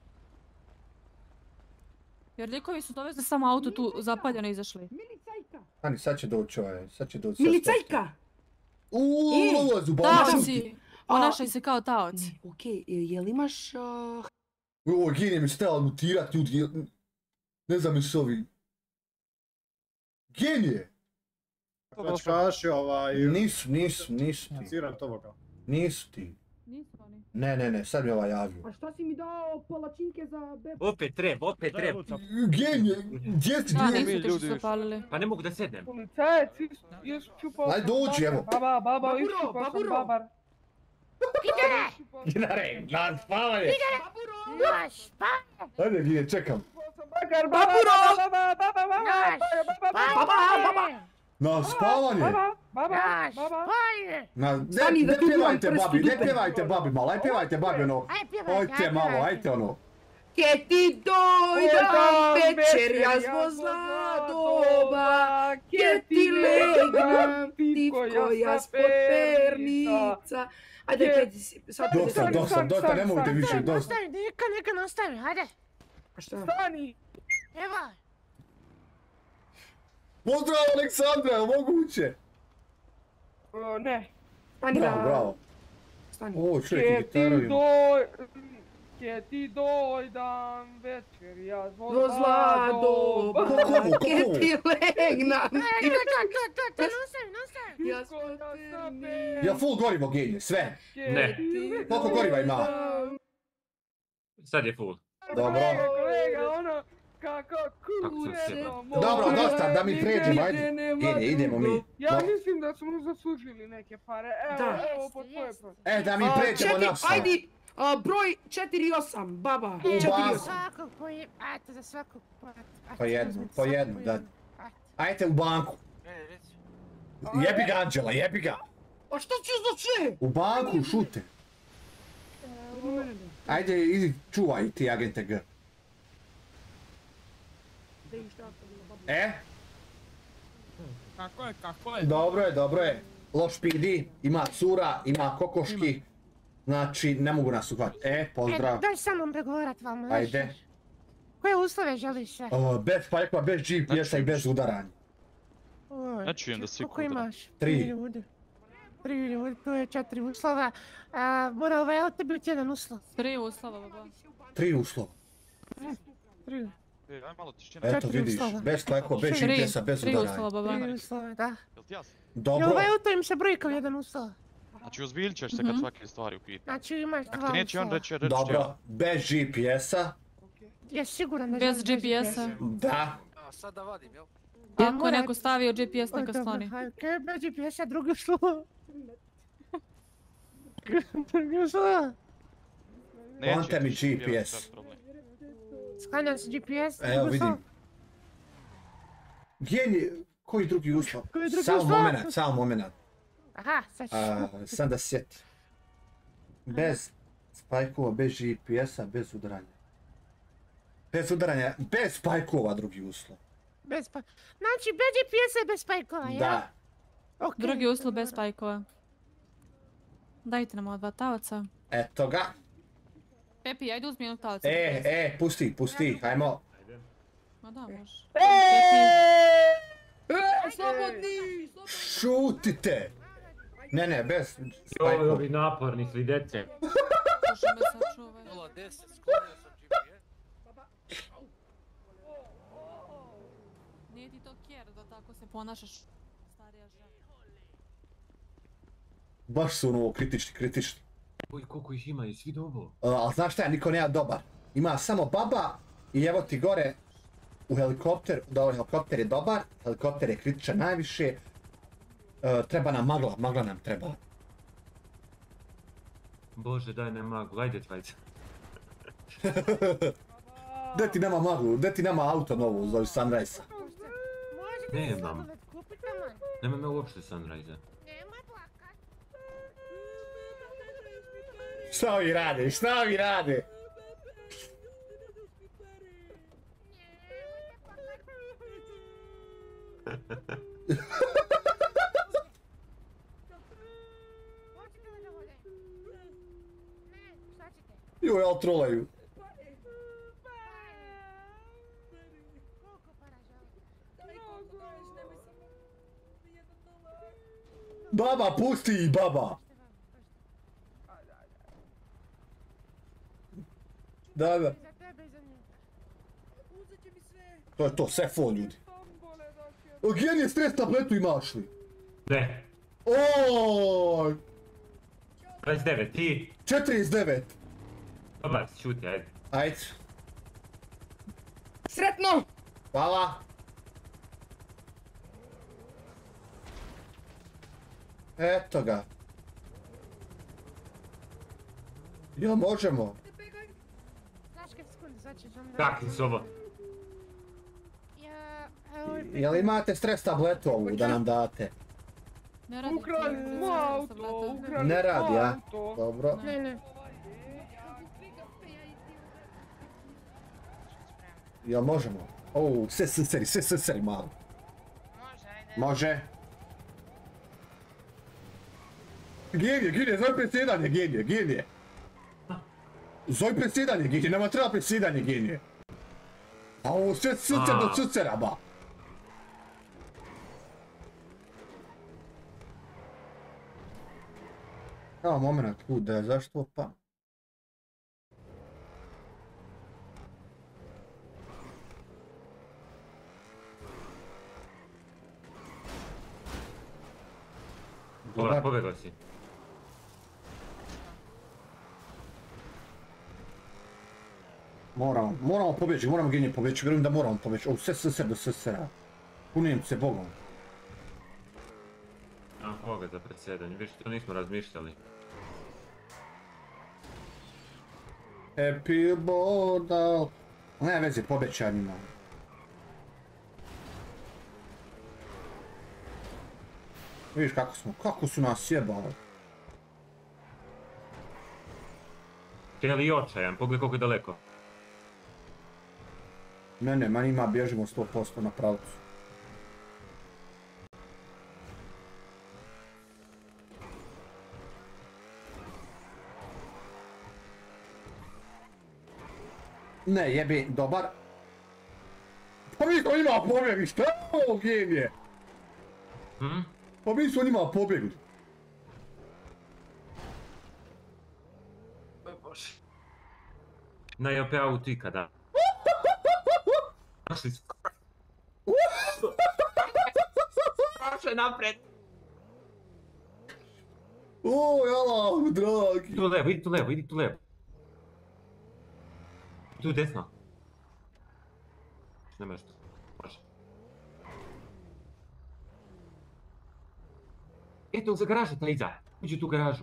Speaker 18: Jer likovi su dovezli samo auto tu zapaljeno i izašli.
Speaker 15: Milicajka!
Speaker 1: Ani, sad će doći.
Speaker 15: Milicajka!
Speaker 1: Ulazu,
Speaker 18: taoci! Ponašaj se kao taoc.
Speaker 15: Okej, jel imaš...
Speaker 1: Genije mi se trebalo mutirat, ljudi. Ne znam mi su ovi. Genije!
Speaker 7: Mačkaši
Speaker 1: Nisu ti.
Speaker 7: Ciran toga.
Speaker 1: Nisu ti.
Speaker 18: Nisu oni.
Speaker 1: Ne, sad mi javio.
Speaker 15: A šta si mi dao palačinke za bebo?
Speaker 2: Opet treba.
Speaker 1: Genije, gdje si?
Speaker 18: Da, nisu ti što su zapalili.
Speaker 2: Pa ne mogu da sednem.
Speaker 16: Policajac, još čupao sam
Speaker 1: Ajde dođi, evo.
Speaker 16: Baba, iščupao sam babar.
Speaker 19: Gidare!
Speaker 1: Ginare, na spavanje!
Speaker 19: Gidare! Na spavanje!
Speaker 1: Ajde, Gine, čekam.
Speaker 16: Baburo!
Speaker 1: Na spavanje!
Speaker 19: Na spavanje!
Speaker 1: Ne pjevajte babi, ne pjevajte babi malo, aj pjevajte babi ono. Ojte malo, ajte ono.
Speaker 15: Ke ti dojdam večerja zvozla doba, ke ti legnem tipkoja spod pernica. Ajde, kad si...
Speaker 1: Dosta, ne možete više, dosta.
Speaker 19: Nastavi, neka nastavi, ajde.
Speaker 15: A šta?
Speaker 16: Stani!
Speaker 19: Evo.
Speaker 1: Pozdrav Aleksandra, moguće?
Speaker 16: Ne.
Speaker 15: Stani da...
Speaker 1: Bravo.
Speaker 15: Stani.
Speaker 1: O, čovjek, gitaru ima.
Speaker 16: Ke ti dojdam večerja
Speaker 15: Zvozla doba, ke ti legnem.
Speaker 19: Nastavi.
Speaker 1: Ja full gorivo genije, sve.
Speaker 2: Ne.
Speaker 1: Koliko goriva ima?
Speaker 2: Sad je full.
Speaker 1: Dobro.
Speaker 16: Kolega, ono, kako kureno moje.
Speaker 1: Dobro, dosta, da mi pređemo, ajde. Genije, idemo mi.
Speaker 16: Ja mislim da smo zaslužili neke pare, evo po tvoje protiv.
Speaker 1: Da mi pređemo naša.
Speaker 15: Ajde, broj 4-8, baba. 4-8.
Speaker 19: Svakog eto za svakog.
Speaker 1: Po jednu, da. Ajde u banku. Jebi ga Anđela, jebi ga.
Speaker 15: A što ću za sve?
Speaker 1: U banku, šute. Ajde, idi, čuvaj ti agente G.
Speaker 6: Kako je?
Speaker 1: Dobro je. Loš PD, ima cura, ima kokoški. Znači, ne mogu nas uhvatiti. Pozdrav.
Speaker 19: Daj sa mnom pregovarat vam.
Speaker 1: Ajde.
Speaker 19: Koje uslove želiš sve?
Speaker 1: Bez spajkova, bez GPS-a i bez udaranja.
Speaker 21: Ja čujem da svi
Speaker 19: koliko imaš?
Speaker 1: 3
Speaker 19: ljudi. 3 ljudi, to je 4 uslova. Mora ovaj auto biti jedan uslov.
Speaker 18: 3 uslova, baba.
Speaker 1: 3 uslova.
Speaker 19: 3.
Speaker 21: Aj malo tišina.
Speaker 1: Eto vidiš, bez spajkova, bez GPS-a, bez udaranja.
Speaker 18: 3 uslova, baba.
Speaker 19: 3 uslova, da.
Speaker 21: Jel ti jasno?
Speaker 1: Dobro.
Speaker 19: I ovaj auto im se broji kao jedan uslov.
Speaker 21: Znači ozbiljit ćeš se kad svake stvari upita.
Speaker 19: Znači imaš 2 uslova.
Speaker 21: Ako ti neće on reći ja.
Speaker 1: Dobro, bez GPS-a.
Speaker 19: Jesi siguran da
Speaker 18: bez GPS-a?
Speaker 1: Da.
Speaker 22: Sad da vadim, jel?
Speaker 18: Ako je neko stavio GPS, neka skloni.
Speaker 19: Bez GPS-a drugi uslov. Drugi uslov.
Speaker 1: Plante mi GPS.
Speaker 19: Sklanjam se GPS.
Speaker 1: Evo vidim. Gdje koji drugi uslov? Samo moment.
Speaker 19: Aha, sad ću.
Speaker 1: Sam da sjeti. Bez spajkova, bez GPS-a, bez udaranja. Bez spajkova drugi uslov.
Speaker 19: Znači bez GPS-a i bez spajkova, ja?
Speaker 1: Da.
Speaker 18: Drugi uslov bez spajkova. Dajte nam ova 2 taoca.
Speaker 1: Eto ga.
Speaker 18: Pepi, ajde uzmi jednog taoca.
Speaker 1: Pusti, hajmo.
Speaker 18: Ma da, može.
Speaker 15: Slobodni!
Speaker 1: Šutite! Ne, bez spajkova.
Speaker 2: Ovi naporni svi dece.
Speaker 18: Slušaj me sačuvaj.
Speaker 22: 010, sklonio sam GPS.
Speaker 18: Nije ti to kjer da tako se ponašaš, starija žena.
Speaker 1: Baš su ono kritični.
Speaker 2: Oj, koliko ih ima i svi dobro.
Speaker 1: Ali znaš šta, niko nema dobar. Ima samo baba i evo ti gore u helikopter, da ovaj helikopter je dobar, helikopter je kritičan najviše. Treba nam magla nam treba.
Speaker 2: Bože, daj nam maglu, ajde tvajca.
Speaker 1: Gdje ti nema maglu, gdje ti nema auto novo za Sunrise-a?
Speaker 2: Nemam. Nemam ja uopšte Sunrise-a.
Speaker 1: Šta vi rade? Joj, ali trolaju. Baba, pusti ih, baba! Da. To je to, sve full ljudi. Gdje je stres tabletu imaš li?
Speaker 2: Ne.
Speaker 1: Oooooj!
Speaker 2: 29, ti?
Speaker 1: 49.
Speaker 2: Dobar, šuti, ajde.
Speaker 1: Ajde.
Speaker 15: Sretno!
Speaker 1: Hvala. Eto ga. Jel možemo?
Speaker 19: Znaš kad sekundi, sad ćeš vam dati.
Speaker 2: Kakvi su ovo?
Speaker 1: Jel imate stres tabletu ovu da nam date?
Speaker 18: Ne radi.
Speaker 16: Ukrali mu auto, ukrali
Speaker 1: Ne radi, a?
Speaker 16: auto.
Speaker 1: Dobro.
Speaker 19: Ne.
Speaker 1: Jel možemo? Sve srceri malo. Može. Genije, zove predsjedanje, genije. Zove predsjedanje, genije, nama treba predsjedanje, genije. A ovo sve srcer do srcera, ba. Evo moment, kuda, zašto pa?
Speaker 2: Dobra, pobjegao si.
Speaker 1: Moramo pobjeći, moramo genije pobjeći, vjerujem da moramo pobjeći. Ovo sve srcer do srcera. Punijem se Bogom.
Speaker 2: A, koga za predsjedanje, više to nismo razmišljali.
Speaker 1: Happy Bodal. Ne veze, pobećanjima. Vidiš kako su nas sjebali.
Speaker 2: Kelly očajan, pogledaj koliko je daleko.
Speaker 1: Ne, ma njima bježimo 100% na pravcu. Ne, jebi, dobar. Pa mi smo njima pobjegli, šta je ovo genije? Pa mi smo njima pobjegli.
Speaker 2: Na JP auto ikada. Našli su.
Speaker 16: Prošle napred.
Speaker 1: O, jala, dragi.
Speaker 2: Idi tu levo, idi tu levo. Tu desno. Nema što. Može. Eto, za garažu ta iza. Uđi u tu garažu.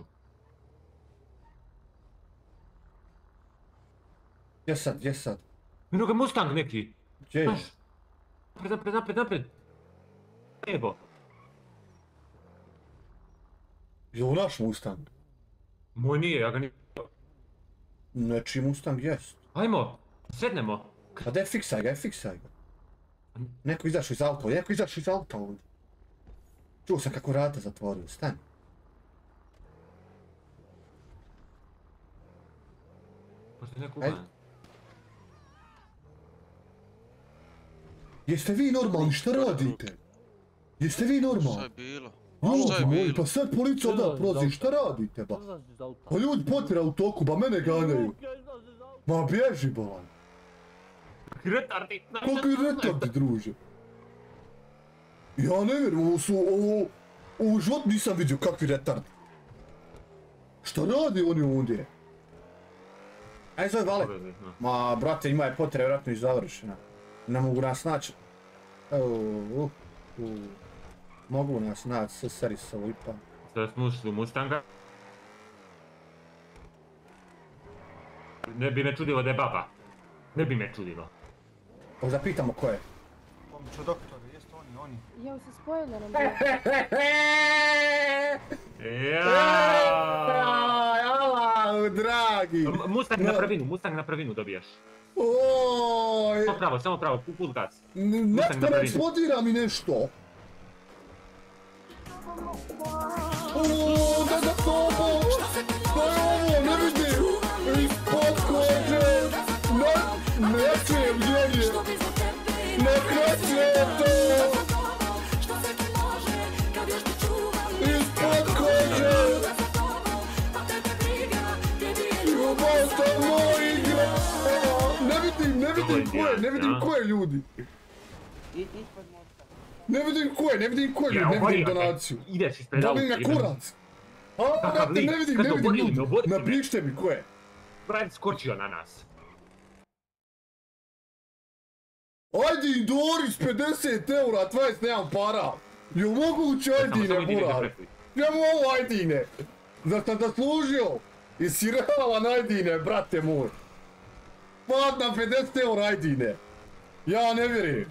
Speaker 1: Gdje sad?
Speaker 2: Eno ga Mustang neki.
Speaker 1: Gdje je?
Speaker 2: Napred. Evo.
Speaker 1: Je li naš Mustang?
Speaker 2: Moj nije, ja ga nije.
Speaker 1: Nečiji Mustang jest.
Speaker 2: Ajmo, sednemo.
Speaker 1: A daj fiksaj ga. Neko izašao iz auta ovdje. Čuo sam kako vrata zatvorio, stani.
Speaker 2: Možda neko uvan.
Speaker 1: Jeste vi normalni, šta radite? Jeste vi normalni?
Speaker 21: Šta je bilo?
Speaker 1: Ljudi moji, pa sad policija da prozi, šta radite ba? Pa ljudi potira u toku, ba mene ganjaju. Ma bježi ba.
Speaker 2: Retardi.
Speaker 1: Kakvi retardi, druže? Ja ne vjerujem, ovo u životu nisam vidio kakvi retardi. Šta radi oni ovdje? Aj zove Vale. Ma brate, ima je potreba vjerojatno i završena. Ne mogu nas naći. Mogu nas naći, sve seri sa lipa.
Speaker 2: Sada smo ušli u Mustanga. Ne bi me čudilo da je baba. Ne bi me čudilo.
Speaker 1: Da pitamo ko je.
Speaker 14: Momčo doktore, jeste oni?
Speaker 3: Jao se spojile nam.
Speaker 1: Jao, dragi.
Speaker 2: Mustang na prvinu dobijaš.
Speaker 1: Oj.
Speaker 2: Samo pravo, full gas.
Speaker 1: Nešto ne eksplodira mi nešto. Oooo, da pomoć! To je ovo, ne vidim! Ispod kože! Ne čujem gdje je! Ne kreće to! Ispod kože! Ljubav sa moj igra! Ne vidim ko je ljudi! Ne vidim ko je, ljudi, ne vidim donaciju.
Speaker 2: Ideš ispred auta.
Speaker 1: Boli me kurac. A, brate, ne vidim ljudi. Napišite mi ko je.
Speaker 2: Brian skočio na nas.
Speaker 1: Ajde, Doris, 50 eura, 20 nemam para. Jel moguće Ajdine, burar? Ja mu ovo Ajdine. Zar sam zaslužio? Isirala najdine, brate moj. Pad na 50 eura najdine. Ja ne vjerujem.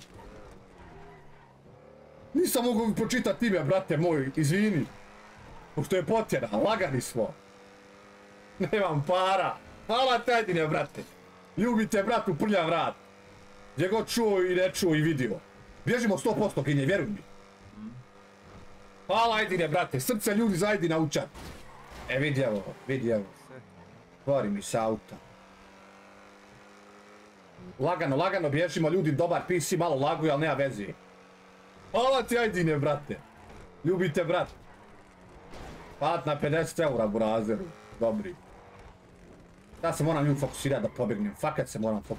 Speaker 1: Nisam mogu pročitati ime, brate moj, izvini. Pošto je potjera, lagani smo. Nemam para. Hvala te najdine, brate. Ljubite bratu prlja vrat. Gdje god čuo i ne čuo i vidio. Bježimo 100% kinje, vjeruj mi. Hvala Ajdine, brate, srce ljudi za Ajdina učat. E, vidi evo. Tvori mi se auta. Lagano bježimo, ljudi, dobar PC, malo laguje, ali nema veze. Hvala ti Ajdine, brate. Ljubite, brat. Pat na 50 eura, burazeru. Dobri. Ja se moram ljudi fokusirati da pobjegnem. Fakat se moram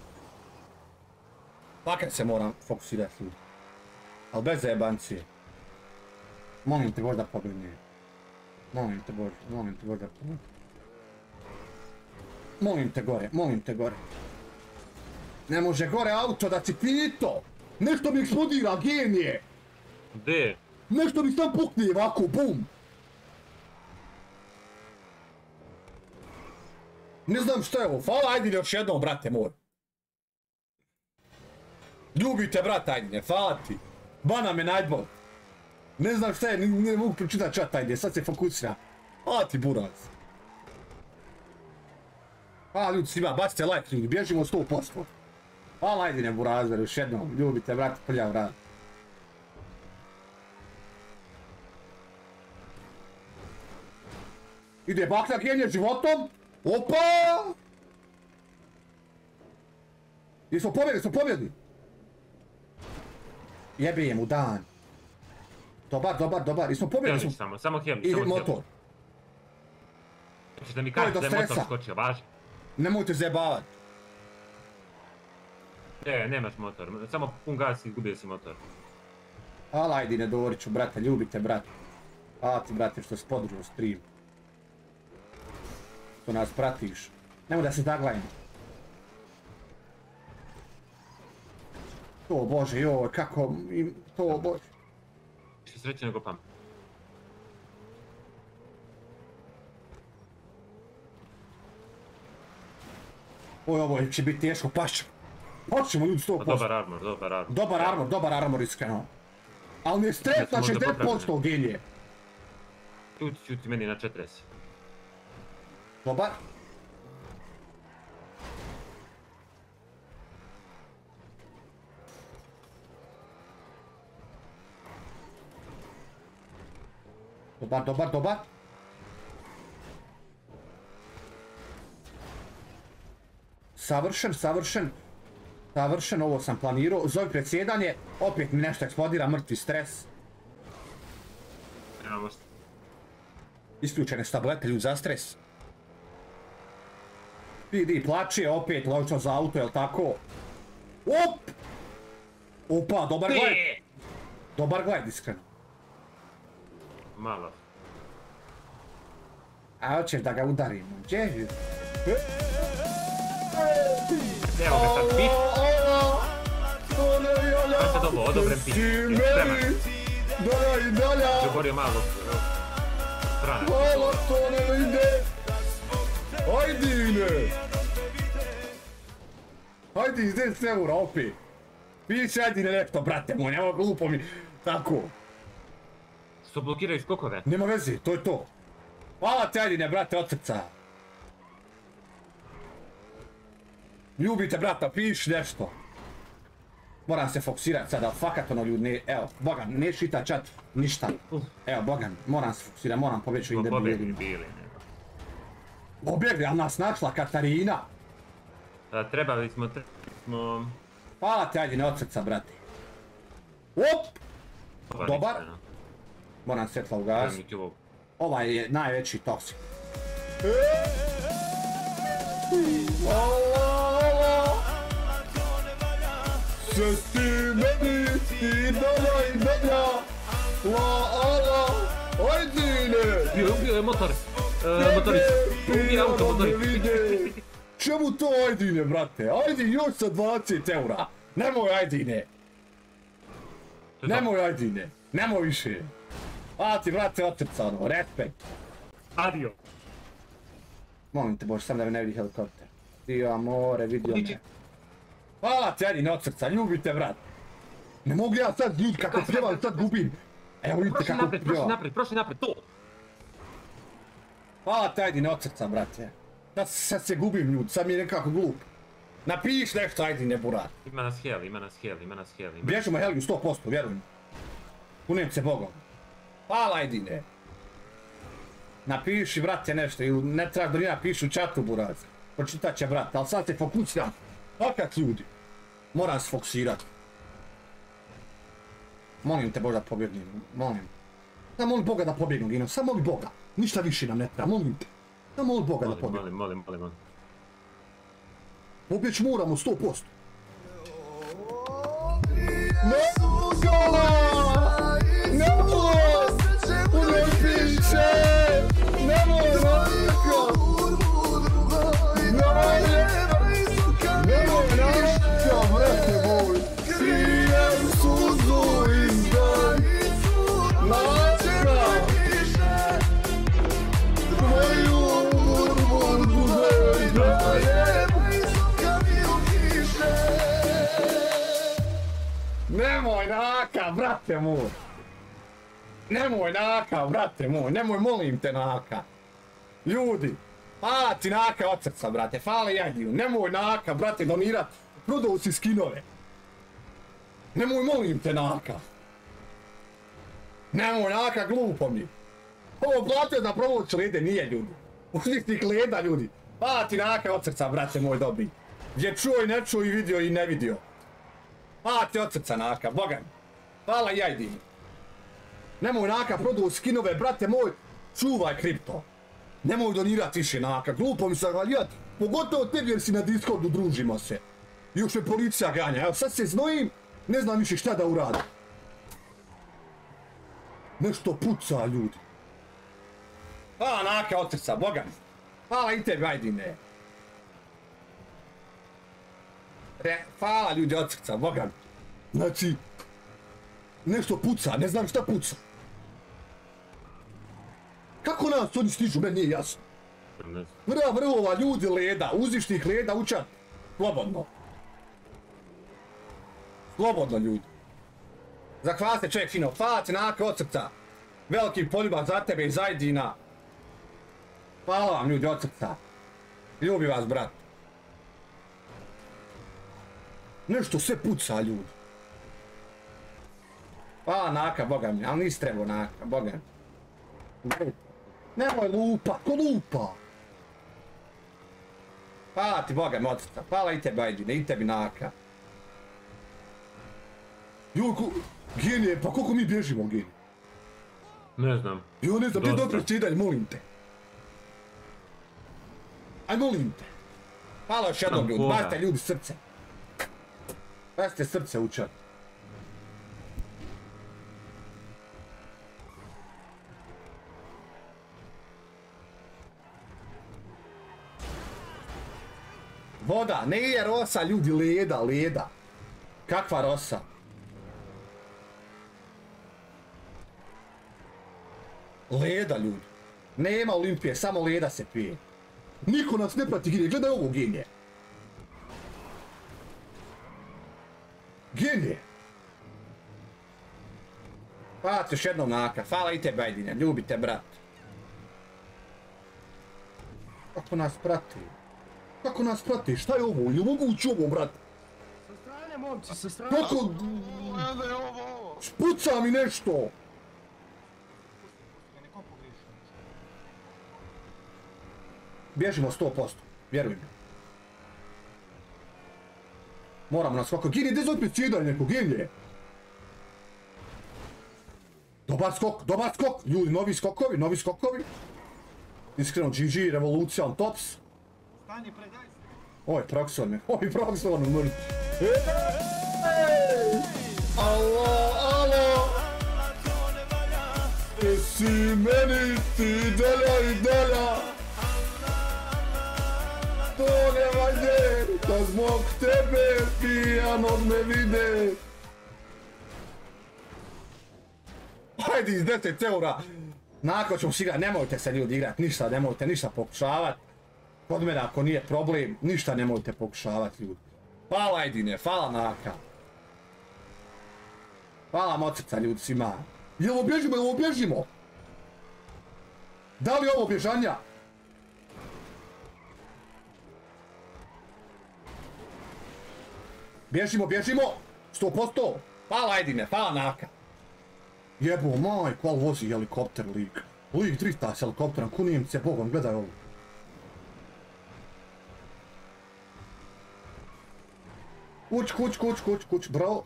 Speaker 1: fokusirati. Ljudi. Ali bez zajebancije. Molim te Bože da pobjegnem. Molim te Bože da pobjegnem. Molim te gore. Ne može gore auto da ti pito. Nešto mi eksplodira, genije.
Speaker 2: Gdje?
Speaker 1: Nešto mi sam pukne ovako, bum. Ne znam što je ovo, hvala Ajdine još jednom, brate moj. Ljubite, brate Ajdine, hvala ti. Bana me najdbol. Ne znam šta je, ne mogu pročitati čat Ajdine, sad se fokusira. Hvala ti, buraz. Hvala ljudi svima, bacite like ljudi, bježimo 100%. Hvala Ajdine, burazer, još jednom. Ljubite, brate, prljav rad. Ide bakna genije životom. Opa! Jesmo pobjegli. Jebijem u dan. Dobar. Jesmo pobjegli.
Speaker 2: Samo Helić.
Speaker 1: Ide motor.
Speaker 2: Hoćeš da mi kažeš da je motor skočio, važi?
Speaker 1: Nemojte zajebavat.
Speaker 2: Nemaš motor, samo pun gas i izgubio si motor.
Speaker 1: Hvala Ajdine Doriću, brate, ljubite, brate. Hvala ti, brate, što si podržao stream. Što nas pratiš. Nemoj da se zaglajimo. To Bože, joj, kako... To Bože.
Speaker 2: Više sreće nego pamet.
Speaker 1: Ovo će biti teško, pašćemo ljudi 100%. Dobar armor, iskreno. Ali mi je stres na 60% genije.
Speaker 2: Čuti meni na 40.
Speaker 1: Dobar. Dobar. Savršen, ovo sam planirao. Zove predsjedanje, opet mi nešto eksplodira, mrtvi stres. Isključene su tablete, ljudi, za stres. PD plače, opet logično za auto, jel tako? Opa, dobar gled, iskreno.
Speaker 2: Malo.
Speaker 1: A hoćeš da ga udarimo, gdje?
Speaker 2: Evo ga sad pit. Sad se ovo, odobren pit. Spreman. Dogorio malo. Strana.
Speaker 1: Hvala, to ne ide. Ajdine. Ajde, iz 10 eura opet. Piće Ajdine nešto, brate moj, nema glupo mi. Tako.
Speaker 2: Što blokiraju skokove?
Speaker 1: Nema veze, to je to. Hvala te Ajdine, brate, od srca. Ljubite brata, piš nešto. Moram se fokusirati sada, fakat ono ljudi, evo, Bogan, ne šita čat, ništa. Evo, Bogan, moram se fokusirati, moram pobjeći u ide bili. Pobjegli, ali nas našla Katarina.
Speaker 2: Trebali smo...
Speaker 1: Hvala te Ajdine, od srca, brate. Op! Dobar. Moram svjetla ugasiti. Ovaj je najveći toksik. Sesti meni i dalja, la ala, Ajdine!
Speaker 2: Ubio je motoricu. Ubio auto motoricu.
Speaker 1: Čemu to Ajdine, brate? Ajde još sa 20 eura. Nemoj Ajdine. Nemoj više. Hvala ti, brate, od srca, respekt.
Speaker 2: Adio.
Speaker 3: Molim te Bože, sam da me ne vidi helikopter. Dio more, vidio me. Hvala ti, Edin, od srca, ljubite, brat. Ne mogu ja sad ljudi kako pjevam, sad gubim. Evo vidite kako pjevam.
Speaker 2: Prošli napred, to!
Speaker 3: Hvala ti, Edin, od srca, brate. Sad se gubim ljudi, sad mi je nekako glup. Napiš nešto, ajde, ne burat.
Speaker 2: Ima nas heli.
Speaker 3: Bježimo Heliju 100%, vjerujem. Kunem se Bogom. Hvala, Edine. Napiši, brate, nešto, ili ne trebaš da mi napiši u čatu, burat. Pročitat će, brate, ali sad se fokusiram. Fakat, ljudi. Moram se fokusirati. Molim te, Boga, da pobjegnem, molim. Samo moli Boga da pobjegnu, Gino, samo moli Boga. Ništa više nam ne treba, molim te. Samo moli Boga da pobjegnu.
Speaker 2: Molim.
Speaker 3: Pobjeć moramo 100%. Nemoj naka, brate moj! Nemoj naka, brate moj, nemoj, molim te naka! Ljudi, hvala ti naka od srca, brate, hvala Jadiju, nemoj naka, brate, donirat, prodao si skinove! Nemoj, molim te naka! Nemoj naka, glupo mi! Ovo platio da promoć lede, nije ljudi! Uzistih leda, ljudi! Hvala ti naka od srca, brate moj dobi! Gdje čuo i ne čuo i vidio i ne vidio! Hvala ti od srca naka, Boga mi. Hvala Jajdini. Nemoj naka, prodao skinove, brate moj, čuvaj kripto. Nemoj donirati više naka, glupo mi se valjati. Pogotovo tebi jer si na Discordu, družimo se. Još me policija ganja, evo sad se znojim, ne znam više šta da uradim. Nešto puca, ljudi. Hvala naka od srca, Boga mi. Hvala i tebi, Jajdine. Hvala ljudi od srca, Boga mi. Znači, nešto puca, ne znam šta puca. Kako nas oni stižu, meni nije jasno. Vrlova, ljudi leda, uzištih leda učat. Slobodno. Slobodno, ljudi. Zahvala se čovjek fino, hvala ti naka od srca. Veliki poljubac za tebe i za Edina. Hvala vam ljudi od srca. Ljubi vas, brat. Nešto sve puca, ljudi. Hvala naka, Boga mi, ali nisi trebao naka, Boga mi. Nemoj lupa, ko lupa? Hvala ti, Boga mi, od srca. Hvala i tebi, Ajdine, i tebi naka. Joj, genije, pa koliko mi bježimo, genije?
Speaker 2: Ne znam.
Speaker 3: Joj, ne znam, ti dobro čidaj, molim te. Aj, molim te. Hvala još jednom, ljudi, bacite ljudi srce. Bacite srce u čat. Voda, ne je rosa, ljudi, leda, leda. Kakva rosa? Leda, ljudi. Nema Olimpije, samo leda se pije. Niko nas ne prati, genije, gledaj ovo, genije. Genije. Hvala ti još jednom naka, hvala i tebe, Ajdine, ljubite, brat. Kako nas prati? Kako nas prati? Šta je ovo? Je moguće ovo, brat?
Speaker 14: Sa strane, momci, sa strane.
Speaker 3: Kako? Špuca mi nešto! Bježimo 100%, vjeruj mi. Moramo nas svako... Genije, gdje opet sjedaj neko, genije? Dobar skok, ljudi, novi skokovi. Iskreno, GG, revolucija on tops.
Speaker 14: Stani, predaj se.
Speaker 3: Oj, Proxon umrli. Alo. Ti si meni, ti delja i delja. To ne valjde, da zbog tebe pijan od me vide. Hajde iz 10 eura. Nakon ćemo si igrati, nemojte se ljudi igrati, ništa, nemojte ništa pokušavati. Kod mene ako nije problem, ništa nemojte pokušavati ljudi. Hvala Ajdine, hvala Naka. Hvala Mocica ljudi svima. Jel obježimo? Da li je ovo bježanja? Bježimo, 100%. Hvala Ajdine, hvala Naka. Jebo majku, ali vozi helikopter lik. Lik 300 s helikopterom, kunijem se Bogom, gledaj ovo. Kuć, bro.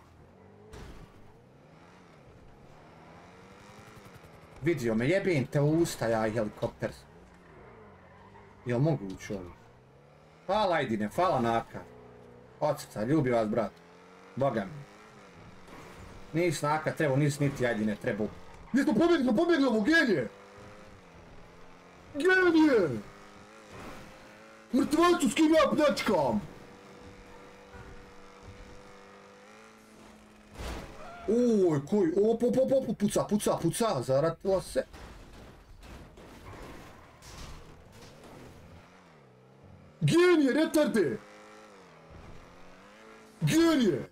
Speaker 3: Vidio me, jebim te u usta ja i helikopter. Jel mogu ući ovo? Hvala Ajdine, hvala Naka. Od srca, ljubi vas brat. Boga mi. Nis Naka trebao, nis niti Ajdine trebao. Nismo pobjegli ovo, genije! Genije! Mrtvacu s kim ja pljačkam! Oj, koji, puca, zaratila se. Genije, retarde! Genije!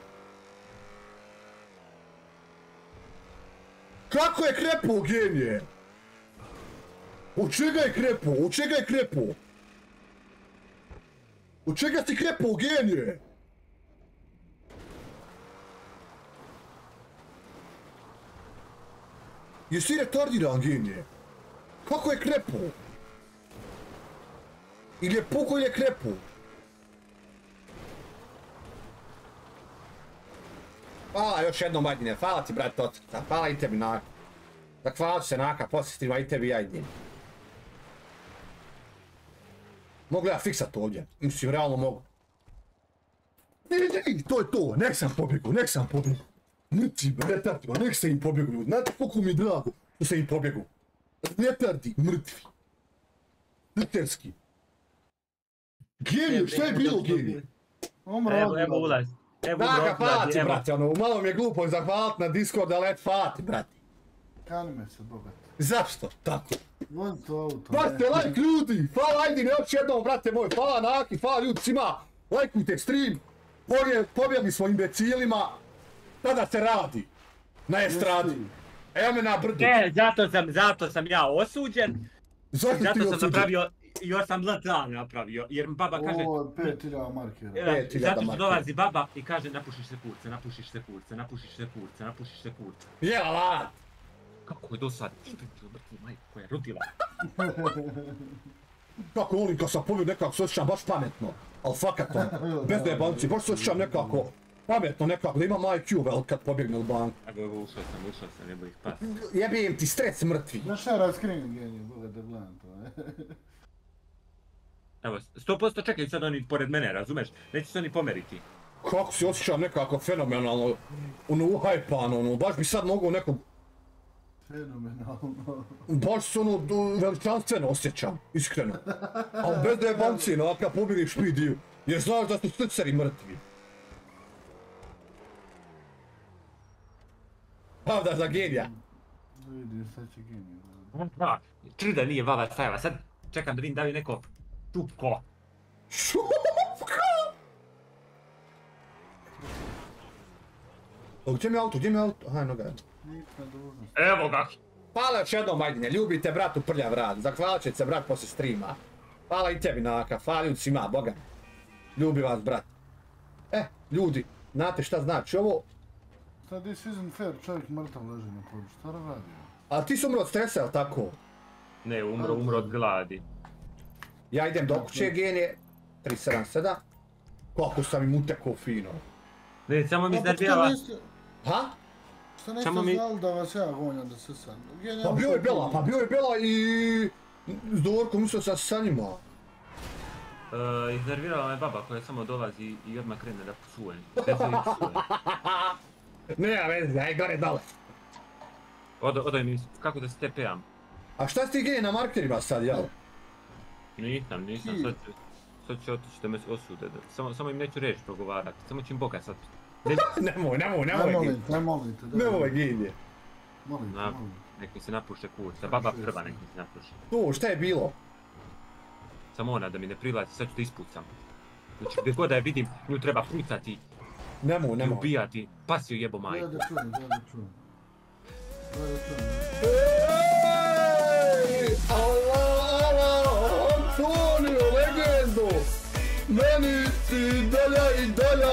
Speaker 3: Kako je krepo, genije? Od čega je krepo? Od čega si krepo, genije? Jesi retardiran, genije? Kako je krepo? Ili je puko ili je krepo? Hvala još jednom Ajdine, hvala ti brate od srca, hvala i tebi Naka. Zahvalit ću se Naka, poslije streama i tebi i Ajdine. Mogu ja fiksat ovdje, mislim realno mogu. To je to, nek sam pobjegu. Mrtvi, retardi, nek se im pobjegu ljudi, znate koliko mi je drago što se im pobjegu. Retardi, mrtvi. Literski. Genije, šta je bilo genije?
Speaker 2: Evo ulaz.
Speaker 3: Naka, fati, brate, ono, malo mi je glupo zahvalit na Discord, ali et fati, brate.
Speaker 14: Kani me se, bogati.
Speaker 3: Zašto? Tako.
Speaker 14: Vozi to auto.
Speaker 3: Bacite like ljudi, hvala Ajdine još jednom, brate moj, hvala Naki, hvala ljudi svima. Lajkujte stream, pobjegli smo imbecilima. Tada se radi. Na estradi. Evo me na brdu.
Speaker 2: Zato sam ja osuđen.
Speaker 3: Zašto ti
Speaker 2: sam napravio, još sam zlatran napravio, jer mi baba kaže...
Speaker 14: Ovo, 5000 markera.
Speaker 2: Zato što dolazi baba i kaže napušiš se kurce.
Speaker 3: Jela lat!
Speaker 2: Kako je do sad? Mrtvu majku koja je rodila.
Speaker 3: Kako volim kad sam pobjeg nekako se osjećam baš pametno. Al fakat on, bez nebanci, baš se osjećam nekako pametno nekako, da imam IQ vel kad pobjegne u banku.
Speaker 2: Evo ušao sam, jebo ih pas.
Speaker 3: Jebim ti stres mrtvi.
Speaker 14: Znaš šta raskrinim genije, boga da gledam to,
Speaker 2: Evo, 100% čekaj sad oni pored mene, razumeš? Neće se oni pomeriti.
Speaker 3: Kako se osjećam nekako fenomenalno, uhajpano, baš bi sad mogao nekog...
Speaker 14: Fenomenalno.
Speaker 3: Baš se veličanstveno osjećam, iskreno. Ali bez da je banci, kad pobjeriš špidiju, jer znaš da su slicari mrtvi. Pravda za genija.
Speaker 14: Vidim, sad će genija.
Speaker 2: Čuda nije baba stajala, sad čekam da vidim da li neko šupko.
Speaker 3: Šupko? Gdje mi je auto? Aha, eno ga je.
Speaker 2: Evo ga!
Speaker 3: Hvala još jednom Ajdine, ljubite bratu prljav rad, zahvalit će se brat poslije streama. Hvala i tebi Naka, hvala ljudi svima, boga. Ljubi vas brat. Ljudi, znate šta znači ovo?
Speaker 14: Sad this isn't fair, čovjek mrtav leži na podu, šta radi?
Speaker 3: Ali ti si umro od stresa, jel tako?
Speaker 2: Ne, umro od gladi.
Speaker 3: Ja idem do kuće genije, 377. Kako sam im utekao fino.
Speaker 2: Ne, samo mi iznervirala.
Speaker 3: Ha?
Speaker 14: Šta niste znali da vas ja gonjam da se san?
Speaker 3: Pa bio je Bela i... S Dorkom mislio sam sa njima.
Speaker 2: Iznervirala me baba koja samo dolazi i odmah krene da psuje.
Speaker 3: Nema veze, aj gore dole.
Speaker 2: Odaj mi, kako da se TP-am.
Speaker 3: A šta si ti genije na markerima sad, jel?
Speaker 2: Nisam, sad će otići da me osude. Samo im neću reći progovarati, samo ću im boga sad.
Speaker 3: Nemoj genije.
Speaker 2: Nek mi se napuše kurca, baba prva nek mi se napuše.
Speaker 3: To, šta je bilo?
Speaker 2: Samo ona da mi ne prilazi, sad ću da ispucam. Znači gdje god da je vidim, nju treba pucati.
Speaker 3: Nemoj.
Speaker 2: I ubijati. Pas joj jebo majku.
Speaker 14: Da čujem.
Speaker 1: Allah, Antonio, legendo! Meni ti dalja i dalja.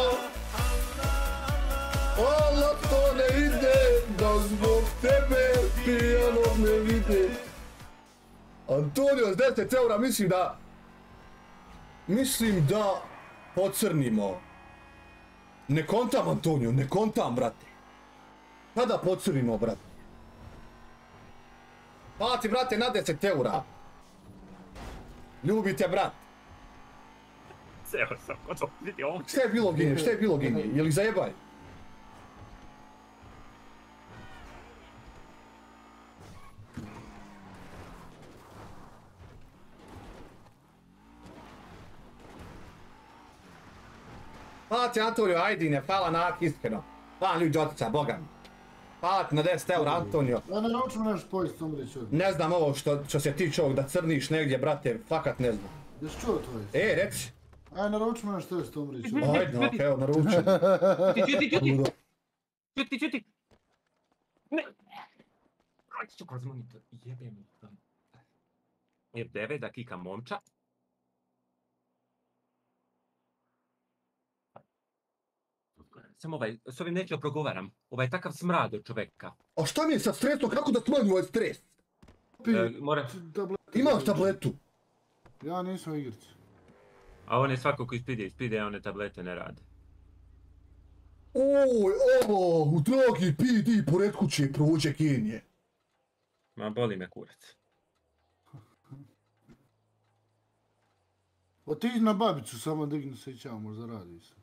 Speaker 1: Allah, to ne ide, da zbog tebe pijanog ne vide. Antonio, s 10 eura mislim da pocrnimo. Ne kontam, Antonio, ne kontam, brate. Kada pocrnimo, brate? Hvala ti, brate, na 10 eura. Ljubite, brat.
Speaker 2: Seo sam kod to vidi ovdje.
Speaker 1: Šta je bilo genije? Je li zajebaj? Hvala ti, Antonio, ajdine, hvala nak, iskreno. Hvala ljudi otica, boga mi. Hvala ti na 10 eura, Antonio.
Speaker 14: Ja ne naučim nešto pojesti, sam reći ovdje.
Speaker 1: Ne znam ovo što se tiče ovog da crniš negdje, brate, fakat ne znam.
Speaker 14: Jesi čuo tvoje?
Speaker 1: Reci.
Speaker 14: Aj, naručim nešto jesti, tom reći.
Speaker 1: Ajde, okej, evo, naručim.
Speaker 2: Čuti. Ne. Ajde ću kroz monitor, jebem. F9 da klikam momča. Samo s ovim neću progovaram. Ovaj je takav smrad od čoveka.
Speaker 1: A šta mi je sa stresom? Kako da smanju ovaj stres? Imaš tabletu?
Speaker 14: Ja nisam u igrici.
Speaker 2: A on je svako ko ispide, one tablete ne rade.
Speaker 1: Oj, ovo, dragi PD, pored kuće prođe genije.
Speaker 2: Ma, boli me kurac.
Speaker 14: Otiđi na babicu, samo digni se i ćao, možda radi se.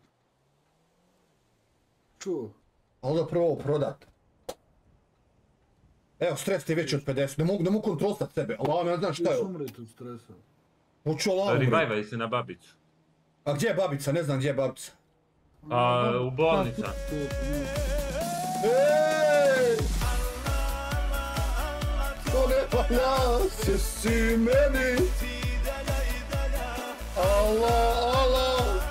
Speaker 14: Čuo?
Speaker 1: Ali da prvo prodat. Evo, stres ti je veći od 50, ne mogu kontrolstat sebe, ali ne znam šta je ovo.
Speaker 14: Još umreti od stresa.
Speaker 1: Hoću Allah umreti.
Speaker 2: Revivaj se na babicu.
Speaker 1: A gdje je babica? Ne znam gdje je babica.
Speaker 2: U bolnica.
Speaker 1: Ej! To ne valja se si meni. Allah.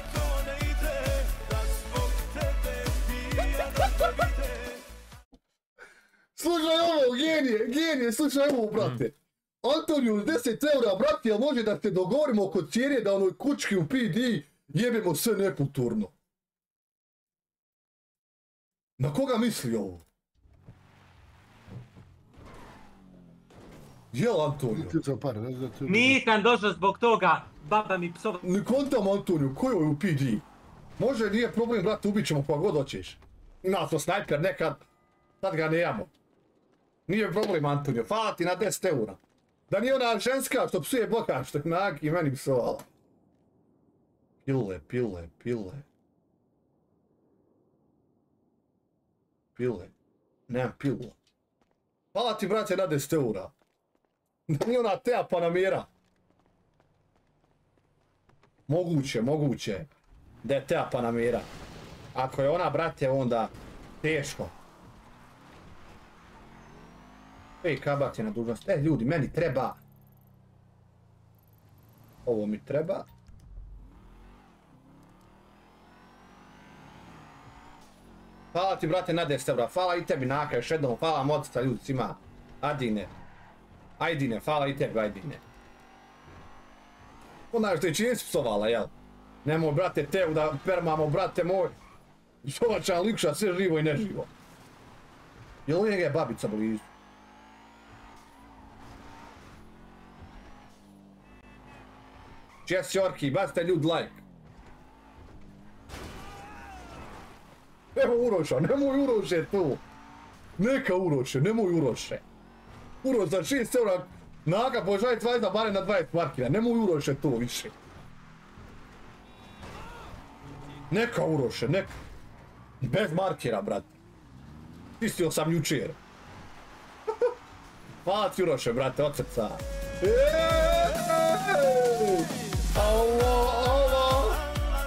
Speaker 1: Slušaj ovo, genije, slušaj ovo, brate. Antoniju, 10 eura, brate, jel može da se dogovorimo kod cijene da onoj kučki u PD jebemo sve nekulturno? Na koga misli ovo? Jel, Antonio?
Speaker 2: Nisam došao zbog toga, baba mi psova...
Speaker 1: Ne kontam, Antoniju, ko je u PD? Može, nije problem, brate, ubit ćemo koja god hoćeš. Ima to snajper nekad, sad ga nemamo. Nije problem, Antonio, hvala ti na 10 eura. Da nije ona ženska što psuje Boga, što je nagi meni psovala. Pile. Nemam pilu. Hvala ti, brate, na 10 eura. Da nije ona Tea Panamera. Moguće. Da je Tea Panamera. Ako je ona, brate, onda teško. Ej, kabak je na dužnost. Ljudi, meni treba. Ovo mi treba. Hvala ti, brate, na 10 eura. Hvala i tebi, Naka, još jednom. Hvala motica, ljudi, svima. Ajdine, hvala i tebi, Ajdine. Ona što je čini psovala, jel? Nemoj, brate, Teu da permamo, brate moj. Šovačan likša, sve živo i neživo. Jel uvijek je babica blizu? Jesse Orki, bacite ljudi like. Evo Uroša, nemoj Uroše tu. Neka Uroše, nemoj Uroše. Uroš za 6 eura, Naka požaj 20 bare na 20 markina, nemoj Uroše tu više. Neka Uroše, neka. Bez markera, brate. Istio sam jučer. Hvala ti Uroše, brate, od srca. Allah,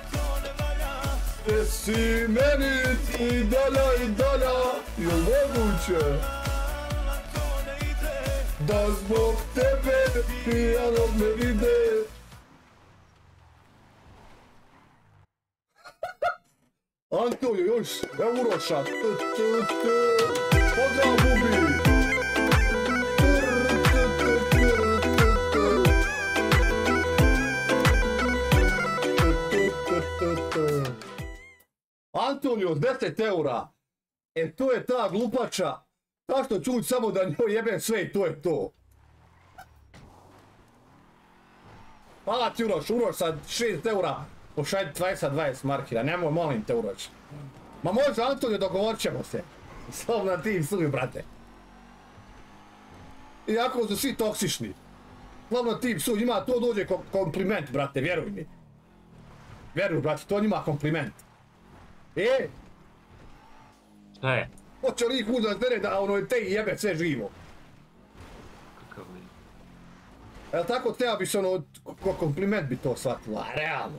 Speaker 1: te si meni ti dalja, jel moguće da zbog tebe pijanog me vide.
Speaker 3: Antonio, još Euroša. Pozdrav, Bubi! Antonio, 10 eura. E to je ta glupača. Zašto čuć samo da njoj jebem sve i to je to. Hvala ti Uroš sa 6 eura. Pošalj 20 markira, nemoj molim te Uroš. Ma može Antonio, dogovorit ćemo se. Slob na tim suvi, brate. Iako su svi toksični. Slob na tim suvi, njima to dođe kompliment, brate, vjeruj mi. Vjeruj, brate, to njima kompliment.
Speaker 2: Šta je?
Speaker 3: Hoće li ih uzat da ono te jebe sve živo?
Speaker 2: Kakav mi?
Speaker 3: Jel tako teba bi se ono, ko kompliment bi to shvatila, realno.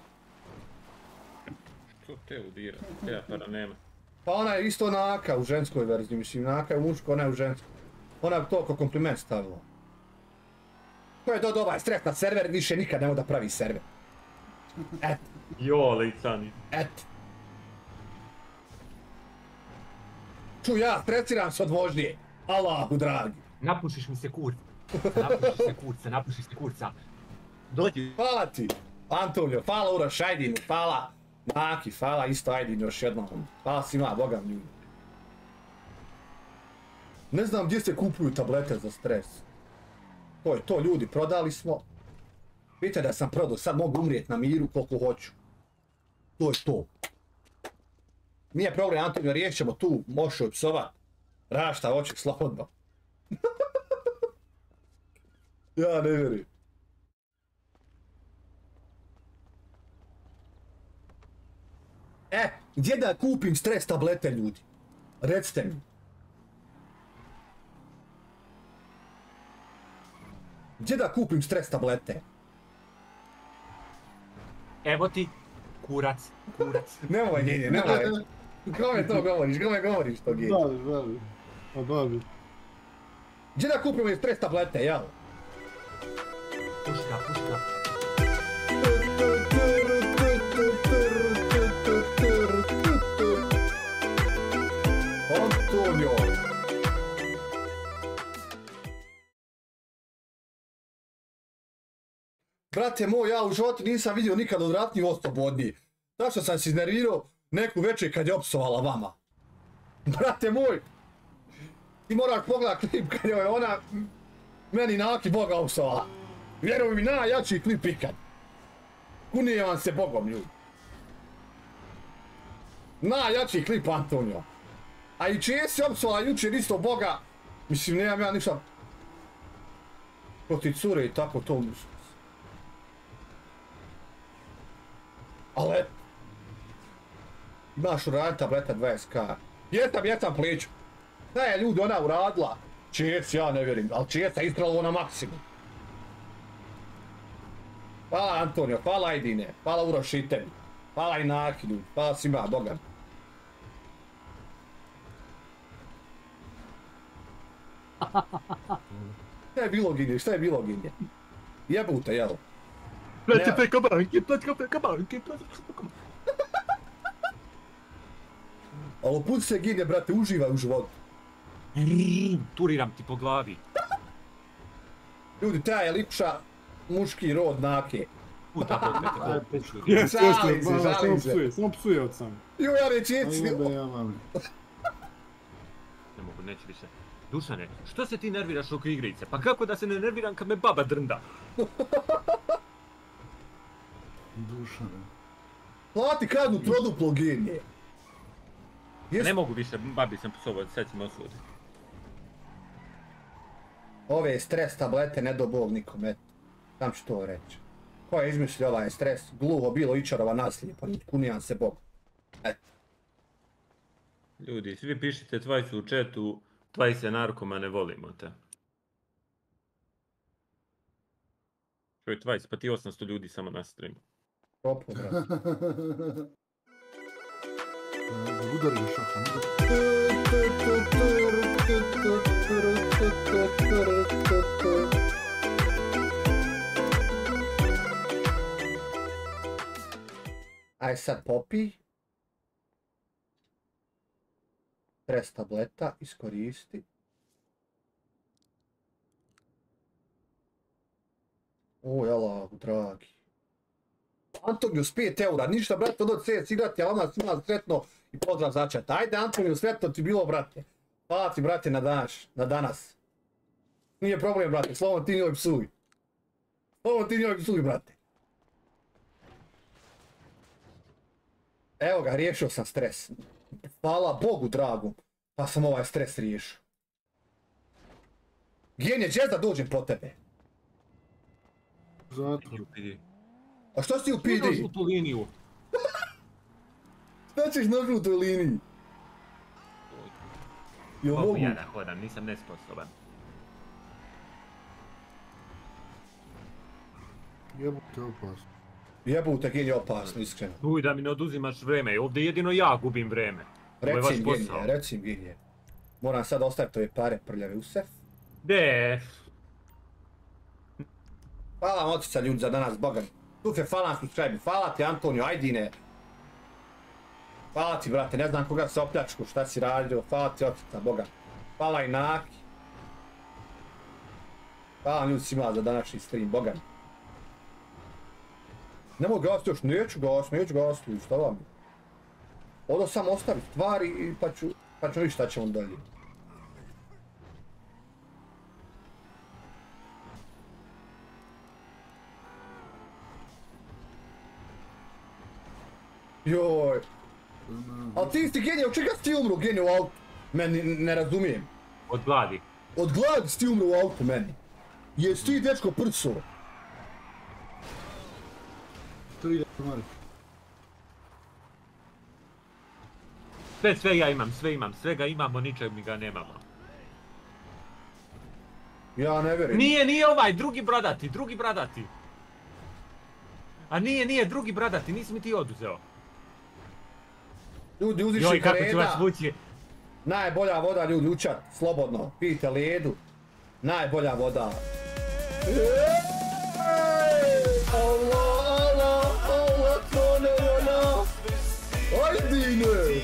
Speaker 2: Što te udira? Teba para nema.
Speaker 3: Pa ona je isto Naka u ženskoj verziji, mislim Naka je u muškoj, ona je u ženskoj. Ona bi to ko kompliment stavila. To je dobar stres na server, više nikad nemoj da pravi server. Eto.
Speaker 2: Jo, licani.
Speaker 3: Eto. Čuj, ja stresiram se od vožnje. Allahu dragi.
Speaker 2: Napušiš mi se kurca. Napušiš se kurca.
Speaker 7: Dođi.
Speaker 3: Hvala ti, Antonio, hvala Uroš Ajdinu, hvala Naki, hvala isto Ajdin još jednom. Hvala svima, bogam ljudi. Ne znam gdje se kupuju tablete za stres. To je to ljudi, prodali smo. Vidite da sam prodao, sad mogu umrijeti na miru koliko hoću. To je to. Nije problem, Antonio, riješit ćemo tu, možeš joj psovat. Rašta, hoćeš slobodno. Ja ne vjerujem. Gdje da kupim stres tablete, ljudi? Recite mi. Gdje da kupim stres tablete?
Speaker 2: Evo ti, kurac.
Speaker 3: Nemoj, Gini, nemoj. Kome to govoriš to, Gini?
Speaker 14: Babi.
Speaker 3: Gdje da kupim stres tablete, jel?
Speaker 2: Puška.
Speaker 3: Antonio. Brate moj, ja u životu nisam vidio nikad odvratniji oslobodniji. Zašto sam se iznervirao neku večer kad je opsovala vama? Brate moj, ti moraš pogledat klip kad je ona meni Naki Boga opsovala. Vjeruj mi, najjači klip ikad. Kunije vam se Bogom, ljudi. Najjači klip, Antonio. A i čije si opsovala jučer isto Boga, mislim, nemam ja ništa protiv cure i tako to mislim. Ali, imaš uraditi tableta 20k. Jesam pliču. Da je ljudi ona uradila. Čijec, ja ne vjerim, ali čijec je istralo na maksimum. Hvala Antonio, hvala Ajdine, hvala Uroš i tebi. Hvala i Naki ljudi, hvala svima, Boga. Šta je bilo Ginje? Jebute, jel?
Speaker 7: Plećete kabanke.
Speaker 3: Ali oput se Ginje, brate, uživaj u životu.
Speaker 2: Turiram ti po glavi.
Speaker 3: Ljudi, taj je likuša muški rod Nake.
Speaker 14: Šalim se. Samo psuje od sam.
Speaker 3: Jo, ja rečeci.
Speaker 2: Ne mogu, neću više. Dušane, što se ti nerviraš oko igrice? Pa kako da se ne nerviram kad me baba drnda?
Speaker 14: Dušane.
Speaker 3: Plati kaznu troduplo Ginje.
Speaker 2: Ne mogu više, babi sam psovao, sad ćemo osuditi.
Speaker 3: Ove stres tablete ne do Bog nikom, eto. Sam ću to reći. Ko je izmišljio ovaj stres? Gluho bilo Ičarova naslije, pa kunijan se Bog. Eto.
Speaker 2: Ljudi, svi pišite Twice u chatu, Twice je narkomane, volimo te. Čuj, Twice, pa ti 800 ljudi samo na streamu.
Speaker 3: Topo, brate.
Speaker 14: Udari ga šaha.
Speaker 3: Aj sad Popi. Stres tableta, iskoristi. O, jala, dragi. Antonijus 5 eura, ništa brate, ono CS igrati, a vama svima sretno i pozdrav začet. Ajde Antoniju, sretno ti bilo brate. Hvala ti brate na danas. Nije problem brate, slovom ti njoj psuj. Slovom ti njoj psuj brate. Evo ga, riješio sam stres. Hvala Bogu dragu, pa sam ovaj stres riješio. Genije, gdje da dođem po tebe?
Speaker 14: Zatvor.
Speaker 3: A što si u PD?
Speaker 2: Na žutu liniju.
Speaker 3: Šta ćeš na žutoj liniji?
Speaker 2: Mogu ja da hodam, nisam nesposoban.
Speaker 14: Jebute opasno.
Speaker 3: Jebute genije opasno, iskreno.
Speaker 2: Uj, da mi ne oduzimaš vreme, ovdje jedino ja gubim vreme.
Speaker 3: Reci im genije. Moram sad ostaviti ove pare prljave u sef.
Speaker 2: De.
Speaker 3: Hvala vam otica ljudi za danas, boga mi. Tufe, hvala na subscribe, hvala ti Antonio, ajdine. Hvala ti brate, ne znam koga se opljačku, šta si radio, hvala ti otica, boga. Hvala i Naki. Hvala ljudi svima za današnji stream, boga mi. Nemoj gasiti još, neću gasiti, šta vam je? Odo sam ostaviti stvari pa ću vidjeti šta ćemo dalje. Joj. Ali ti si genije, od čega si ti umro genije u autu? Meni ne razumijem.
Speaker 2: Od gladi.
Speaker 3: Od gladi si ti umro u autu meni. Jesi ti dečko prso?
Speaker 14: 3000 marka.
Speaker 2: Sve ja imam, svega imamo, ničeg mi ga nemamo.
Speaker 3: Ja ne vjerujem.
Speaker 2: Nije ovaj, drugi bradati. A nije, drugi bradati, nisi mi ti oduzeo.
Speaker 3: Ljudi, uziši kreda. Najbolja voda, ljudi, učat, slobodno, pijte ledu. Najbolja voda. Allah, to ne ona. Ajdine.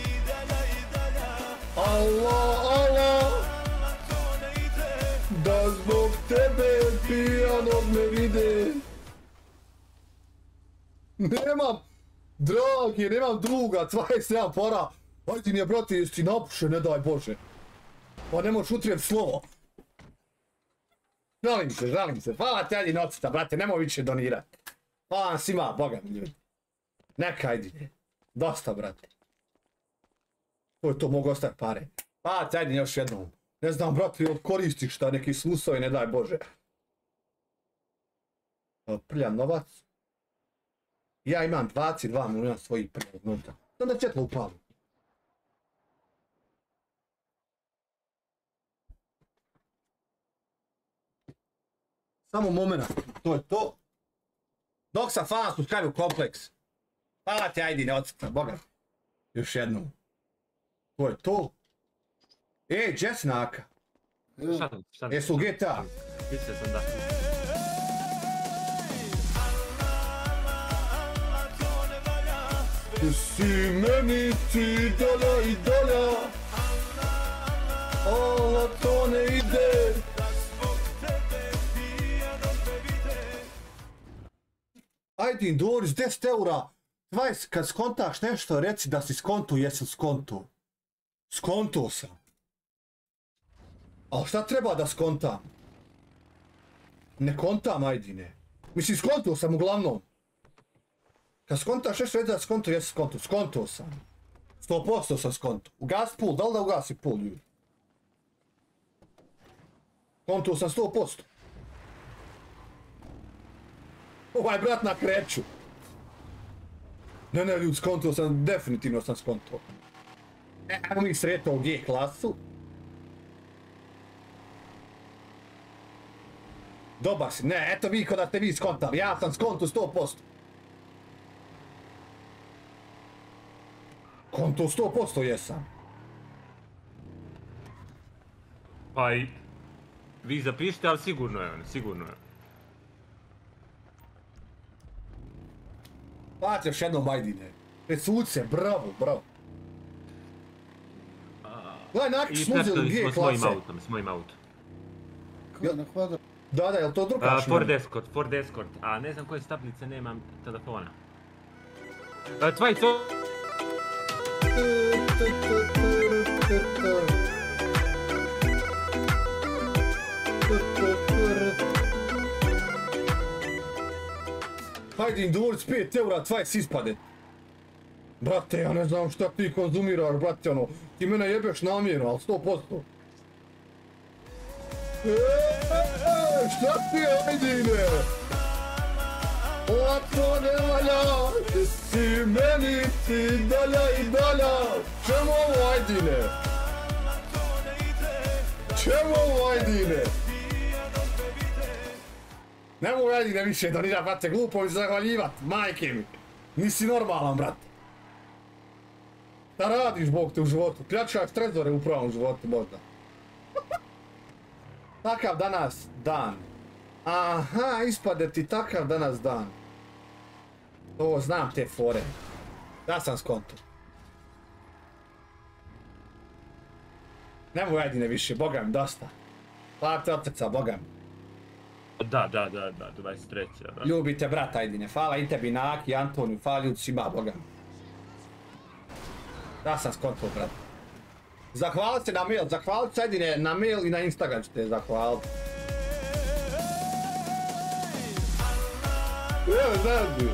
Speaker 3: Allah, da zbog tebe pijanog me vide. Nemam druga, 27 para. Ajde nije, brate, jesi ti napuše, ne daj Bože. Pa ne možeš utrijev slovo. Žalim se. Hvala ti, ajde nocita, brate, nemoj više donirati. Hvala vam svima, boga mi ljudi. Neka, ajde. Dosta, brate. To je to, mogu ostaviti pare. Hvala ti, ajde još jednom. Ne znam, brate, koristiš šta, neki slusovi, ne daj Bože. Prljam novac. Ja imam 22 milijuna svojih prvog novca. Znam da četlo upalu. Samo moment, to je to. Dok sam fan subscribe u kompleks. Hvala ti, ajde, ne odsjeća, boga. Još jednom. To je to. Gdje si Naka? Jesu u GTA?
Speaker 2: Mislio sam da.
Speaker 3: Ti si meni ti dolja i dolja. Ovo to ne ide. Ajde Doris, 10 eura. 20, kad skontaš nešto, reci da si skonto, jesi skonto. Skonto sam. Ali šta treba da skontam? Ne kontam, ajdine. Mislim, skonto sam uglavnom. Kad skontaš nešto, reci da skonto, jesi skonto. Skonto sam. 100% sam skonto. Ugas pool, da li da ugasi pool, ljudi? Skonto sam 100%. Ovaj brat na kreću. Ne, ljudi, skonto sam, definitivno sam skonto. Evo mi sretno u G klasu. Dobar si, ne, eto vi kada ste vi skontali, ja sam skonto 100%. Konto 100% jesam.
Speaker 2: Pa i... Vi zapišite, ali sigurno je on, sigurno je.
Speaker 3: Pati još jednom, ajdine. Presud se, bravo. Gledaj, Naki
Speaker 2: I
Speaker 3: smo uzeli
Speaker 2: pljačkali
Speaker 3: G
Speaker 2: smo
Speaker 3: klase.
Speaker 2: s mojim autom.
Speaker 14: Kako na kvadrat?
Speaker 3: Da, jel to drugačije?
Speaker 2: Ford Escort, a ne znam koje stablice, nemam telefona. Tvajco! Hajde im dovoljc 5 eura, Tvajc ispade. Brate, ja ne znam šta ti konzumiraš, brate, ono, ti mene jebeš namjerno, ali 100%. Šta ti je, Ajdine? Lako ne valja, si meni ti dalja i dalja. Čemu ovo, Ajdine? Čemu ovo, Ajdine? Nemoj, Ajdine, više donira, brate, glupo mi se zahvaljivat, majke mi. Nisi normalan, brate. Da radiš, Bog te, u životu, pljačkaš trezore u pravom životu, možda. Takav danas dan. Aha, ispade ti takav danas dan. To znam te fore. Ja sam skonto. Nemoj, Ajdine, više, boga mi, dosta. Hvala te od srca, boga mi. Da, 23.
Speaker 3: Ljubite, brat, Ajdine, hvala i tebi, Naki, Antoniju, hvala ljudi svima, boga mi. Ja sam skonto, brat. Zahvalit se na mail, zahvalit se, Ajdine, na mail i na Instagram ćete zahvalit. Evo, znači.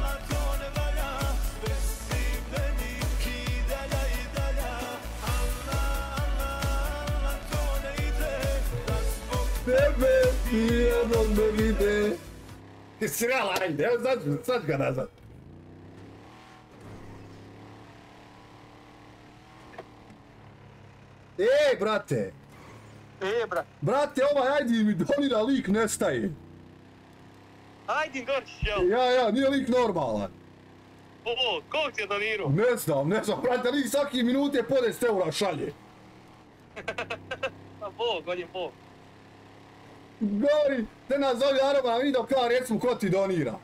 Speaker 3: Tebe nijednom ne vide. Ti si real, ajde, evo sad ga nazad. Ej, brate!
Speaker 8: brate.
Speaker 3: Brate, ovaj Ajdin mi donira, lik nestaje.
Speaker 8: Ajdin dođiš, jel?
Speaker 3: Ja, nije lik normalan.
Speaker 8: O, koliko ti je donirao?
Speaker 3: Ne znam, brate, lik svaki minute po 10 eura šalje.
Speaker 8: Pa Bog, on je Bog.
Speaker 3: Gori, te nas zove Araba, vidio kao recimo ko ti donira.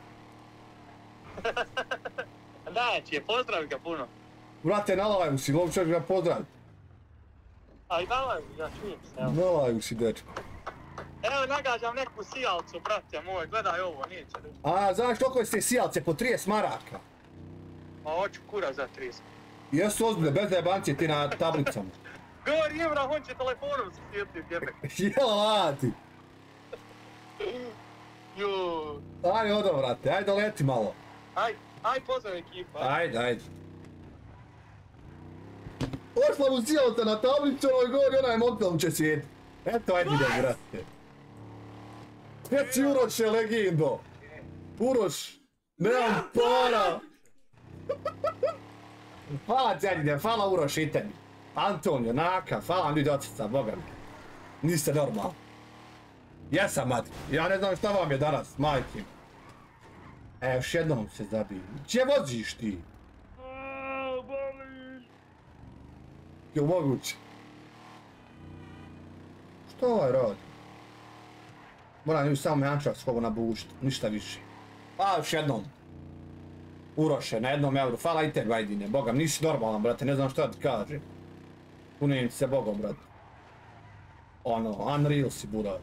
Speaker 8: Daći, pozdravi ga puno.
Speaker 3: Brate, na lajvu si, lovi čovjek ga pozdravi.
Speaker 8: A i na lajvu, ja čujem se, evo.
Speaker 3: Na lajvu si, dečko.
Speaker 8: Evo, nagađam neku sijalcu, brate moj, gledaj ovo, neće.
Speaker 3: A, znaš koliko ste sijalce, po 30 maraka?
Speaker 8: Ma, hoću kura za 30.
Speaker 3: Jesu ozbiljne, bez zajebancije ti na tablicama.
Speaker 8: Govori Imra, on će telefonom se sjetiti, jebe.
Speaker 3: Jel, lati.
Speaker 8: Juuu.
Speaker 3: Ajde, odo, brate, ajde leti malo.
Speaker 8: Ajde, pozdrav ekipa.
Speaker 3: Ajde. Ošla mu sijalca na tablicu, ono govori, onaj mobilom će sjeti. Eto, ajde ide, brate. Reci Uroše, legendo. Uroš, nemam para. Hvala ti, ajde, hvala Uroš i tebi. Antonio, Naka, hvala vam ljudi od srca, boga mi. Niste normalni. Jesam, mati. Ja ne znam šta vam je danas, majke. Još jednom se zabiju. Gdje voziš ti? Jel moguće? Što ovaj radi? Moram ju samo jančak skovo nabušt, ništa više. Pa još jednom. Uroše, na 1 euru, hvala i tebi, Ajdine, bogam, nisi normalan, brate, ne znam šta ti kažem. Punim se bogom, brate. Ono, unreal si, buraz.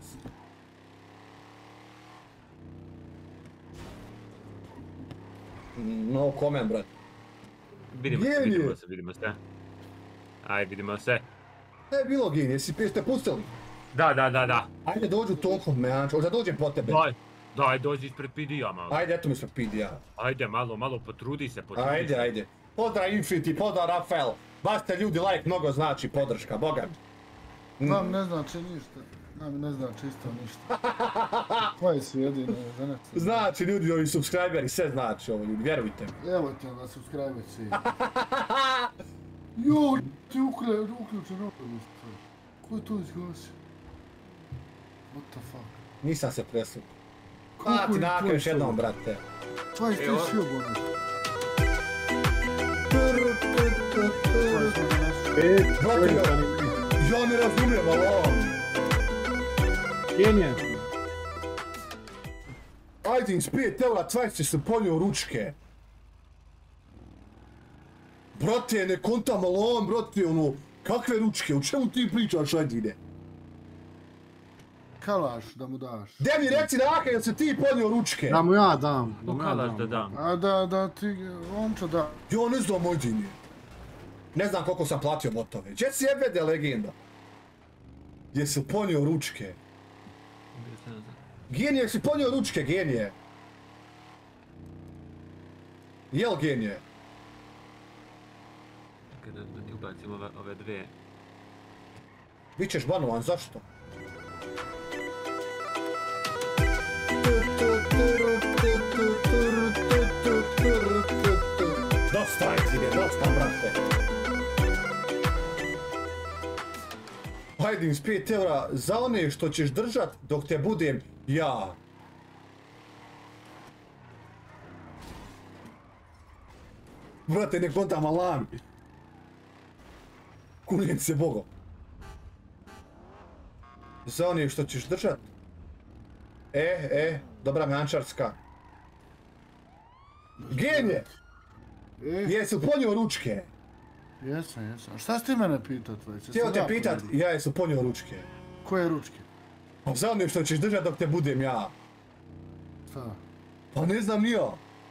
Speaker 3: No comment, brate.
Speaker 2: Vidimo se. Ajde, vidimo se.
Speaker 3: Šta je bilo, Gini, jeste pustili?
Speaker 2: Da.
Speaker 3: Ajde, dođu toliko, mejančo, da dođem po tebe.
Speaker 2: Daj, dođi ispred PD-a malo.
Speaker 3: Ajde, eto mi ispred PD-a.
Speaker 2: Ajde, malo, potrudi se.
Speaker 3: Ajde. Pozdrav Infinity, pozdrav Rafael. Baš te ljudi, like mnogo znači podrška, boga mi.
Speaker 14: Nam ne znači ništa. Nam ne znači isto ništa. Tvoji su jedine, za ne.
Speaker 3: Znači ljudi, ovi subscriberi, sve znači ovo ljudi, vjerujte mi.
Speaker 14: Evo te da subscribe svi. Joj, ti uključen ovo isto. Ko je to izglasio? What the fuck?
Speaker 3: Nisam se presukao. Pa ti Naka još jednom, brate.
Speaker 14: Pa i ti si obono.
Speaker 3: Ja ne razumijem, ali on.
Speaker 7: Genije.
Speaker 3: Ajdin, s 5 eura, Tvajc će se ponio ručke. Brate, ne kontam, ali on, brate, ono,
Speaker 1: Kakve ručke? U čemu ti pričaš, Ajdine?
Speaker 14: Kalaš da mu daš.
Speaker 1: Gdje mi reci Naka, jel se ti podnio ručke?
Speaker 14: Da mu ja dam.
Speaker 2: U kalaš da dam.
Speaker 14: A da ti, omča da.
Speaker 1: Ja ne znam, Ajdine. Ne znam koliko sam platio botove. Gdje si jebede legenda? Jesi li ponio ručke? Genije, jesi ponio ručke, genije? Jel genije?
Speaker 2: Kada ti ubacim ove dve.
Speaker 1: Bićeš banovan, zašto? Dosta Ajdine, dosta brate. Hajde s 5 eura za one što ćeš držat dok te budem ja. Brate, nek on tamo lami. Kunijem se Bogom. Za one što ćeš držat. Dobra menčarska. Genije! Jesi ponio ručke?
Speaker 14: Jesam. A šta si ti mene pitat, već?
Speaker 1: Htio te pitat, ja jesu ponio ručke.
Speaker 14: Koje ručke?
Speaker 1: Pa za ono što ćeš držat dok te budem ja.
Speaker 14: Šta?
Speaker 1: Pa ne znam ni ja.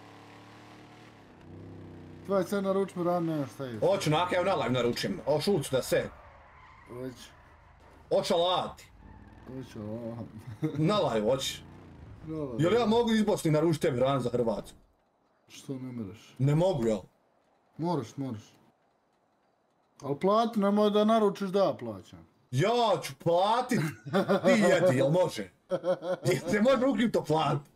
Speaker 14: Tvoje se naruč mi rano, šta je?
Speaker 1: Hoću Naka, evo nalaj naručim. O šucu da se.
Speaker 14: Hoću.
Speaker 1: Očalati.
Speaker 14: Hoću.
Speaker 1: Nalaj, hoći. Jel ja mogu iz Bosni naručiti tebi rano za Hrvatsku?
Speaker 14: Što ne mereš?
Speaker 1: Ne mogu, jel?
Speaker 14: Moraš. Al plati, nemoj da naručiš da ja plaćam.
Speaker 1: Ja ću platit, ti jedi, jel može? Jel se može u kripto platit?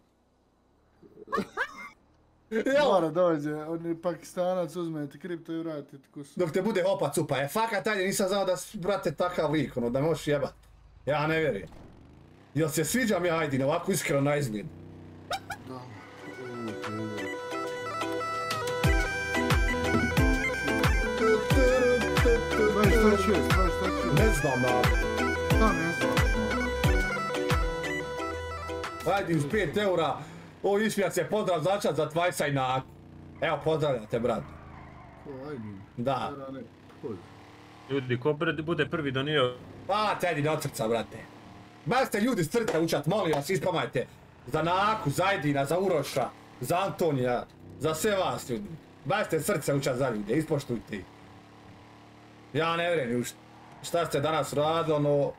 Speaker 14: Mora dođe, oni Pakistanac uzme ti kripto i vrati ti kusu.
Speaker 1: Dok te bude hopa cupa, fakat ajde, nisam znao da brate takav lik, ono, da možeš jebat. Ja ne vjerujem. Jel se sviđam ja Ajdine, ovako iskreno na izgled?
Speaker 14: Da.
Speaker 1: Ne znam, Ajde, uz 5 eura, ovo ismijat se pozdrav začat za Tvajsa i Naku. Evo, pozdravljam te, brat. Da.
Speaker 2: Ljudi, ko bude prvi donio...
Speaker 1: Pa, tedi od srca, brate. Baš ste ljudi s srca učat, molim vas, ispamajte. Za Naku, za Ajdina, za Uroša, za Antonija, za sve vas, ljudi. Baš ste srce učat za ljude, ispoštujte ih. Ja ne vjerujem, šta ste danas radili, ono...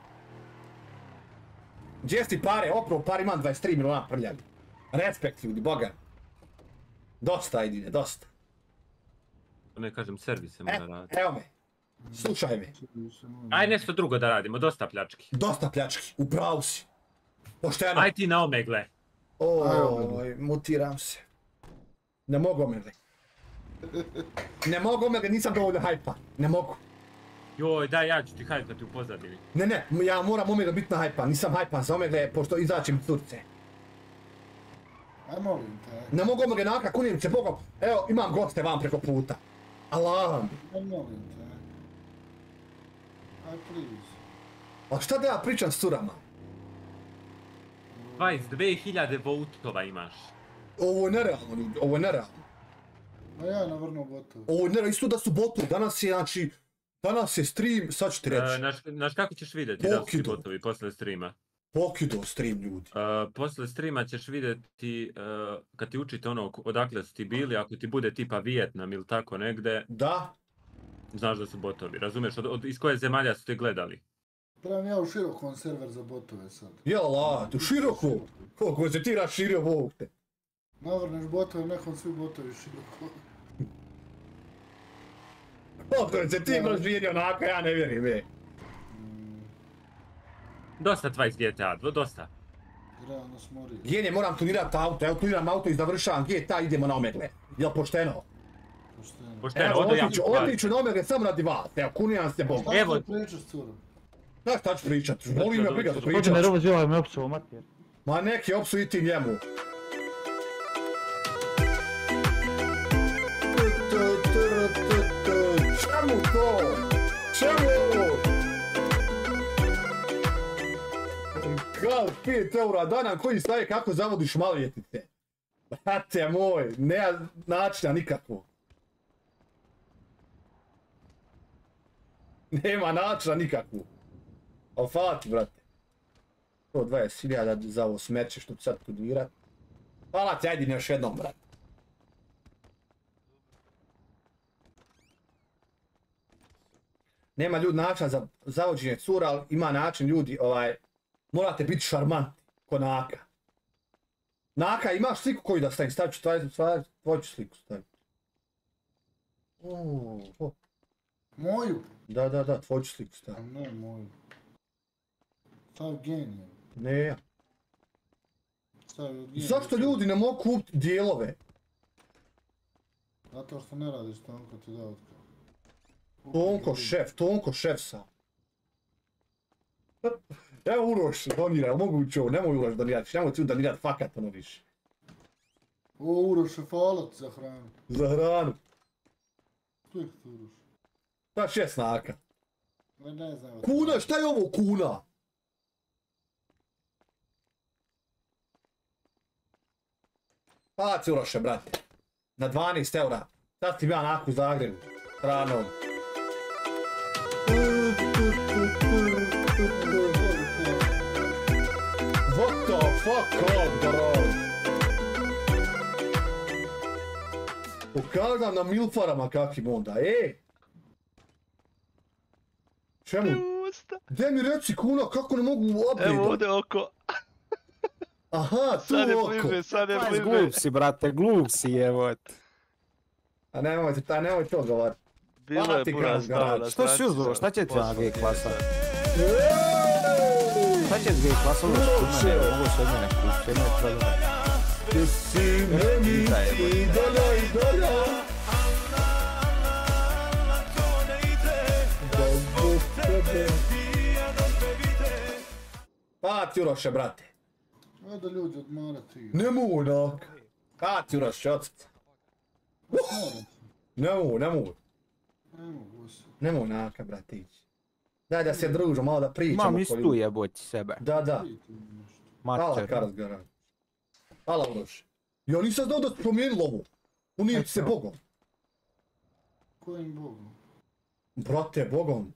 Speaker 1: Gdje si pare? Opravo par imam 23 miliona prljavi. Respekt ljudi, boga. Dosta Ajdine, dosta.
Speaker 2: Ne kažem, servis se mora raditi.
Speaker 1: Evo me. Slušaj me.
Speaker 2: Aj nešto drugo da radimo, dosta pljački.
Speaker 1: Dosta pljački, u pravu si. Pošteno.
Speaker 2: Aj ti na omegle.
Speaker 1: Oj, mutiram se. Ne mogu omegle. Ne mogu omegle, nisam dovoljno hajpa. Ne mogu.
Speaker 2: Joj, daj, ja ću ti hajpati u pozadini.
Speaker 1: Ne, ja moram omegle biti na hajpa. Nisam hajpan za omegle, pošto izaćem curce.
Speaker 14: Aj molim te.
Speaker 1: Ne mogu omegle Naka, kunijem se Bogom. Evo, imam goste vam preko puta. Allah.
Speaker 14: Aj molim te. Aj, please.
Speaker 1: A šta da ja pričam s curama?
Speaker 2: 22.000 votova imaš.
Speaker 1: Ovo je nerealno, ljudi, ovo je nerealno.
Speaker 14: Ma ja navrnuo botov.
Speaker 1: Ovo je nerealno, isto da su botovi. Danas je, znači, danas je stream, sad ću ti reći.
Speaker 2: Znaš kako ćeš vidjeti da su ti botovi posle streama?
Speaker 1: Pokido stream, ljudi.
Speaker 2: Posle streama ćeš vidjeti, kad ti učite ono odakle su ti bili, ako ti bude tipa Vijetnam ili tako negde.
Speaker 1: Da.
Speaker 2: Znaš da su botovi, razumiješ? Iz koje zemalja su te gledali?
Speaker 14: Trebam ja u širokom server za botove sad.
Speaker 1: Jela, u široko? Koliko se ti raširio, Bog te?
Speaker 14: Navrneš botove, nekom svi botovi široko.
Speaker 1: Koliko se ti raširio onako, ja ne vjerim,
Speaker 2: Dosta 20 GTA, dosta.
Speaker 14: Realno smori.
Speaker 1: Genije, moram tunirat auto, evo tuniram auto i završavam GTA, idemo na omegle. Jel pošteno?
Speaker 2: Pošteno,
Speaker 1: odlično na omegle samo radi vas, evo kunijam se Bogom.
Speaker 14: Šta ću pričat s curom?
Speaker 1: Šta ću pričat? Volim me briga da pričat.
Speaker 5: Hoće ne rovo zjela me opsuo, mater.
Speaker 1: Ma neki opsu i ti njemu. Čemu to? Čemu? Kao 5 eura dana koji staje kako zavodiš maloljetnice. Brate moj, nema načina nikakvog.
Speaker 3: Nema načina nikakvu. Al fati, brate. 120.000 za ovo smeće što ću sad kodirat. Hvala ti, ajde još jednom, brate. Nema ljudi načina za zavođenje cura, ali ima način ljudi, morate biti šarmanti, ko Naka. Naka, imaš sliku koju da stavim, stavit ću tvoju sliku staviti.
Speaker 14: Moju?
Speaker 3: Da, tvoju sliku staviti.
Speaker 14: A ne moju. Stav genije.
Speaker 3: Ne ja.
Speaker 14: Stav genije.
Speaker 3: Zašto ljudi ne mogu kupiti dijelove?
Speaker 14: Zato što ne radiš Tonko ti da otkao.
Speaker 3: Tonko šef sam. Evo Uroš donira, moguće ovo, nemoj Uroš donirati, nemoj ti donirati fakat ono više.
Speaker 14: O Uroš je falat za hranu.
Speaker 3: Za hranu.
Speaker 14: Što je to Uroš?
Speaker 3: Pa 6 Naka.
Speaker 14: Ne znam.
Speaker 3: Kuna, šta je ovo kuna? Paci Uroše, brate. Na 12 eura. Sad ti ja Naku u Zagrebu. Hranom. What the fuck up, bro? Pokazam na milfarama kakvim onda, Čemu? Gdje mi reci kuna, kako ne mogu update?
Speaker 21: Evo ovdje oko.
Speaker 3: Aha, tu oko.
Speaker 21: Sad je bliže.
Speaker 5: Glup si, brate, glup si, evo.
Speaker 3: A nemoj to govorit.
Speaker 21: Bilo je pura stava.
Speaker 5: Što si uzbro, šta će ti na G klasa? Šta će ti G klasa? Ovo su od mene kuće, ne problem.
Speaker 3: Ti si meni idolo. Pati Uroše, brate.
Speaker 14: Da ljudi odmarati.
Speaker 3: Nemoj Naka. Pati Uroše, ocet. Nemoj. Nemoj Naka, brate, ići. Daj da se družimo, malo da pričamo.
Speaker 5: Mam istu jeboti sebe.
Speaker 3: Da. Hvala Karas Garan. Hvala Uroše. Ja nisam znao da si promijenilo ovo. Unijem ti se Bogom.
Speaker 14: Kojim Bogom?
Speaker 3: Brate, Bogom.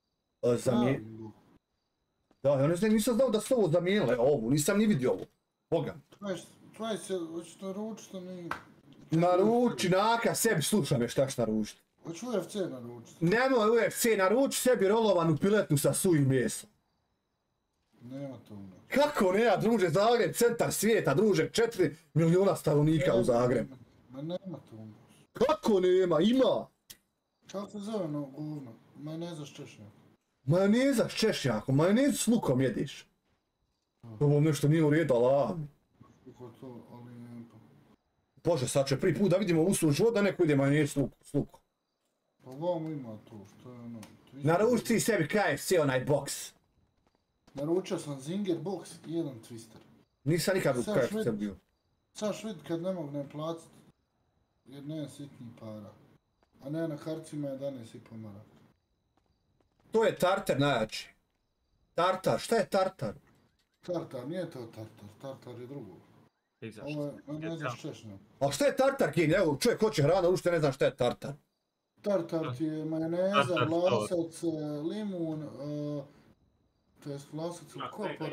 Speaker 3: Da, ja nisam znao da su ovo zamijenile ovo, nisam ni vidio ovo. Bogam.
Speaker 14: Tvaj se, hoćeš naručiti, ni...
Speaker 3: Naruči, Naka, sebi slušaj me šta ćeš naručiti.
Speaker 14: Hoću UFC naručiti.
Speaker 3: Nemoj UFC, naruči sebi rolovanu piletnu sa sujim mesom.
Speaker 14: Nema to ono.
Speaker 3: Kako nema, druže, Zagreb, centar svijeta, druže, 4 miliona stanovnika u Zagrebu.
Speaker 14: Ma nema to ono.
Speaker 3: Kako nema, ima.
Speaker 14: Kako se zove ono govno? Majoneza s češnjakom.
Speaker 3: Majoneza s češnjakom, majonezu s lukom jediš. Ovo nešto nije u redu, ali...
Speaker 14: Kako to, ali ne to.
Speaker 3: Bože, sad će prvi put da vidimo usluž život da neko ide majonezu s lukom.
Speaker 14: Pa vamo ima to, što je ono...
Speaker 3: Naruči ti sebi KFC onaj boks.
Speaker 14: Naručio sam Zinger box i jedan Twister.
Speaker 3: Nisam nikad u KFC bio.
Speaker 14: Saš vid kad ne mogu placit, jer nema sitnih para. A ne, na karcima 11,5 maraka.
Speaker 3: To je tartar najjači. Tartar, šta je tartar?
Speaker 14: Tartar, nije to tartar, tartar je drugo. Ovo je majoneza s češnjom.
Speaker 3: A šta je tartar, Kin? Evo, čovjek hoće hrana, ušte ne znam šta je tartar.
Speaker 14: Tartar ti je majoneza, vlasac, limun, to jest vlasac, kopar,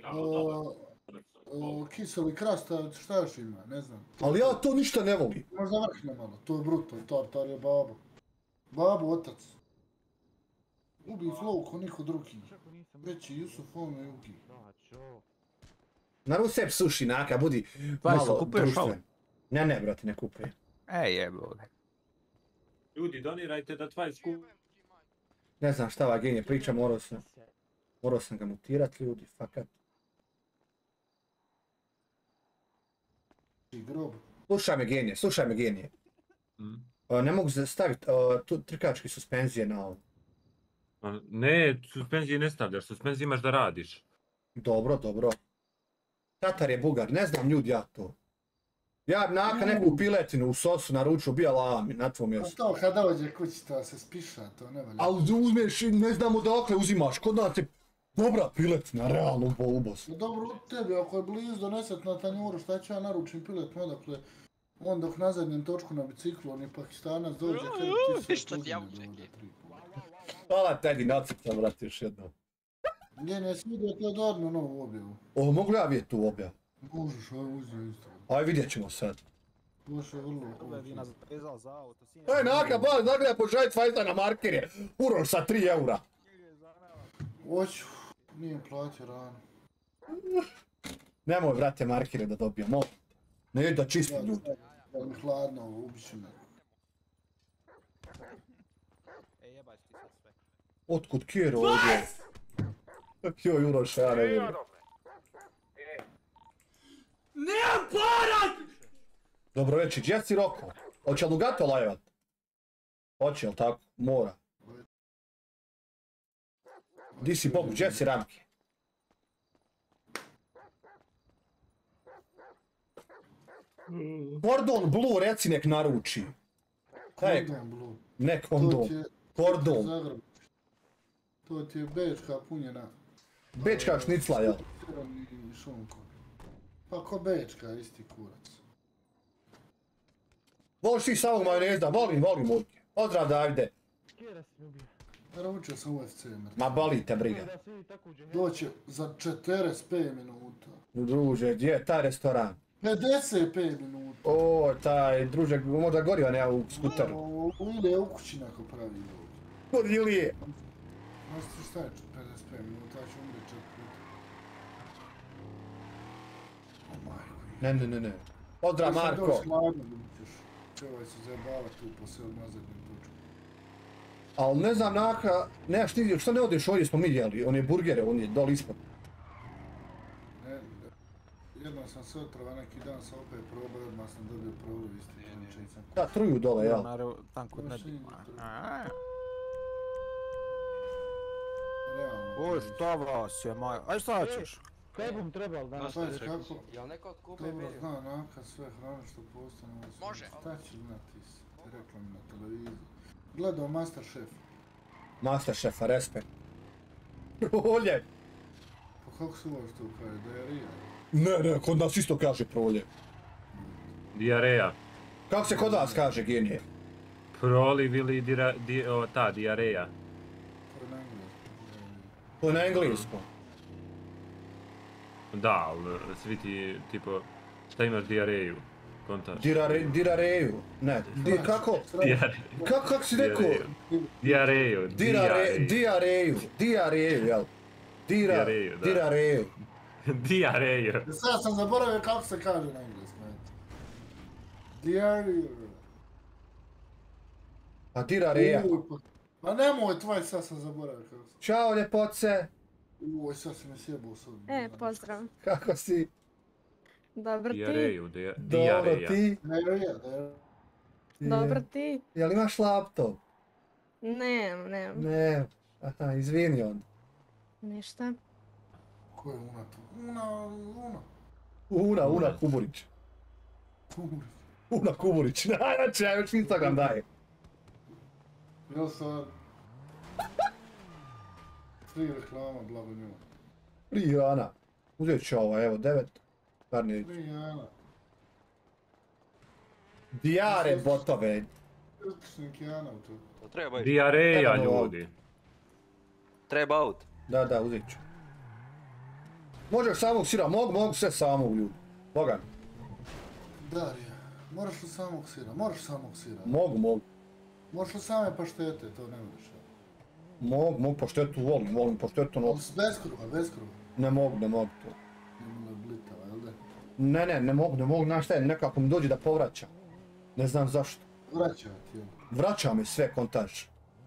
Speaker 14: kiseli krastavec, šta još ima, ne znam.
Speaker 3: Ali ja to ništa ne volim.
Speaker 14: Možda vrhne malo, to je bruto, tartar je babo. Babo, otac. Ubi flow ko niko drugi. Veći Jusuf, ono je ugi.
Speaker 3: Naruči sebi suši, Naka, budi malo društven. Ne, brate, ne kupujem.
Speaker 5: Jebo.
Speaker 2: Ljudi, donirajte da tvaj skup...
Speaker 3: Ne znam šta ova genije priča, morao sam ga mutirat, ljudi, fakat. Slušaj me genije. Ne mogu staviti trkačke suspenzije na ovo.
Speaker 2: Ne, suspenzije ne stavljaš, suspenzije imaš da radiš.
Speaker 3: Dobro. Tatar je Bugar, ne znam ljudi ja to. Ja bi Naka neku piletinu u sosu naručio, bija lami na tvom mjestu.
Speaker 14: To kada dođe kući to se spiša, to ne valja.
Speaker 3: Ali uzmeš, ne znam odakle uzimaš, kod nas je dobra piletina, realno ubos.
Speaker 14: Dobro od tebi, ako je blizu doneset na tanjuru, šta ću ja naručim piletinu odakle? On dok na zadnjem točku na biciklu, on je Pakistanac, dođe tebi ti se uzme do 3 puta.
Speaker 3: Hvala Teddy, nacrtam, brate, još jednom.
Speaker 14: Gdje ne svidio to dorno novu objavu.
Speaker 3: O, mogu ja vidjeti tu objavu?
Speaker 14: Možeš, aj uzio isto.
Speaker 3: Aj, vidjet ćemo sad.
Speaker 14: Baš je vrlo...
Speaker 3: Ej, Naka, baš, zagledaj poželjt fajta na markere. Uroš sa 3 eura.
Speaker 14: Hoću, nije platio rano.
Speaker 3: Nemoj, brate, markere da dobijemo. Ne jedi da čistim ljudi.
Speaker 14: Da mi hladno ovo, ubiću me.
Speaker 3: Otkud kjero ovdje? Joj, Uroš, ja ne vidim.
Speaker 6: Nemam para!
Speaker 3: Dobro večer, gdje si Roko? Hoće li Lugato lajvat? Hoće, jel tako? Mora. Di si Bogu, gdje si Ramke? Kordon Blue, reci nek naruči.
Speaker 14: Kordon Blue.
Speaker 3: Ne kondom. Kordon.
Speaker 14: To ti je bečka punjena.
Speaker 3: Bečka šnicla, jel?
Speaker 14: Sirom i šunkom. Pa ko bečka, isti kurac.
Speaker 3: Voliš ti samog majoneza, volim ovdje. Pozdrav Davide.
Speaker 14: Naručio sam UFC mrtvo.
Speaker 3: Ma boli te briga.
Speaker 14: Doće za 45 minuta.
Speaker 3: Druže, gdje je taj restoran?
Speaker 14: 55 minuta.
Speaker 3: O, taj, druže, možda goriva nema u skuteru.
Speaker 14: Ili je u kući neko pravi ovdje.
Speaker 3: Kod Ilije.
Speaker 14: Znaš šta je 55 minuta, ja ću umreti 4 puta.
Speaker 3: Ne. Pozdrav Marko.
Speaker 14: Doći hladno budućeš. Čevaj se zajebava tu poslije odmazadnjem točku.
Speaker 3: Al ne znam Naka, nemaš nigdje, što ne odeš ovdje smo mi jeli, one burgere, on je doli ispod.
Speaker 14: Ne, jednom sam se otrova neki dan sam opet probao, odmah sam dobio proliv isti ključe i sam...
Speaker 3: Da, truju dole, jel?
Speaker 5: Tanko ne bi.
Speaker 14: Oj,
Speaker 5: šta vas je, Maja? Aj šta ćeš?
Speaker 14: Kaj bom trebal danas?
Speaker 22: Šta
Speaker 14: Pazi kako...
Speaker 22: Jel neko kupe
Speaker 14: Dobro
Speaker 22: beriju?
Speaker 14: zna Naka sve hrane što postane.
Speaker 22: Može.
Speaker 14: Šta će znati se? Reklam na televiziji. Gledao Masterchef.
Speaker 3: Masterchefa, respekt. Proljev.
Speaker 14: Pa kako se ovo što kaže, diarija?
Speaker 3: Ne, kod nas isto kaže proljev.
Speaker 2: Diareja.
Speaker 3: Kako se kod vas kaže, genije?
Speaker 2: Proliv ili ta, diareja.
Speaker 3: To je na engleskom.
Speaker 2: Da, ali svi ti, tipo, šta imaš diareju? Kontaš.
Speaker 3: Dirareju. Ne, kako? Kako si rekao?
Speaker 2: Diareju.
Speaker 3: Diareju, jel? Dirareju.
Speaker 2: Diareju.
Speaker 14: Sad sam zaboravio kako se kaže na engleskom. Diariju.
Speaker 3: A dirareja.
Speaker 14: Pa nemoj tvoj, sad sam zaboravio kako se.
Speaker 3: Ćao ljepoce.
Speaker 14: Oj, sad si me sjebao s ovim.
Speaker 15: Pozdrav.
Speaker 3: Kako si?
Speaker 15: Dobro ti?
Speaker 2: Diareju,
Speaker 3: Dobro ti?
Speaker 15: Dobro ti?
Speaker 3: Jel imaš laptop?
Speaker 15: Nemam.
Speaker 3: Ne, aha, izvini onda.
Speaker 15: Ništa.
Speaker 14: Ko je Una tu?
Speaker 3: Una Kuburić. Una Kuburić, najjače, ja još Instagram daje.
Speaker 14: Jel sad? Free reklama, blago njima.
Speaker 3: Free Ana. Uzet ću ovo, evo, 9.
Speaker 14: Free Ana.
Speaker 3: Diare botove.
Speaker 14: Krtičnik je Ana u to.
Speaker 22: Treba
Speaker 2: Diareja, ljudi.
Speaker 22: Treba aut.
Speaker 3: Da, uzet ću. Možeš samog sira, mogu sve samog ljudi. Bogan.
Speaker 14: Darija, moraš li samog sira? Moraš samog sira?
Speaker 3: Mogu.
Speaker 14: Možeš li same paštete, to ne vidiš.
Speaker 3: Mogu paštetu, volim paštetu no.
Speaker 14: Bez kruha.
Speaker 3: Ne mogu to.
Speaker 14: Imala blitava, jel da?
Speaker 3: Ne mogu, znaš šta je, nekako mi dođe da povraća. Ne znam zašto.
Speaker 14: Vraća ti, jel?
Speaker 3: Vraća me sve kontaž.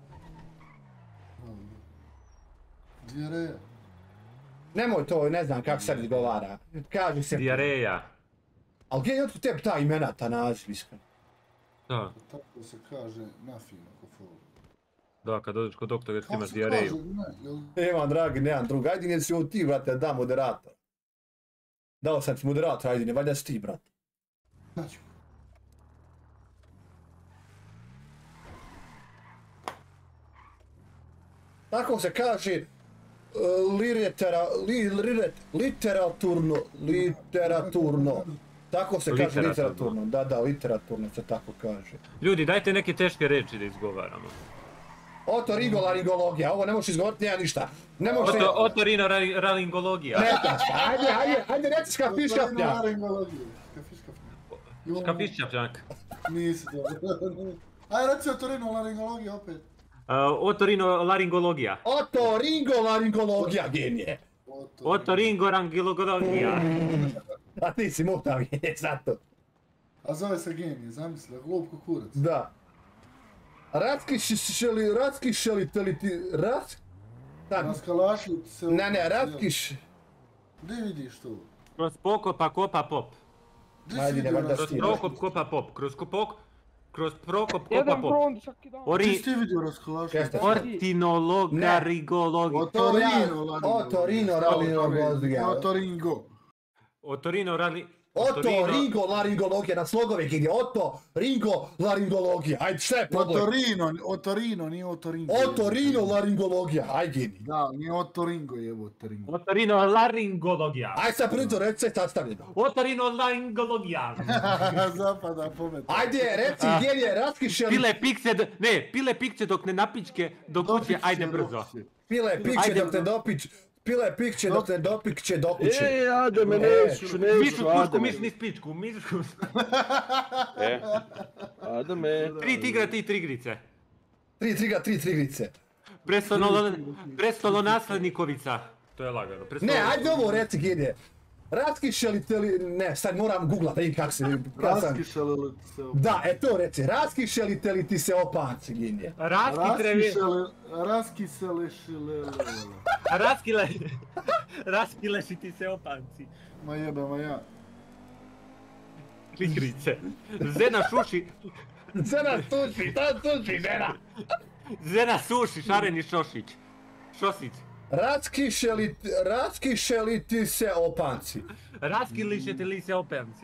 Speaker 14: Diareja.
Speaker 3: Nemoj to, ne znam kako sad izgovara. Kaže se...
Speaker 2: Diareja.
Speaker 3: Ali gdje je otkud tebi ta imena, ta naziv iskreno?
Speaker 2: Da.
Speaker 14: Tako se kaže nafino, ko fol.
Speaker 2: Da, kad dođeš kod doktora ti imaš diareju.
Speaker 3: Nemam dragi, nemam drug. Ajde nije si ovo ti, brate, da moderator. Dao sam ti moderator, ajde, valjda si ti, brate.
Speaker 14: Znači.
Speaker 3: Tako se kaže literaturno. Tako se kaže literaturno, da, literaturno se tako kaže.
Speaker 2: Ljudi, dajte neke teške reči da izgovaramo.
Speaker 3: Otorinolaringologija, ovo ne možeš izgovoriti, nema ništa. Ne možeš...
Speaker 2: Otorinolaringologija.
Speaker 3: Ne znaš, ajde, reci škapiškapnja.
Speaker 2: Škapiškapnjak.
Speaker 14: Nisi dobro. Ajde, reci otorinolaringologija opet.
Speaker 2: Otorinolaringologija.
Speaker 3: Otoringolaringologija, genije.
Speaker 2: Otorinolaringologija.
Speaker 3: A ti si mutav, genije, zato.
Speaker 14: A zove se genije, zamisli, glup kukurac.
Speaker 3: Da. Raskišeli ti...
Speaker 14: Raskalašli se...
Speaker 3: Ne, raskiš...
Speaker 14: Gdje vidiš to?
Speaker 2: Kroz pokopa kopa pop.
Speaker 3: Ajde, ne vrda
Speaker 2: Kroz prokop kopa pop. Kroz prokop kopa
Speaker 16: Jedan
Speaker 2: pop.
Speaker 16: front svaki dan.
Speaker 14: Gdje si ti vidio raskalašli?
Speaker 2: Ortinologarigologija.
Speaker 3: Otoringolaringologija, na slogove gdje je otoringolaringologija, ajde šta je problem?
Speaker 14: Otorino, nije otoringo.
Speaker 3: Otorinolaringologija, ajde gdje.
Speaker 14: Da, nije otoringo, je otoringo.
Speaker 2: Otorinolaringologija.
Speaker 3: Ajde sad prvi to reci sastavljeno.
Speaker 2: Otorinolaringologija.
Speaker 14: Zapada pamet.
Speaker 3: Ajde, reci gdje je raskišeli...
Speaker 2: Pile pikće dok ne napičke do kuće, ajde brzo.
Speaker 3: Pile pikće dok te dopić... Pile pikće dok te dopikće do kuće.
Speaker 21: Ademe, neću,
Speaker 2: Mišu niz pičku, mišku.
Speaker 21: Ademe.
Speaker 2: 3 tigra, 3 trigrice.
Speaker 3: 3 trigrice.
Speaker 2: Prestolonaslednikovica. To je lagano.
Speaker 3: Ne, ajde ovo reci gdje. Raskišeli te li... Ne, sad moram googlat, da vidim kak se...
Speaker 14: Raskišeli li ti se opanci?
Speaker 3: Da, to reci. Raskišeli te li ti se opanci, genije.
Speaker 2: Raskileši ti se opanci.
Speaker 14: Ma jebe, ma ja.
Speaker 2: Trigrice. Zena šuši.
Speaker 3: Zena suši, to suši, žena.
Speaker 2: Zena suši, šareni šošić. Šosić.
Speaker 3: Raskišeli ti se opanci.
Speaker 2: Raskilišete li se opanci.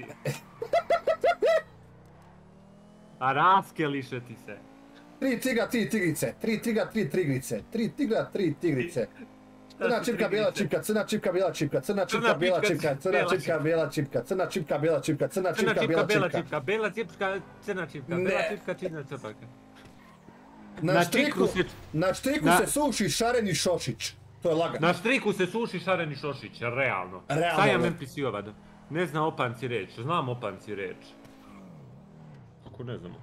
Speaker 2: A raskeliše ti se.
Speaker 3: 3 tigra, 3 tigrice. 3 tigra, 3 tigrice. 3 tigra, 3 tigrice. Crna čipka, bijela čipka, crna čipka, bijela čipka, crna čipka, bijela čipka, crna čipka, bijela čipka, crna čipka, bijela čipka, crna čipka, bijela čipka.
Speaker 2: Bijela čipka, crna čipka, bijela čipka, crna čipka.
Speaker 3: Na štriku se suši šareni šošić. To je lagano.
Speaker 2: Na štriku se suši šareni šošić, realno. Sajam NPC-ova, ne znam opanci reč, znam opanci reč. Ako ne znamo.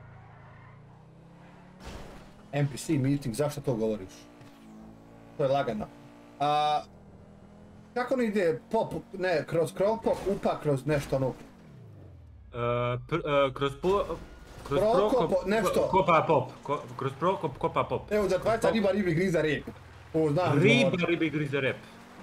Speaker 3: NPC meeting, zašto to govoriš? To je lagano. Kako ne ide pop, ne, kroz pop, upa kroz nešto ono?
Speaker 2: Kroz prokop, nešto. Kopa pop, kroz prokop, kopa pop.
Speaker 3: Evo, za dvajca ribi griza rep.
Speaker 2: Ribi griza rep.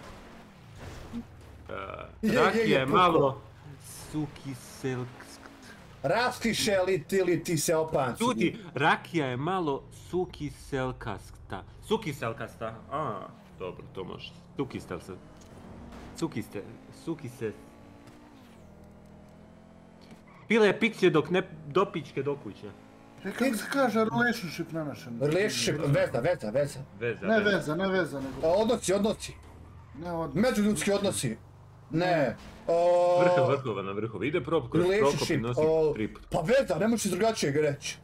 Speaker 2: Rakija je malo sukiselkast.
Speaker 3: Raskišeli ti se opanci.
Speaker 2: Čuti, rakija je malo sukiselkasta. Sukiselkasta, dobro, to može. Sukiste. Pile pikće dok ne dopičke do kuće.
Speaker 14: Kako se kaže relationship na našem?
Speaker 3: Relationship, veza.
Speaker 14: Ne veza, nego...
Speaker 3: Odnosi.
Speaker 14: Ne odnosi.
Speaker 3: Međuljudski odnosi. Ne.
Speaker 2: Vrhova na vrhova. Ide kroz prokop i nosi trip.
Speaker 3: Pa veza, ne možeš drugačije reći.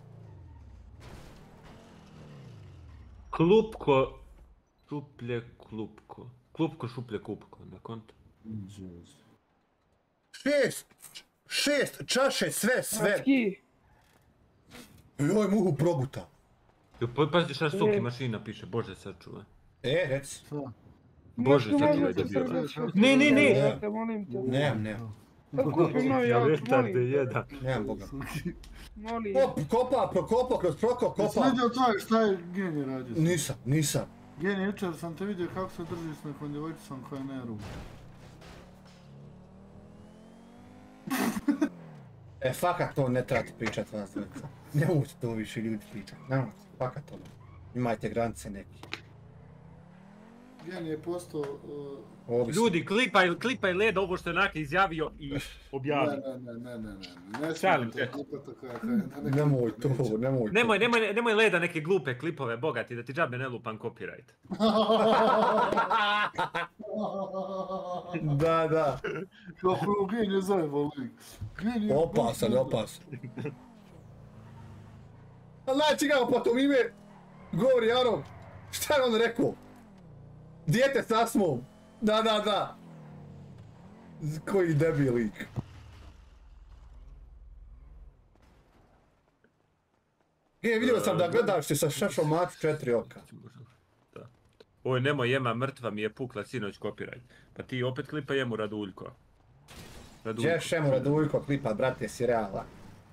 Speaker 2: Klupko. Šuplje klupko. Klupko, šuplje kupko. Na konto.
Speaker 3: 6 čaše sve. Joj, muhu proguta.
Speaker 2: Pazi šta suki mašina piše, Bože sačuvaj.
Speaker 3: Reci.
Speaker 2: Bože sačuvaj da bio. Ne.
Speaker 3: Nemam.
Speaker 2: Retarde jedan.
Speaker 3: Nemam Boga. Kopa, prokopa, kroz prokop, kopa.
Speaker 14: Jesi vidio to šta je genij radio?
Speaker 3: Nisam.
Speaker 14: Genij, jučer sam te vidio kako se držiš s nekom djevojčicom koja ne ruga.
Speaker 3: Fakat to ne trebate pričat vas dvojica. Ne možete to više ljudi pričat, ne možete, fakat to. Imajte granice neki.
Speaker 14: Genij je postao...
Speaker 2: Ljudi, klipaj led ovo što je Naka izjavio i objavi.
Speaker 14: Ne smijem to klipati
Speaker 2: Nemoj leda neke glupe klipove, bogati, da ti džabe ne lupan copyright.
Speaker 3: Da.
Speaker 14: Kako genij zajebao lik.
Speaker 3: Opasan. Znači kako potom ime? Govori Jaro, šta je on rekao? Dijete s asmom. Da. Koji debil lik. Vidio sam da gledaš se sa šašom Mati 4 oka.
Speaker 2: Oj, nemoj jema, mrtva mi je pukla, sinoć kopiraj. Pa ti opet klipa jemu Raduljko.
Speaker 3: Gdješ jemu Raduljko klipa, brate, si realan.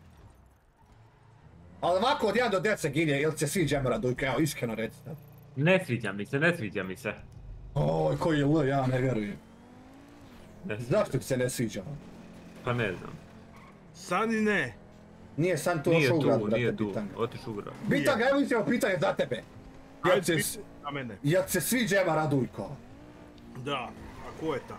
Speaker 3: Ali ovako od 1 do 10 ginje, jel se sviđa jemu Raduljko, evo iskreno recite.
Speaker 2: Ne sviđa mi se.
Speaker 3: Oj, koji je L, ja ne vjerujem. Zašto ti se ne sviđa?
Speaker 2: Pa ne znam.
Speaker 6: Sani ne.
Speaker 3: Nije San tu ošao u gradu, brate, Bitanga.
Speaker 2: Otišu u gradu.
Speaker 3: Bitanga, evo iskreno pitanje za tebe. Jel se sviđa jema Raduljko?
Speaker 6: Da, a ko je ta?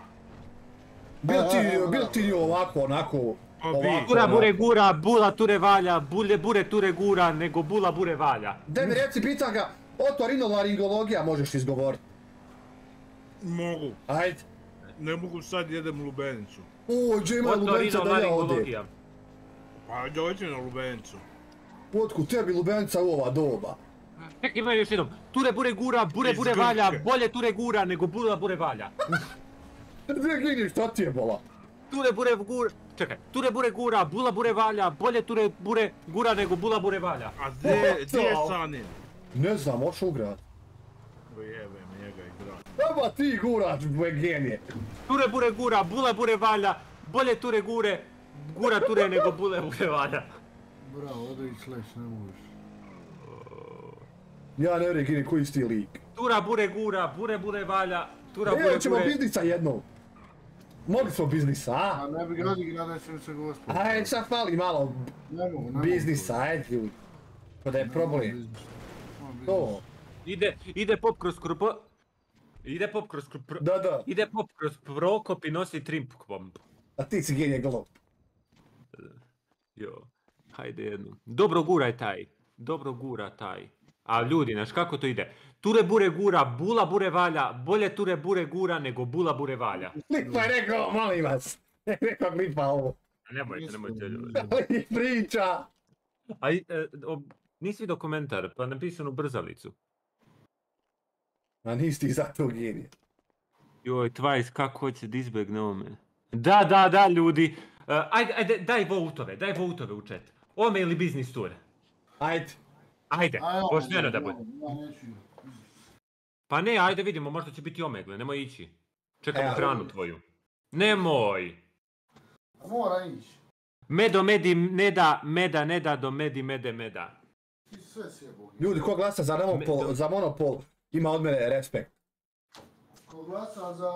Speaker 3: Bil ti ovako, onako...
Speaker 2: Gura bure gura, bula ture valja, bulje bure ture gura, nego bula bure valja.
Speaker 3: Daj mi reci, pitan ga, otorinolaringologija možeš izgovoriti?
Speaker 6: Mogu.
Speaker 3: Ajde.
Speaker 6: Ne mogu sad jedem lubenicu.
Speaker 3: Gdje ima lubenica da ja odem?
Speaker 6: Pa dođi na lubenicu.
Speaker 3: Otkud tebi lubenica u ova doba?
Speaker 2: Čekaj, imaju još jednom. Ture bure gura, bure valja, bolje ture gura nego bula bure valja.
Speaker 3: Gdje gini, šta ti je bola?
Speaker 2: Ture bure gura, čekaj, ture bure gura, bula bure valja, bolje ture bure gura nego bula bure valja.
Speaker 6: A gdje je Sanin?
Speaker 3: Ne znam, ošao u grad.
Speaker 6: Jebem njega i grad.
Speaker 3: Daba ti gurač, genije.
Speaker 2: Ture bure gura, bula bure valja, bolje ture gura ture nego bule bure valja.
Speaker 14: Bravo, ode i slash, ne možeš.
Speaker 3: Ja ne vjerujem gini, koji isti lik.
Speaker 2: Tura bure gura, bure valja, tura bure gure.
Speaker 3: Ćemo biznisa jednom. Mogli smo biznisa, a?
Speaker 14: A ne bi ga odigrao će mi se gospod.
Speaker 3: Ajde, sad fali malo biznisa, ajde ljudi. Ko da je problem. To.
Speaker 2: Ide pop kroz krupo. Ide pop kroz krupo.
Speaker 3: Da.
Speaker 2: Ide pop kroz prokop i nosi trimp bomb.
Speaker 3: A ti si genije glop.
Speaker 2: Jo, hajde jednu. Dobro gura taj. A ljudi, znaš kako to ide? Ture bure gura, bula bure valja, bolje ture bure gura nego bula bure valja.
Speaker 3: Lik pa je rekao, molim vas. Rekao klipa ovo.
Speaker 2: Nemojte ljudi.
Speaker 3: Priča.
Speaker 2: Nisi vidio komentar, pa napisanu brzalicu.
Speaker 3: A nisi ti zato genije.
Speaker 2: Joj, Twice, kako hoće da izbjegne ovome? Da, ljudi. Ajde, daj voutove u chat. Ome ili biznis tour? Ajde, pošteno da bude. Pa ne, ajde vidimo, možda će biti omegle, nemoj ići. Čekamo hranu tvoju. Nemoj!
Speaker 14: Mora ići.
Speaker 2: Medo, medi, meda, neda, do medi, meda.
Speaker 3: Ljudi, ko glasa za monopol, ima od mene respekt.
Speaker 14: Ko glasa za...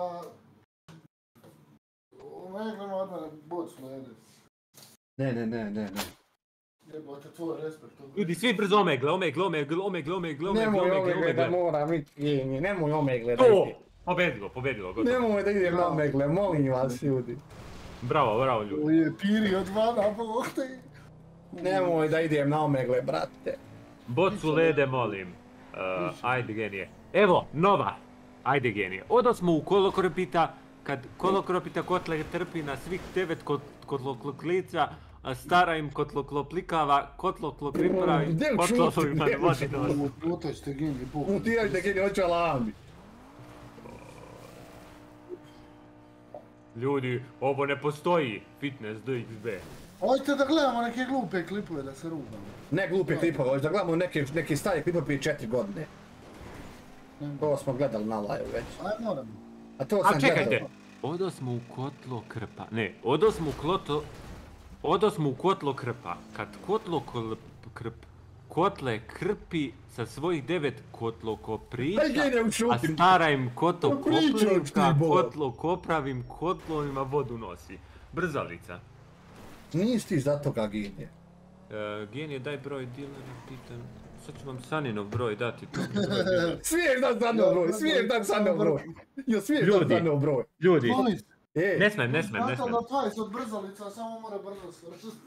Speaker 14: Omegle ima od mene boc slede.
Speaker 3: Ne.
Speaker 14: Jebote, tvoj respekt.
Speaker 2: Ljudi, svi brzo omegle.
Speaker 3: Nemoj omegle da moram biti genije, nemoj omegle da
Speaker 2: ide. Pobedilo, gotovo.
Speaker 3: Nemoj da idem na omegle, molim vas ljudi.
Speaker 2: Bravo ljudi.
Speaker 14: Ovo je piri od vana, Bog te.
Speaker 3: Nemoj da idem na omegle, brate.
Speaker 2: Bocu lede, molim. Ajde genije. Evo, nova. Ajde genije. Odosmo u kolokropita, kad kolokropita kotle trpi na svih 9 kotloklica, stara im kotlokoplikava, kotlokripravi, kotlovima ne vodi nos.
Speaker 14: Mutajte genije, Bog.
Speaker 3: Mutirajte genije, hoću alambi.
Speaker 2: Ljudi, ovo ne postoji, Fitness DXB.
Speaker 14: Hojte da gledamo neke glupe klipove da se rubamo.
Speaker 3: Ne glupe klipove, hoće da gledamo neke stare klipove prije 4 godine. To smo gledali na live već.
Speaker 14: Ajde, moramo.
Speaker 3: A
Speaker 2: čekajte, odosmo u kotlo krpa, ne, odosmo u kotlo krpa, kad kotle krpi sa svojih 9 kotlokoprića, a stara im kotlokopljivka, kotlokopravim kotlovima vodu nosi. Brzalica.
Speaker 3: Nisi ti zato ga genije.
Speaker 2: Genije, daj broj dilera, pitan. Sad ću vam Saninov broj dati.
Speaker 3: Smiješ dan Sanov broj. Jo, smiješ dan Sanov broj.
Speaker 2: Ljudi, ne smijem.
Speaker 14: Zato da Twice od brzalica, samo mora brzo svršiti.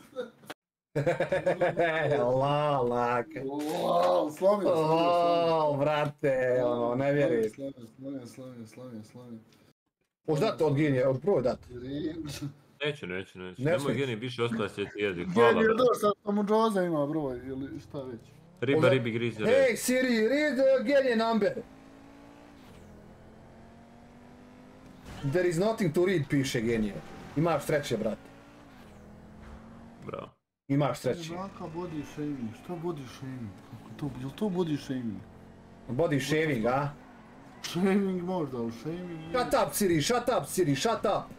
Speaker 3: Laka.
Speaker 14: Slavio.
Speaker 3: Brate, ne vjerujem.
Speaker 14: Slavio.
Speaker 3: Možeš dati od genije, od broj dati.
Speaker 2: Neću. Nemoj genije više ostala svjeti jezik. Hvala.
Speaker 14: Genije došao, samo Džoza ima broj ili šta već.
Speaker 2: Riba, ribi, grize, red.
Speaker 3: Hey Siri, read the genije number. There is nothing to read, piše genije. Imaš sreće, brate.
Speaker 2: Bravo.
Speaker 3: Imaš sreće.
Speaker 14: Naka body shaming, šta body shaming? Jel to body shaming?
Speaker 3: Body shaving, a?
Speaker 14: Shaming možda, ali shaming...
Speaker 3: Shut up Siri, shut up Siri, shut up!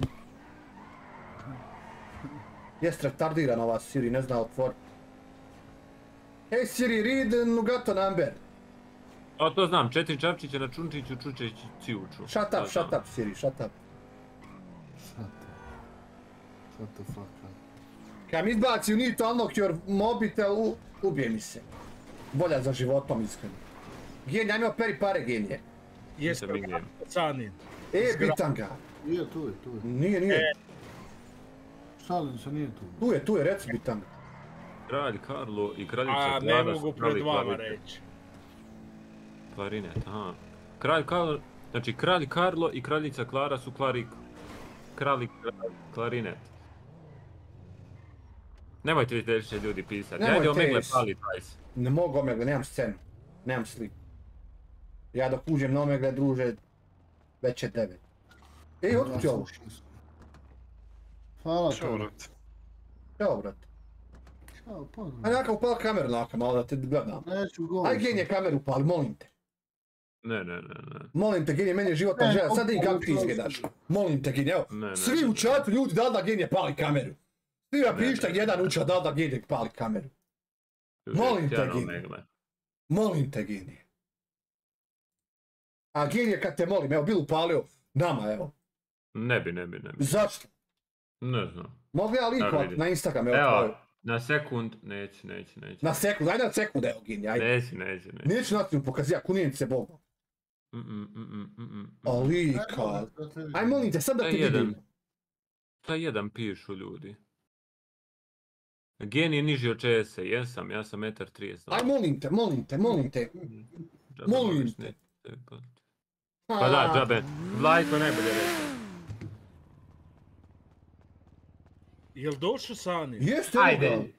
Speaker 3: Jest retardirana ova Siri, ne zna otvoriti. Hey Siri, read Nugato number.
Speaker 2: A to znam, 4 čapčića na čunčiću, čučeći cijuču.
Speaker 3: Shut up Siri, shut up.
Speaker 14: Shut the fuck up.
Speaker 3: Kad mi izbaci you need to unlock your mobitel, ubije mi se. Bolja za životom, iskreno. Genije, ajme operi pare, genije.
Speaker 7: Jesam Sanin.
Speaker 3: Bitanga.
Speaker 14: Nije, tu je.
Speaker 3: Nije.
Speaker 14: Šalim se, nije tu.
Speaker 3: Tu je, reci Bitanga.
Speaker 2: Kralj Karlo i kraljica Klara
Speaker 7: ne mogu pred vama reći.
Speaker 2: Klarinet, aha. Kralj Karlo i kraljica Klara su klarinet. Nemojte vi više ljudi pisati. Ajde Omegle pali 20.
Speaker 3: Ne mogu Omegle, nemam scenu. Nemam sliku. Ja dok uđem na Omegle, druže, već je 9. Ej, otkud je ovo?
Speaker 14: Hvala to.
Speaker 3: Ćao, brate. Ajde, neka upali kameru naka, malo da te gledam.
Speaker 14: Neću govorit.
Speaker 3: Ajde, genije kameru upali, molim te.
Speaker 2: Ne.
Speaker 3: Molim te, genije, meni je životna želja, sad vidim kako ti izgledaš. Molim te, genije, evo. Svi u čatu ljudi, da genije pali kameru. Svi ja pišta jedan uča da genije pali kameru. Molim te, genije. A genije kad te molim, evo, bil upalio nama, evo.
Speaker 2: Ne bi.
Speaker 3: Zašto?
Speaker 2: Ne znam.
Speaker 3: Mogu ja likovat na Instagram, evo.
Speaker 2: Na sekund, neće.
Speaker 3: Na sekund, ajde na sekund, evo, genije, ajde.
Speaker 2: Neće.
Speaker 3: Neću na tim pokazija, kunijenice Boga. Alika. Aj, molim te, sad da ti vidim.
Speaker 2: Šta jedan pišu ljudi? Gen je niži od čese, jesam, ja sam 1,30 m.
Speaker 3: Aj, molim te. Molim te.
Speaker 2: Pa da, džabe, Vlajko najbolje rekao.
Speaker 7: Jel došao Sani?
Speaker 3: Jeste,
Speaker 14: ajde.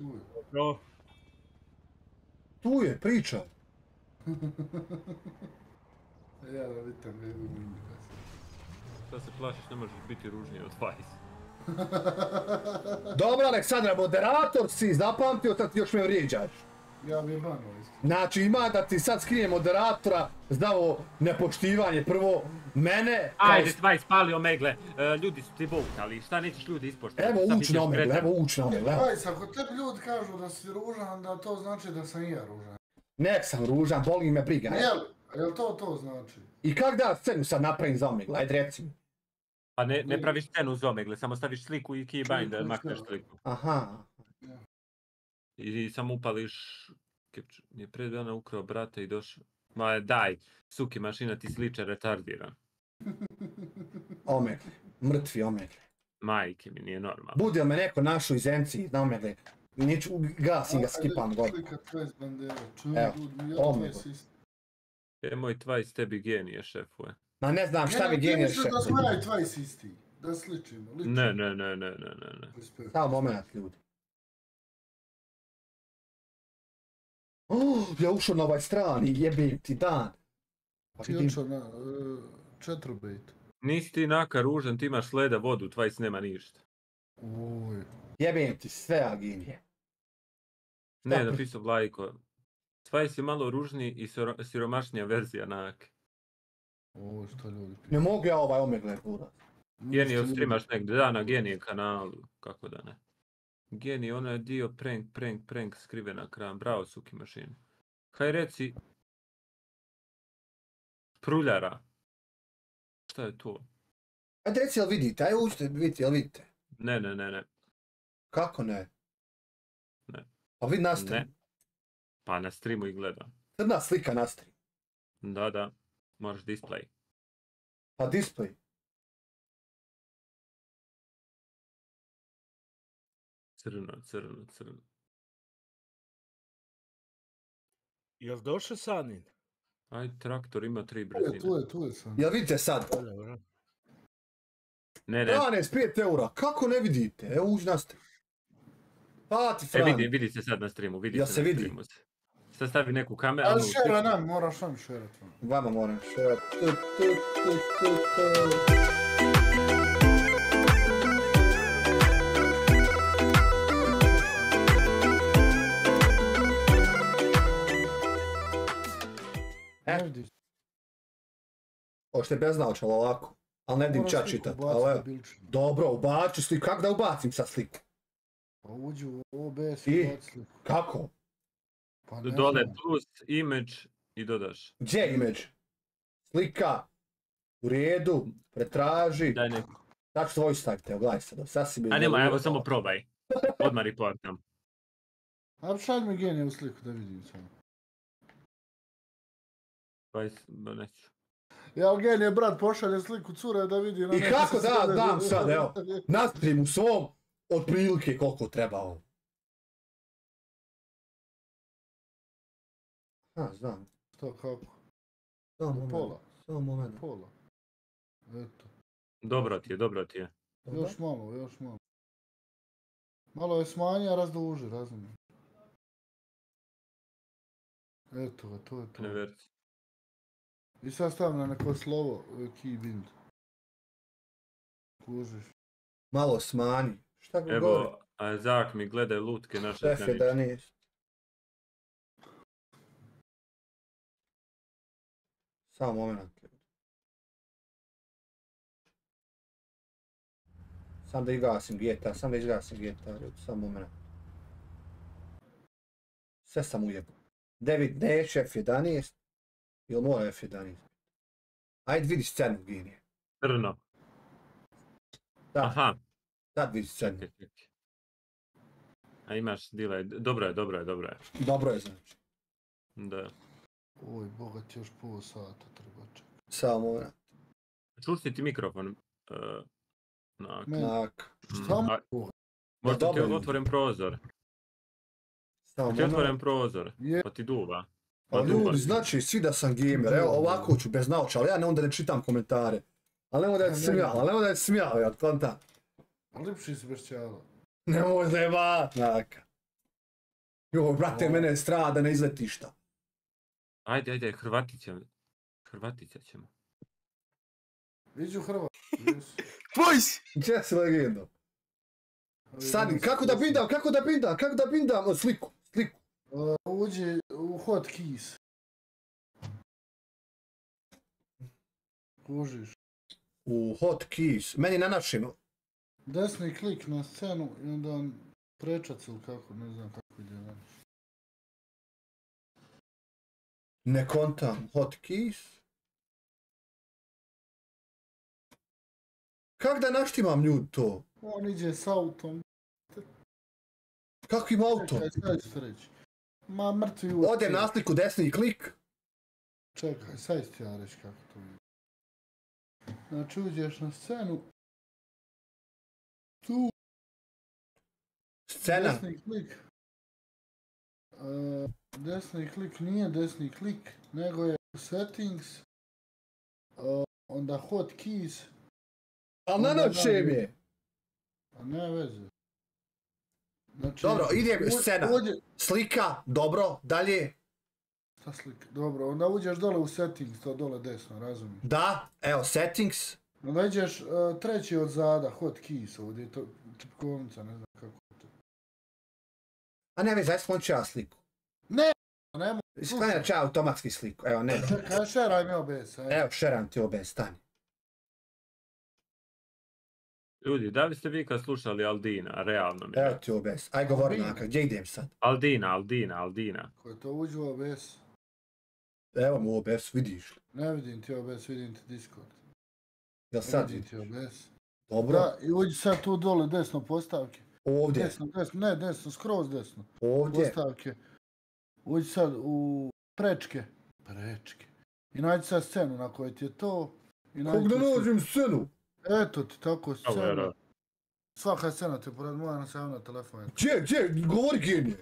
Speaker 3: Tu je, priča.
Speaker 14: Ja da vidim ne idem.
Speaker 2: Šta se plašiš, ne možeš biti ružniji od 20.
Speaker 3: Dobro, Aleksandra, moderator si, zapamtio, sad još me vrijeđaš.
Speaker 14: Ja bi je banao.
Speaker 3: Znači, ima da ti sad skrije moderatora, znao nepoštivanje prvo mene...
Speaker 2: Ajde, 20, pali Omegle, ljudi su ti votali, šta nećeš ljudi ispoštovati?
Speaker 3: Evo uč na Omegle,
Speaker 14: Vajs, ako tebi ljudi kažu da si ružan, da to znači da sam i ja ružan.
Speaker 3: Nek sam ružan, boli me briga.
Speaker 14: Jel to znači?
Speaker 3: I kak da scenu sad napravim za Omegle, ajde reci mi.
Speaker 2: Pa ne praviš scenu za Omegle, samo staviš sliku i keybind da makneš sliku.
Speaker 3: Aha.
Speaker 2: I samo upališ... je pred dana ukrao brata i došao... Ma daj, suki mašina ti sliče retardiran.
Speaker 3: Omegle, mrtvi Omegle.
Speaker 2: Majke mi, nije normalno.
Speaker 3: Bude li me neko našo iz MC na Omegle, neću gasim ga, skipam gore. Evo, Omegle.
Speaker 2: Moj Twice tebi genije šefuje.
Speaker 3: Ma ne znam šta mi genije šefuje.
Speaker 14: Da smo ja i Twice isti, da sličimo.
Speaker 2: Ne.
Speaker 3: Samo moment ljudi. Ja ušao na ovaj strani, jebim ti dan.
Speaker 14: Ti ušao na 4
Speaker 2: Nisi ti naka ružan, ti imaš leda vodu, Twice nema ništa.
Speaker 3: Jebim ti sve, Aginije.
Speaker 2: Ne, napisao Vlajko. Twice je malo ružniji i siromašnija verzija Nake.
Speaker 14: Šta ljudi piše?
Speaker 3: Ne mogu ja ovaj Omegle budat.
Speaker 2: Genije streamaš negdje, da, na Genije kanalu, kako da ne. Genije, ono je dio prank skrivena kram, bravo suki mašini. Kaj reci... Pruljara. Šta je to?
Speaker 3: Ajde reci, jel vidite, ajde učite, vidite, jel vidite?
Speaker 2: Ne.
Speaker 3: Kako ne?
Speaker 2: Ne.
Speaker 3: Pa vidi na stream.
Speaker 2: Ne. Pa na streamu i gledam.
Speaker 3: Crna slika na stream.
Speaker 2: Da, možeš display.
Speaker 3: Pa display.
Speaker 2: Crno.
Speaker 7: Jel došao Sanin?
Speaker 2: Aj, traktor ima 3 brzine.
Speaker 14: Tu je Sanin.
Speaker 3: Jel vidite sad?
Speaker 2: Ne.
Speaker 3: 12,5 eura, kako ne vidite? Evo uđi na stream. Pa ti Fran.
Speaker 2: Vidi se sad na streamu,
Speaker 3: Jel se vidi?
Speaker 2: Sad stavi neku kameru.
Speaker 14: Ali šera nam, moraš nam šerat.
Speaker 3: Vama moram šerat. Ošte bez naočala ovako, ali ne vidim čak čitat. Dobro, ubači sliku, kako da ubacim sad sliku?
Speaker 14: Pa uđi u OBS
Speaker 3: i
Speaker 14: ubaci sliku.
Speaker 3: Kako?
Speaker 2: Dole plus, image i dodaš.
Speaker 3: Gdje image? Slika, u redu, pretraži.
Speaker 2: Daj neku.
Speaker 3: Tako ću voice staviti, evo gledaj sad.
Speaker 2: A nema, evo samo probaj. Odmah reportam.
Speaker 14: A šalj mi genije u sliku da vidim samo.
Speaker 2: Neću.
Speaker 14: Ja genije, brat, pošalje sliku cure da vidi...
Speaker 3: I kako da dam sad, evo. Nasprim u svom, otprilike koliko treba ovo. Znam.
Speaker 14: Što, kako?
Speaker 3: Pola. Samo moment.
Speaker 14: Pola. Eto.
Speaker 2: Dobro ti je.
Speaker 14: Još malo. Malo je smanje, a razduži, razumijem. Eto ga, to je to. I sad stavim na neko slovo, key bind. Kužiš.
Speaker 3: Malo smanji. Šta ga govori?
Speaker 2: Evo, Zak mi gledaj lutke naše
Speaker 3: Šef je 11. Samo moment. Sam da izgasim GTA, samo moment. Sve sam ujebao. David neš F11. Ili mora F11? Ajde vidi scenu genije.
Speaker 2: Crno. Aha.
Speaker 3: Sad vidi scenu.
Speaker 2: A imaš delay. Dobro je.
Speaker 3: Dobro je znači.
Speaker 2: Da.
Speaker 14: Oj, boga ti još pola sata treba čekati.
Speaker 3: Samo moment.
Speaker 2: Čusti ti mikrofon.
Speaker 3: Nak.
Speaker 14: Šta mu?
Speaker 2: Možda ti otvoren prozor. Ti otvoren prozor. Pa ti duva.
Speaker 3: Pa ljudi, znači svi da sam gamer, evo ovako ću bez naočala, ja ne onda ne čitam komentare. Ali nemoj da je smijao, ja konta.
Speaker 14: Lipši si bez čala.
Speaker 3: Nemoj zajebat, naka. Joj, brate, mene je strah da ne izleti šta.
Speaker 2: Ajde, Hrvatića ćemo.
Speaker 14: Iđu Hrvat.
Speaker 3: Pojs! Gdje si legendo? Sani, kako da bindam sliku?
Speaker 14: Uđi u hotkeys. Kužiš.
Speaker 3: U hotkeys, meni na našem.
Speaker 14: Desni klik na scenu i onda prečac ili kako, ne znam kako ide danas.
Speaker 3: Ne kontam, hotkeys. Kak da naštimam ljudi to?
Speaker 14: On iđe s autom.
Speaker 3: Kakvim autom?
Speaker 14: Čekaj, sad ću reći. Ma mrtvi uopće.
Speaker 3: Odem na sliku, desni klik.
Speaker 14: Čekaj, sad ću ja reći kako to je. Znači uđeš na scenu. Tu.
Speaker 3: Scena.
Speaker 14: Desni klik. Desni klik nije desni klik, nego je settings. Onda hotkeys.
Speaker 3: A na načem je?
Speaker 14: A ne veze. Znači,
Speaker 3: dobro, idem scena. Slika, dobro, dalje.
Speaker 14: Šta slika? Dobro, onda uđeš dole u settings, to dole desno, razumiješ?
Speaker 3: Da, evo settings.
Speaker 14: Onda ideš treći od zada, hotkeys, ovdje je to čipkovnica, ne znam kako to.
Speaker 3: A ne veze, aj sklonit ću ja sliku.
Speaker 14: Ne
Speaker 3: Sklanjat ću ja automatski sliku, evo ne.
Speaker 14: Čekaj, šeraj mi OBS.
Speaker 3: Evo, šeram ti OBS, stani.
Speaker 2: Ljudi, da li ste vi kad slušali Aldina, realno mi je?
Speaker 3: Evo ti OBS, aj govori naka, gdje idem sad?
Speaker 2: Aldina.
Speaker 14: Ko je to uđu u OBS?
Speaker 3: Evo mu OBS, vidiš li?
Speaker 14: Ne vidim ti OBS, vidim ti Discord.
Speaker 3: Jel sad
Speaker 14: vidiš? Vidim ti OBS.
Speaker 3: Dobro.
Speaker 14: Da, i uđi sad tu dole desno postavke.
Speaker 3: Ovdje?
Speaker 14: Desno, skroz desno.
Speaker 3: Ovdje?
Speaker 14: Postavke. Uđi sad u prečke. I nađi sad scenu na kojoj ti je to.
Speaker 3: Kako da nađem scenu?
Speaker 14: Eto ti tako scena. Svaka scena te pored moja na sam na telefonu.
Speaker 3: Gdje? Govori genije.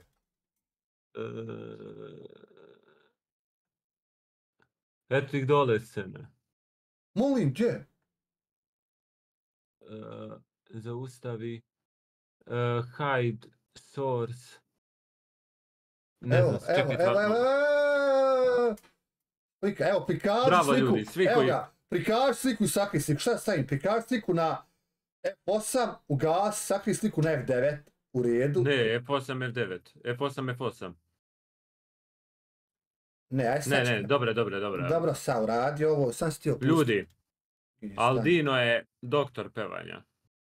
Speaker 2: Eto ih dole scene.
Speaker 3: Molim, gdje?
Speaker 2: Zaustavi. Hide source.
Speaker 1: Evo, evo, prikaži
Speaker 2: Bravo,
Speaker 1: sliku,
Speaker 2: ljudi, svi
Speaker 1: evo
Speaker 2: koji-
Speaker 1: ga, prikaži sliku i sakri sliku, šta stavim, prikaži sliku na F8, ugas, sakri sliku na F9, u redu.
Speaker 2: Ne, F8, F9, F8, F8.
Speaker 1: Ne, aj sad.
Speaker 2: Ne, dobro.
Speaker 1: Dobro, sad uradi ovo, sam si ti opustio.
Speaker 2: Ljudi, Aldino je doktor pevanja.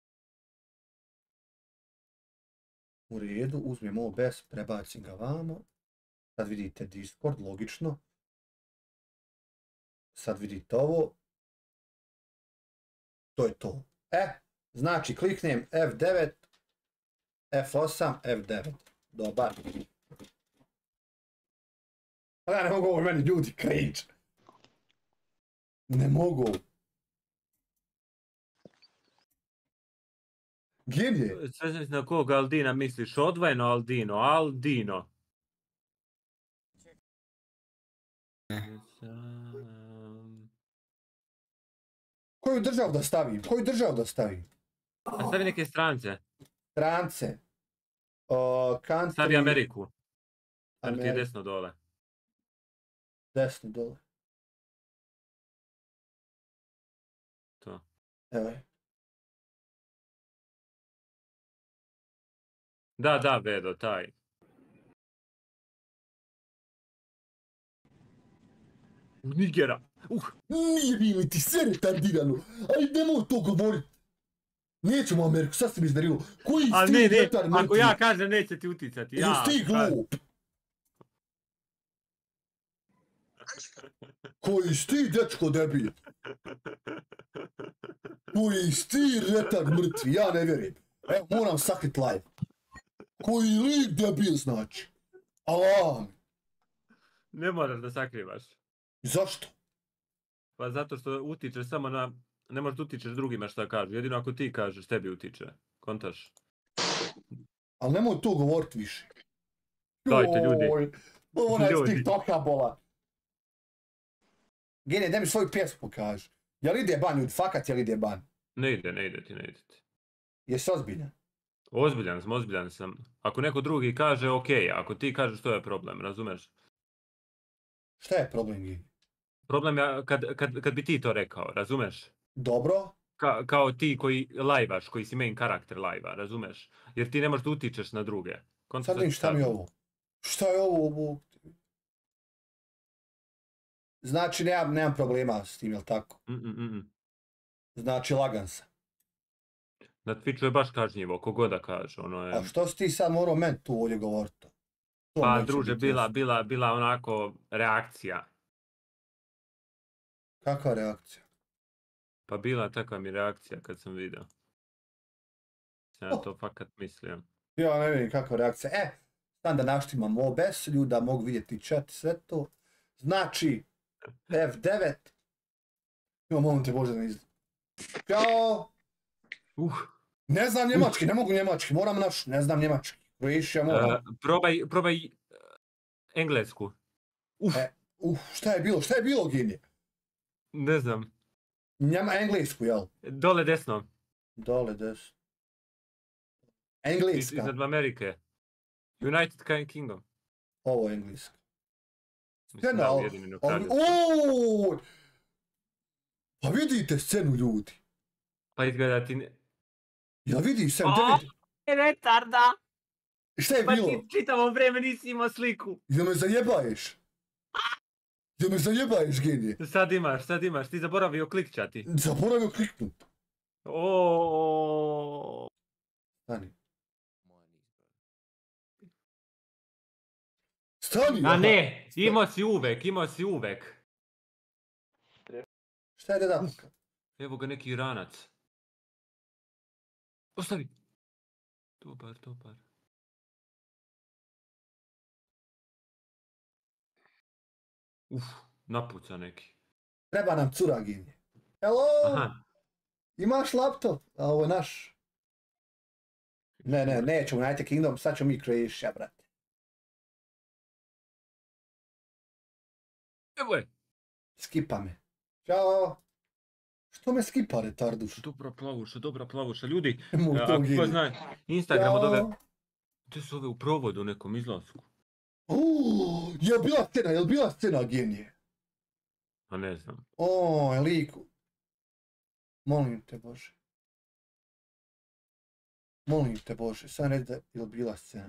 Speaker 1: U redu, uzmem ovo bez, prebacim ga vamo. Sad vidite Discord, logično. Sad vidite ovo. To je to. Znači kliknem F9, F8, F9. Dobar. Ja ne mogu ovo meni ljudi cringe. Ne mogu. Genije.
Speaker 2: Sve znači na kog Aldina misliš? Odvojeno Aldino.
Speaker 1: Koju državu da stavim?
Speaker 2: A stavi neke strance.
Speaker 1: Strance.
Speaker 2: Stavi Ameriku. Tam ti je desno dole.
Speaker 1: Desno dole.
Speaker 2: To.
Speaker 1: Evo je.
Speaker 2: Da, Bedo, taj. Nigera.
Speaker 1: Nije bi mi ti sve retardirano. Ali nemoj to govorit. Nećemo Ameriku, sad si mi izdarilo. Koji
Speaker 2: Ali
Speaker 1: stil
Speaker 2: ne,
Speaker 1: retar mrtvi?
Speaker 2: ako ja kažem neće ti uticati.
Speaker 1: Jesi ti glup? Koji si ti, dečko debil? Koji si ti retar mrtvi? Ja ne vjerujem. Evo, moram sakrit live. Koji lik debil znači? Alam.
Speaker 2: Ne moraš da sakrivaš.
Speaker 1: Zašto?
Speaker 2: Pa zato što utičeš samo na... Ne možeš da utičeš drugima šta kažu. Jedino ako ti kažeš, tebi utiče. Kontaš?
Speaker 1: Ali nemoj to govorit više.
Speaker 2: Dajte, ljudi.
Speaker 1: Ona je s TikToka bola. Gene, da mi svoju pjesmu pokaži. Jel ide ban, ljudi? Fakat jel ide ban?
Speaker 2: Ne ide ti.
Speaker 1: Jesi ozbiljan?
Speaker 2: Ozbiljan sam. Ako neko drugi kaže, okej. Ako ti kažeš, to je problem, razumeš?
Speaker 1: Šta je problem, Gene?
Speaker 2: Problem je kad bi ti to rekao, razumeš?
Speaker 1: Dobro.
Speaker 2: Kao ti koji lajvaš, koji si main karakter lajva, razumeš? Jer ti ne možeš da utičeš na druge.
Speaker 1: Sad vidim šta mi je ovo. Šta je ovo? Znači nemam problema s tim, jel tako? Znači lagan sam.
Speaker 2: Na Twitchu je baš kažnjivo, kogo da kaže, ono je...
Speaker 1: A što si ti sad morao meni tu ovdje govoriti?
Speaker 2: Pa druže, bila onako reakcija.
Speaker 1: Kakva reakcija?
Speaker 2: Pa bila takva mi reakcija kad sam vidio. Sam ja to fakat mislio.
Speaker 1: Ja ne vidim kakva reakcija. Sam da naštimam OBS, ljuda mogu vidjeti chat, sve to. Znači, F9. Imam te Bože da izgleda. Ćao! Ne znam njemački, ne mogu njemački, moram ne znam njemački. Croatia moram.
Speaker 2: Probaj englesku.
Speaker 1: Šta je bilo, Gini?
Speaker 2: Ne znam.
Speaker 1: Englesku, jel?
Speaker 2: Dole desno.
Speaker 1: Dole desno. Engleska.
Speaker 2: Iznad Amerike. United Kingdom.
Speaker 1: Ovo je engleska. Pa vidite scenu, ljudi.
Speaker 2: Pa izgleda ti...
Speaker 1: Ja vidiš sam,
Speaker 2: retarda!
Speaker 1: Šta je bilo?
Speaker 2: Pa ti čitavo vreme nisi imao sliku.
Speaker 1: Jel me zajebaješ? Genije?
Speaker 2: Sad imaš, ti zaboravio klikćati.
Speaker 1: Zaboravio kliknut. Stani!
Speaker 2: A ne, imao si uvek.
Speaker 1: Šta je redavka?
Speaker 2: Evo ga neki Iranac. Ostavi. Dobar. Napuca neki.
Speaker 1: Treba nam cura, Gini. Hello! Imaš laptop? A ovo je naš. Ne, nećemo United Kingdom, sad ćemo mi Croatia, brate.
Speaker 2: Evo je.
Speaker 1: Skipa me. Ćao. Što me skipa, retarduš?
Speaker 2: Dobra plavuša. Ljudi, ako ko zna, Instagram od ove... Gdje su ove u provodu nekom izlasku?
Speaker 1: Jel' bila scena genije?
Speaker 2: Pa ne znam.
Speaker 1: O, liku. Molim te Bože. Molim te Bože, sad reći da je bila scena.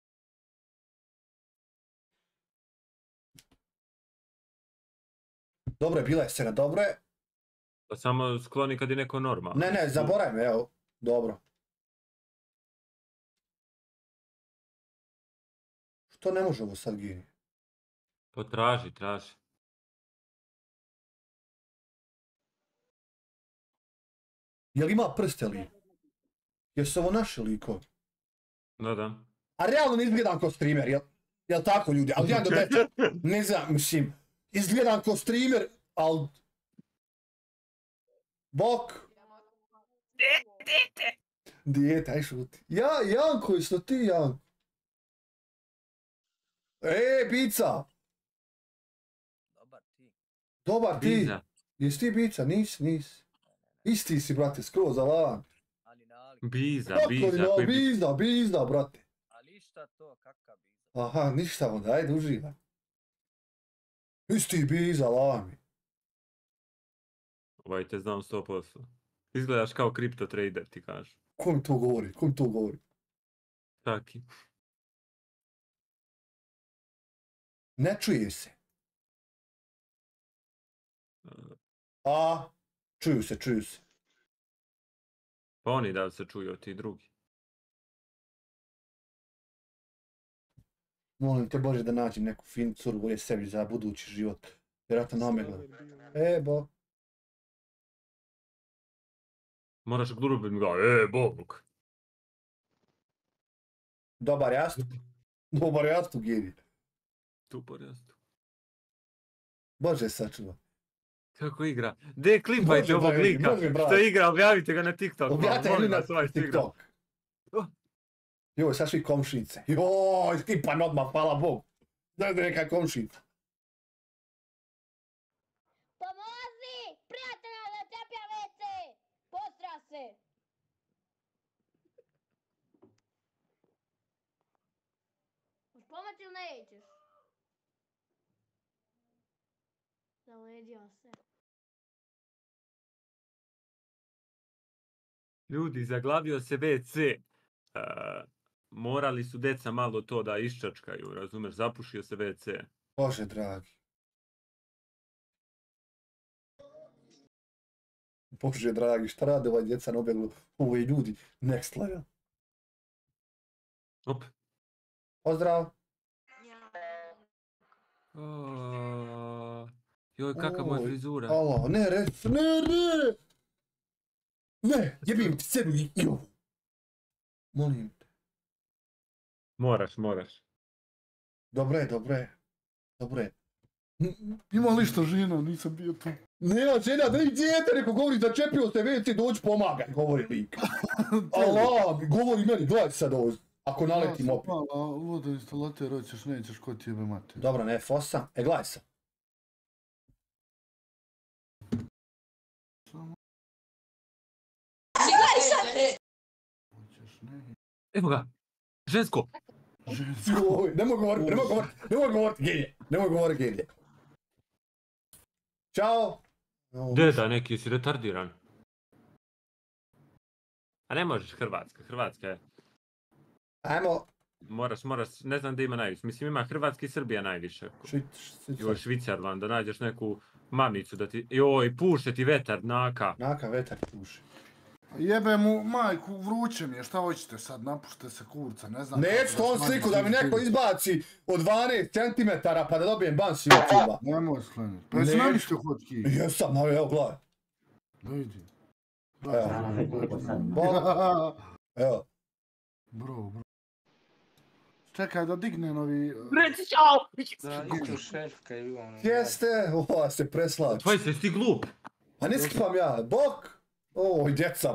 Speaker 1: Dobro je, bila je scena, dobro je.
Speaker 2: Pa samo skloni kad je neko normalno.
Speaker 1: Ne, zaboravim, evo, dobro. Što ne može ovo sad gini?
Speaker 2: Potraži.
Speaker 1: Jel ima prste li? Jesu ovo naši likovi?
Speaker 2: Da.
Speaker 1: A realno ne izgledam ko streamer, jel tako ljudi? Ali jedan do 10, ne znam, mislim, izgledam ko streamer, ali... Bok! Dijete, aj šuti. Janko, isto ti, Janko. Bica! Dobar ti.
Speaker 2: Biza.
Speaker 1: Jesi ti Bica? Nis. Isti si, brate, skroz alan.
Speaker 2: Biza.
Speaker 1: Bizda, brate.
Speaker 10: Ali šta to, kakva biza?
Speaker 1: Aha, ništa onda, ajde uživaj. Isti Biza, lami.
Speaker 2: Ovaj te znam 100%. Izgledaš kao kripto trader, ti kažu.
Speaker 1: Ko mi to govori?
Speaker 2: Taki.
Speaker 1: Ne čuje se. A, čuju se.
Speaker 2: Pa oni da se čuju od ti drugi.
Speaker 1: Molim te Bože da nađem neku finu curu volje sebi za budući život. Vjerojatno namegla. Bo.
Speaker 2: Moraš glurubim ga, Bog.
Speaker 1: Dobar jastup, Giri.
Speaker 2: Dobar jastup.
Speaker 1: Bože sačuva.
Speaker 2: Kako igra? Gdje klipajte ovog lika? Što igra, objavite ga na TikTok.
Speaker 1: Objavite ga na TikTok. Joj, sad svi komšnice. Joj, skipan odmah, hvala Bogu. Znaš da neka komšnica.
Speaker 11: Pomozi! Prijatelja da tepja WC! Postra se! Hoš pomoći ili nećeš? Zaleđio se.
Speaker 2: Ljudi, zaglavio se WC. Morali su deca malo to da iščačkaju, razumeš, zapušio se WC.
Speaker 1: Bože dragi. Bože dragi, šta rade ovaj djeca na obeglu? Ovo je ljudi, next level.
Speaker 2: Op.
Speaker 1: Pozdrav.
Speaker 2: Joj, kakva moja frizura.
Speaker 1: Alo, ne, Ne, jebim ti sebi i ovu. Molim te.
Speaker 2: Moraš.
Speaker 1: Dobro je. Ima li što žena, nisam bio tu. Nema žena, da i dijete, neko govori začepio se WC, dođi pomagaj, govori lik. Allah, govori meni, gledaj sad ovo, ako naletim opet.
Speaker 14: Vodoinstalater, hoćeš, nećeš, ko ti jebe mater.
Speaker 1: Dobro, ne, fosa. Gledaj sad.
Speaker 2: Evo ga, žensko.
Speaker 1: Ne mogu govorit, genije. Ćao.
Speaker 2: Deda, neki si retardiran. A ne možeš Hrvatska je.
Speaker 1: Ajmo.
Speaker 2: Moraš, ne znam da ima najviše. Mislim, ima Hrvatska i Srbija najviše. Joj, Švicarland, da nađeš neku mamicu da ti... Joj, puše ti vetar, naka.
Speaker 1: Naka, vetar puše.
Speaker 14: Jebe mu majku, vruće mi je, šta hoćete sad, napušte se kurca, ne znam...
Speaker 1: Neću to on sliku da mi neko izbaci od 12 cm pa da dobijem ban s YouTube-a.
Speaker 14: Nemoj skleniti, pa jesi namištio hodki?
Speaker 1: Jesam, evo gledaj.
Speaker 14: Da vidi.
Speaker 1: Evo.
Speaker 14: Bro. Čekaj da digne novi...
Speaker 10: Reci čao!
Speaker 1: Jeste, ova se preslači.
Speaker 2: Tvoj se ti glup.
Speaker 1: A ne skipam ja, bok! Oj, djeca.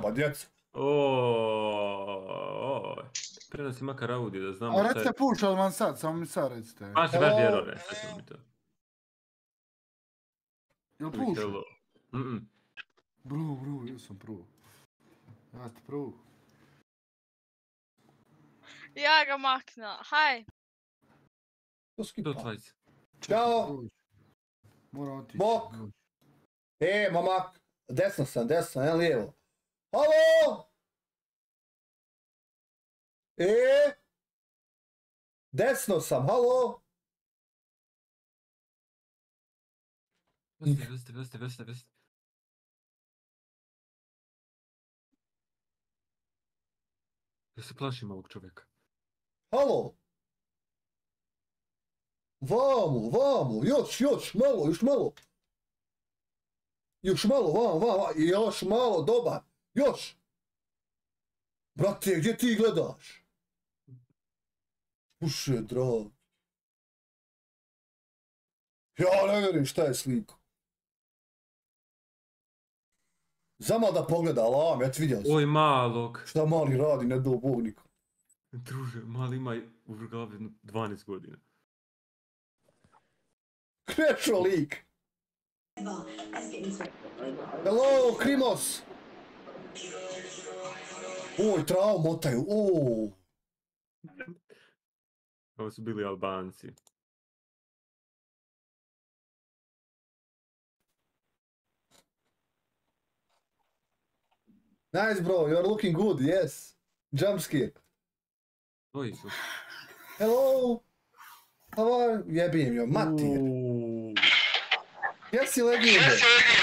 Speaker 2: Prenosi makar audio da znamo
Speaker 14: šta je... A recite pušal vam sad, samo mi sad recite.
Speaker 2: Maši baš errore, sad ćemo mi to.
Speaker 14: Jel pušal? Bro, ja sam prvo. Ja ste prvo.
Speaker 23: Ja ga makna, haj.
Speaker 1: To skipa.
Speaker 2: Do 20.
Speaker 1: Ćao.
Speaker 14: Moram otići.
Speaker 1: Bok. Momak. Desno sam, ne lijevo. Halo? Desno sam, halo?
Speaker 2: Veste. Ja se plašim ovog čovjeka.
Speaker 1: Halo? Vamo, još malo. Još malo, vamo, još malo, dobar, još. Brate, gdje ti gledaš? Puše, drag. Ja ne vjerujem šta je sliko. Zama da pogleda, alam, ja ti vidio sam.
Speaker 2: Oj, malog.
Speaker 1: Šta mali radi, ne do Bog nikom.
Speaker 2: Druže, mali ima u glavi 12 godina.
Speaker 1: Krešo lik. Hello, Krimos. Oj, travu motaju,
Speaker 2: Ovo su bili Albanci.
Speaker 1: Nice bro, you're looking good, yes. Jump scare.
Speaker 2: Koji su?
Speaker 1: Hello. How are you? Jebim jo, matir. Jesi legende?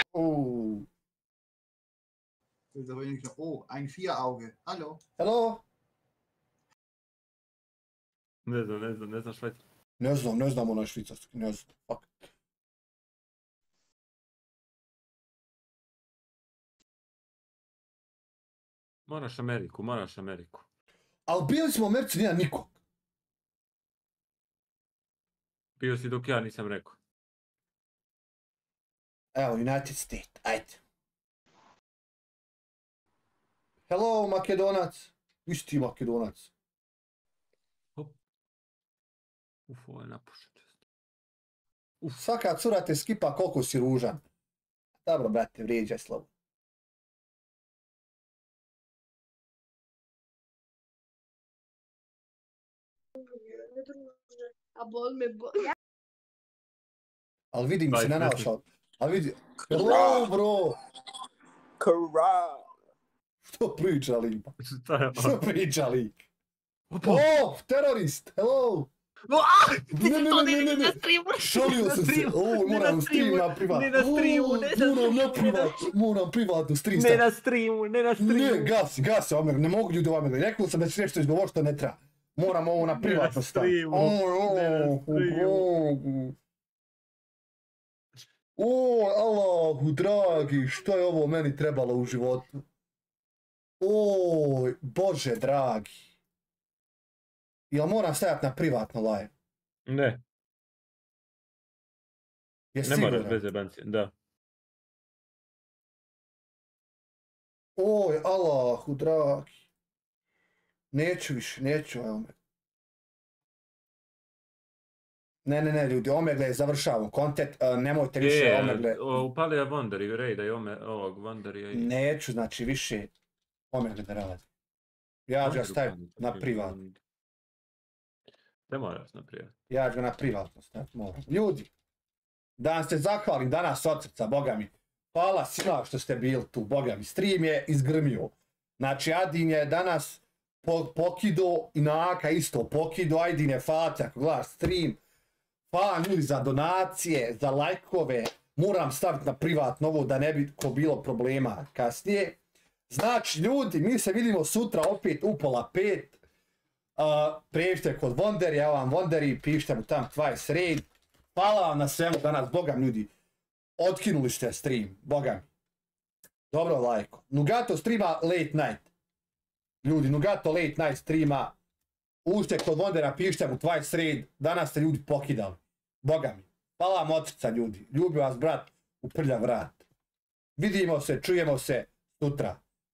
Speaker 14: Oh, ein Vierauge. Hallo.
Speaker 1: Hello.
Speaker 2: Ne znam švajcarski.
Speaker 1: Ne znam onaj švicarski, ne znam. Fuck.
Speaker 2: Moraš Ameriku.
Speaker 1: Ali bili smo u Americi, nema nikog.
Speaker 2: Bio si dok ja nisam rekao.
Speaker 1: Evo, United States, ajde. Hello, Makedonac. Viš ti Makedonac.
Speaker 2: Ovo je napušen često.
Speaker 1: Svaka cura te skipa koliko si ružan. Dobro, brate, vrijeđaj slovo.
Speaker 11: A bol me bol.
Speaker 1: Ali vidim se, ne našao. Ali vidi... Hello, bro!
Speaker 9: Kara!
Speaker 1: Što priča lik? Što priča lik? Terorist! Hello! Ne. Šalio sam se. Moram stream na privat.
Speaker 7: Ne na streamu.
Speaker 1: Moram privatno stream.
Speaker 7: Ne na streamu.
Speaker 1: Ne, gasi, Omer. Ne mogu ljudi Omer. Rekao sam da će nešto izgovor što ne treba. Moram ovo na privatno staviti. Allahu dragi, što je ovo meni trebalo u životu? Oj, Bože dragi. Jel moram stajati na privatno live?
Speaker 2: Ne.
Speaker 1: Jesi
Speaker 2: ne
Speaker 1: siguran?
Speaker 2: moraš bez jebancije, da.
Speaker 1: Oj, Allahu dragi. Neću više, evo me. Ne, ljudi, Omegle završavamo kontent, nemojte više Omegle.
Speaker 2: Upalija Wonderi, rejda i ovog Wonderija.
Speaker 1: Neću, znači, više Omegle da radi. Ja ću ga staviti na privatno.
Speaker 2: Ne moraš na privatno.
Speaker 1: Ja ću ga na privatno staviti, moram. Ljudi, da vam se zahvalim danas od srca, boga mi. Hvala svima što ste bili tu, boga mi. Stream je izgrmio. Znači, Adin je danas pokido i Naka isto pokido. Ajdin je Fatih, ako gledaš stream. Hvala ljudi za donacije, za lajkove. Moram staviti na privatno ovo da ne bi ko bilo problema kasnije. Znači, ljudi, mi se vidimo sutra opet u 4:30. Pređite kod Wonderi, ja vam Wonderi, pišite mu tam twice raid. Hvala vam na svemu danas, boga mi ljudi. Otkinuli ste stream, boga mi. Dobro lajko. Nugato streama late night. Ljudi, Nugato late night streama. Uđite kod Wondera, pišite mu twice raid. Danas ste ljudi pokidali. Boga mi. Hvala vam od srca ljudi. Ljubi vas brat u prljav vrat. Vidimo se, čujemo se sutra.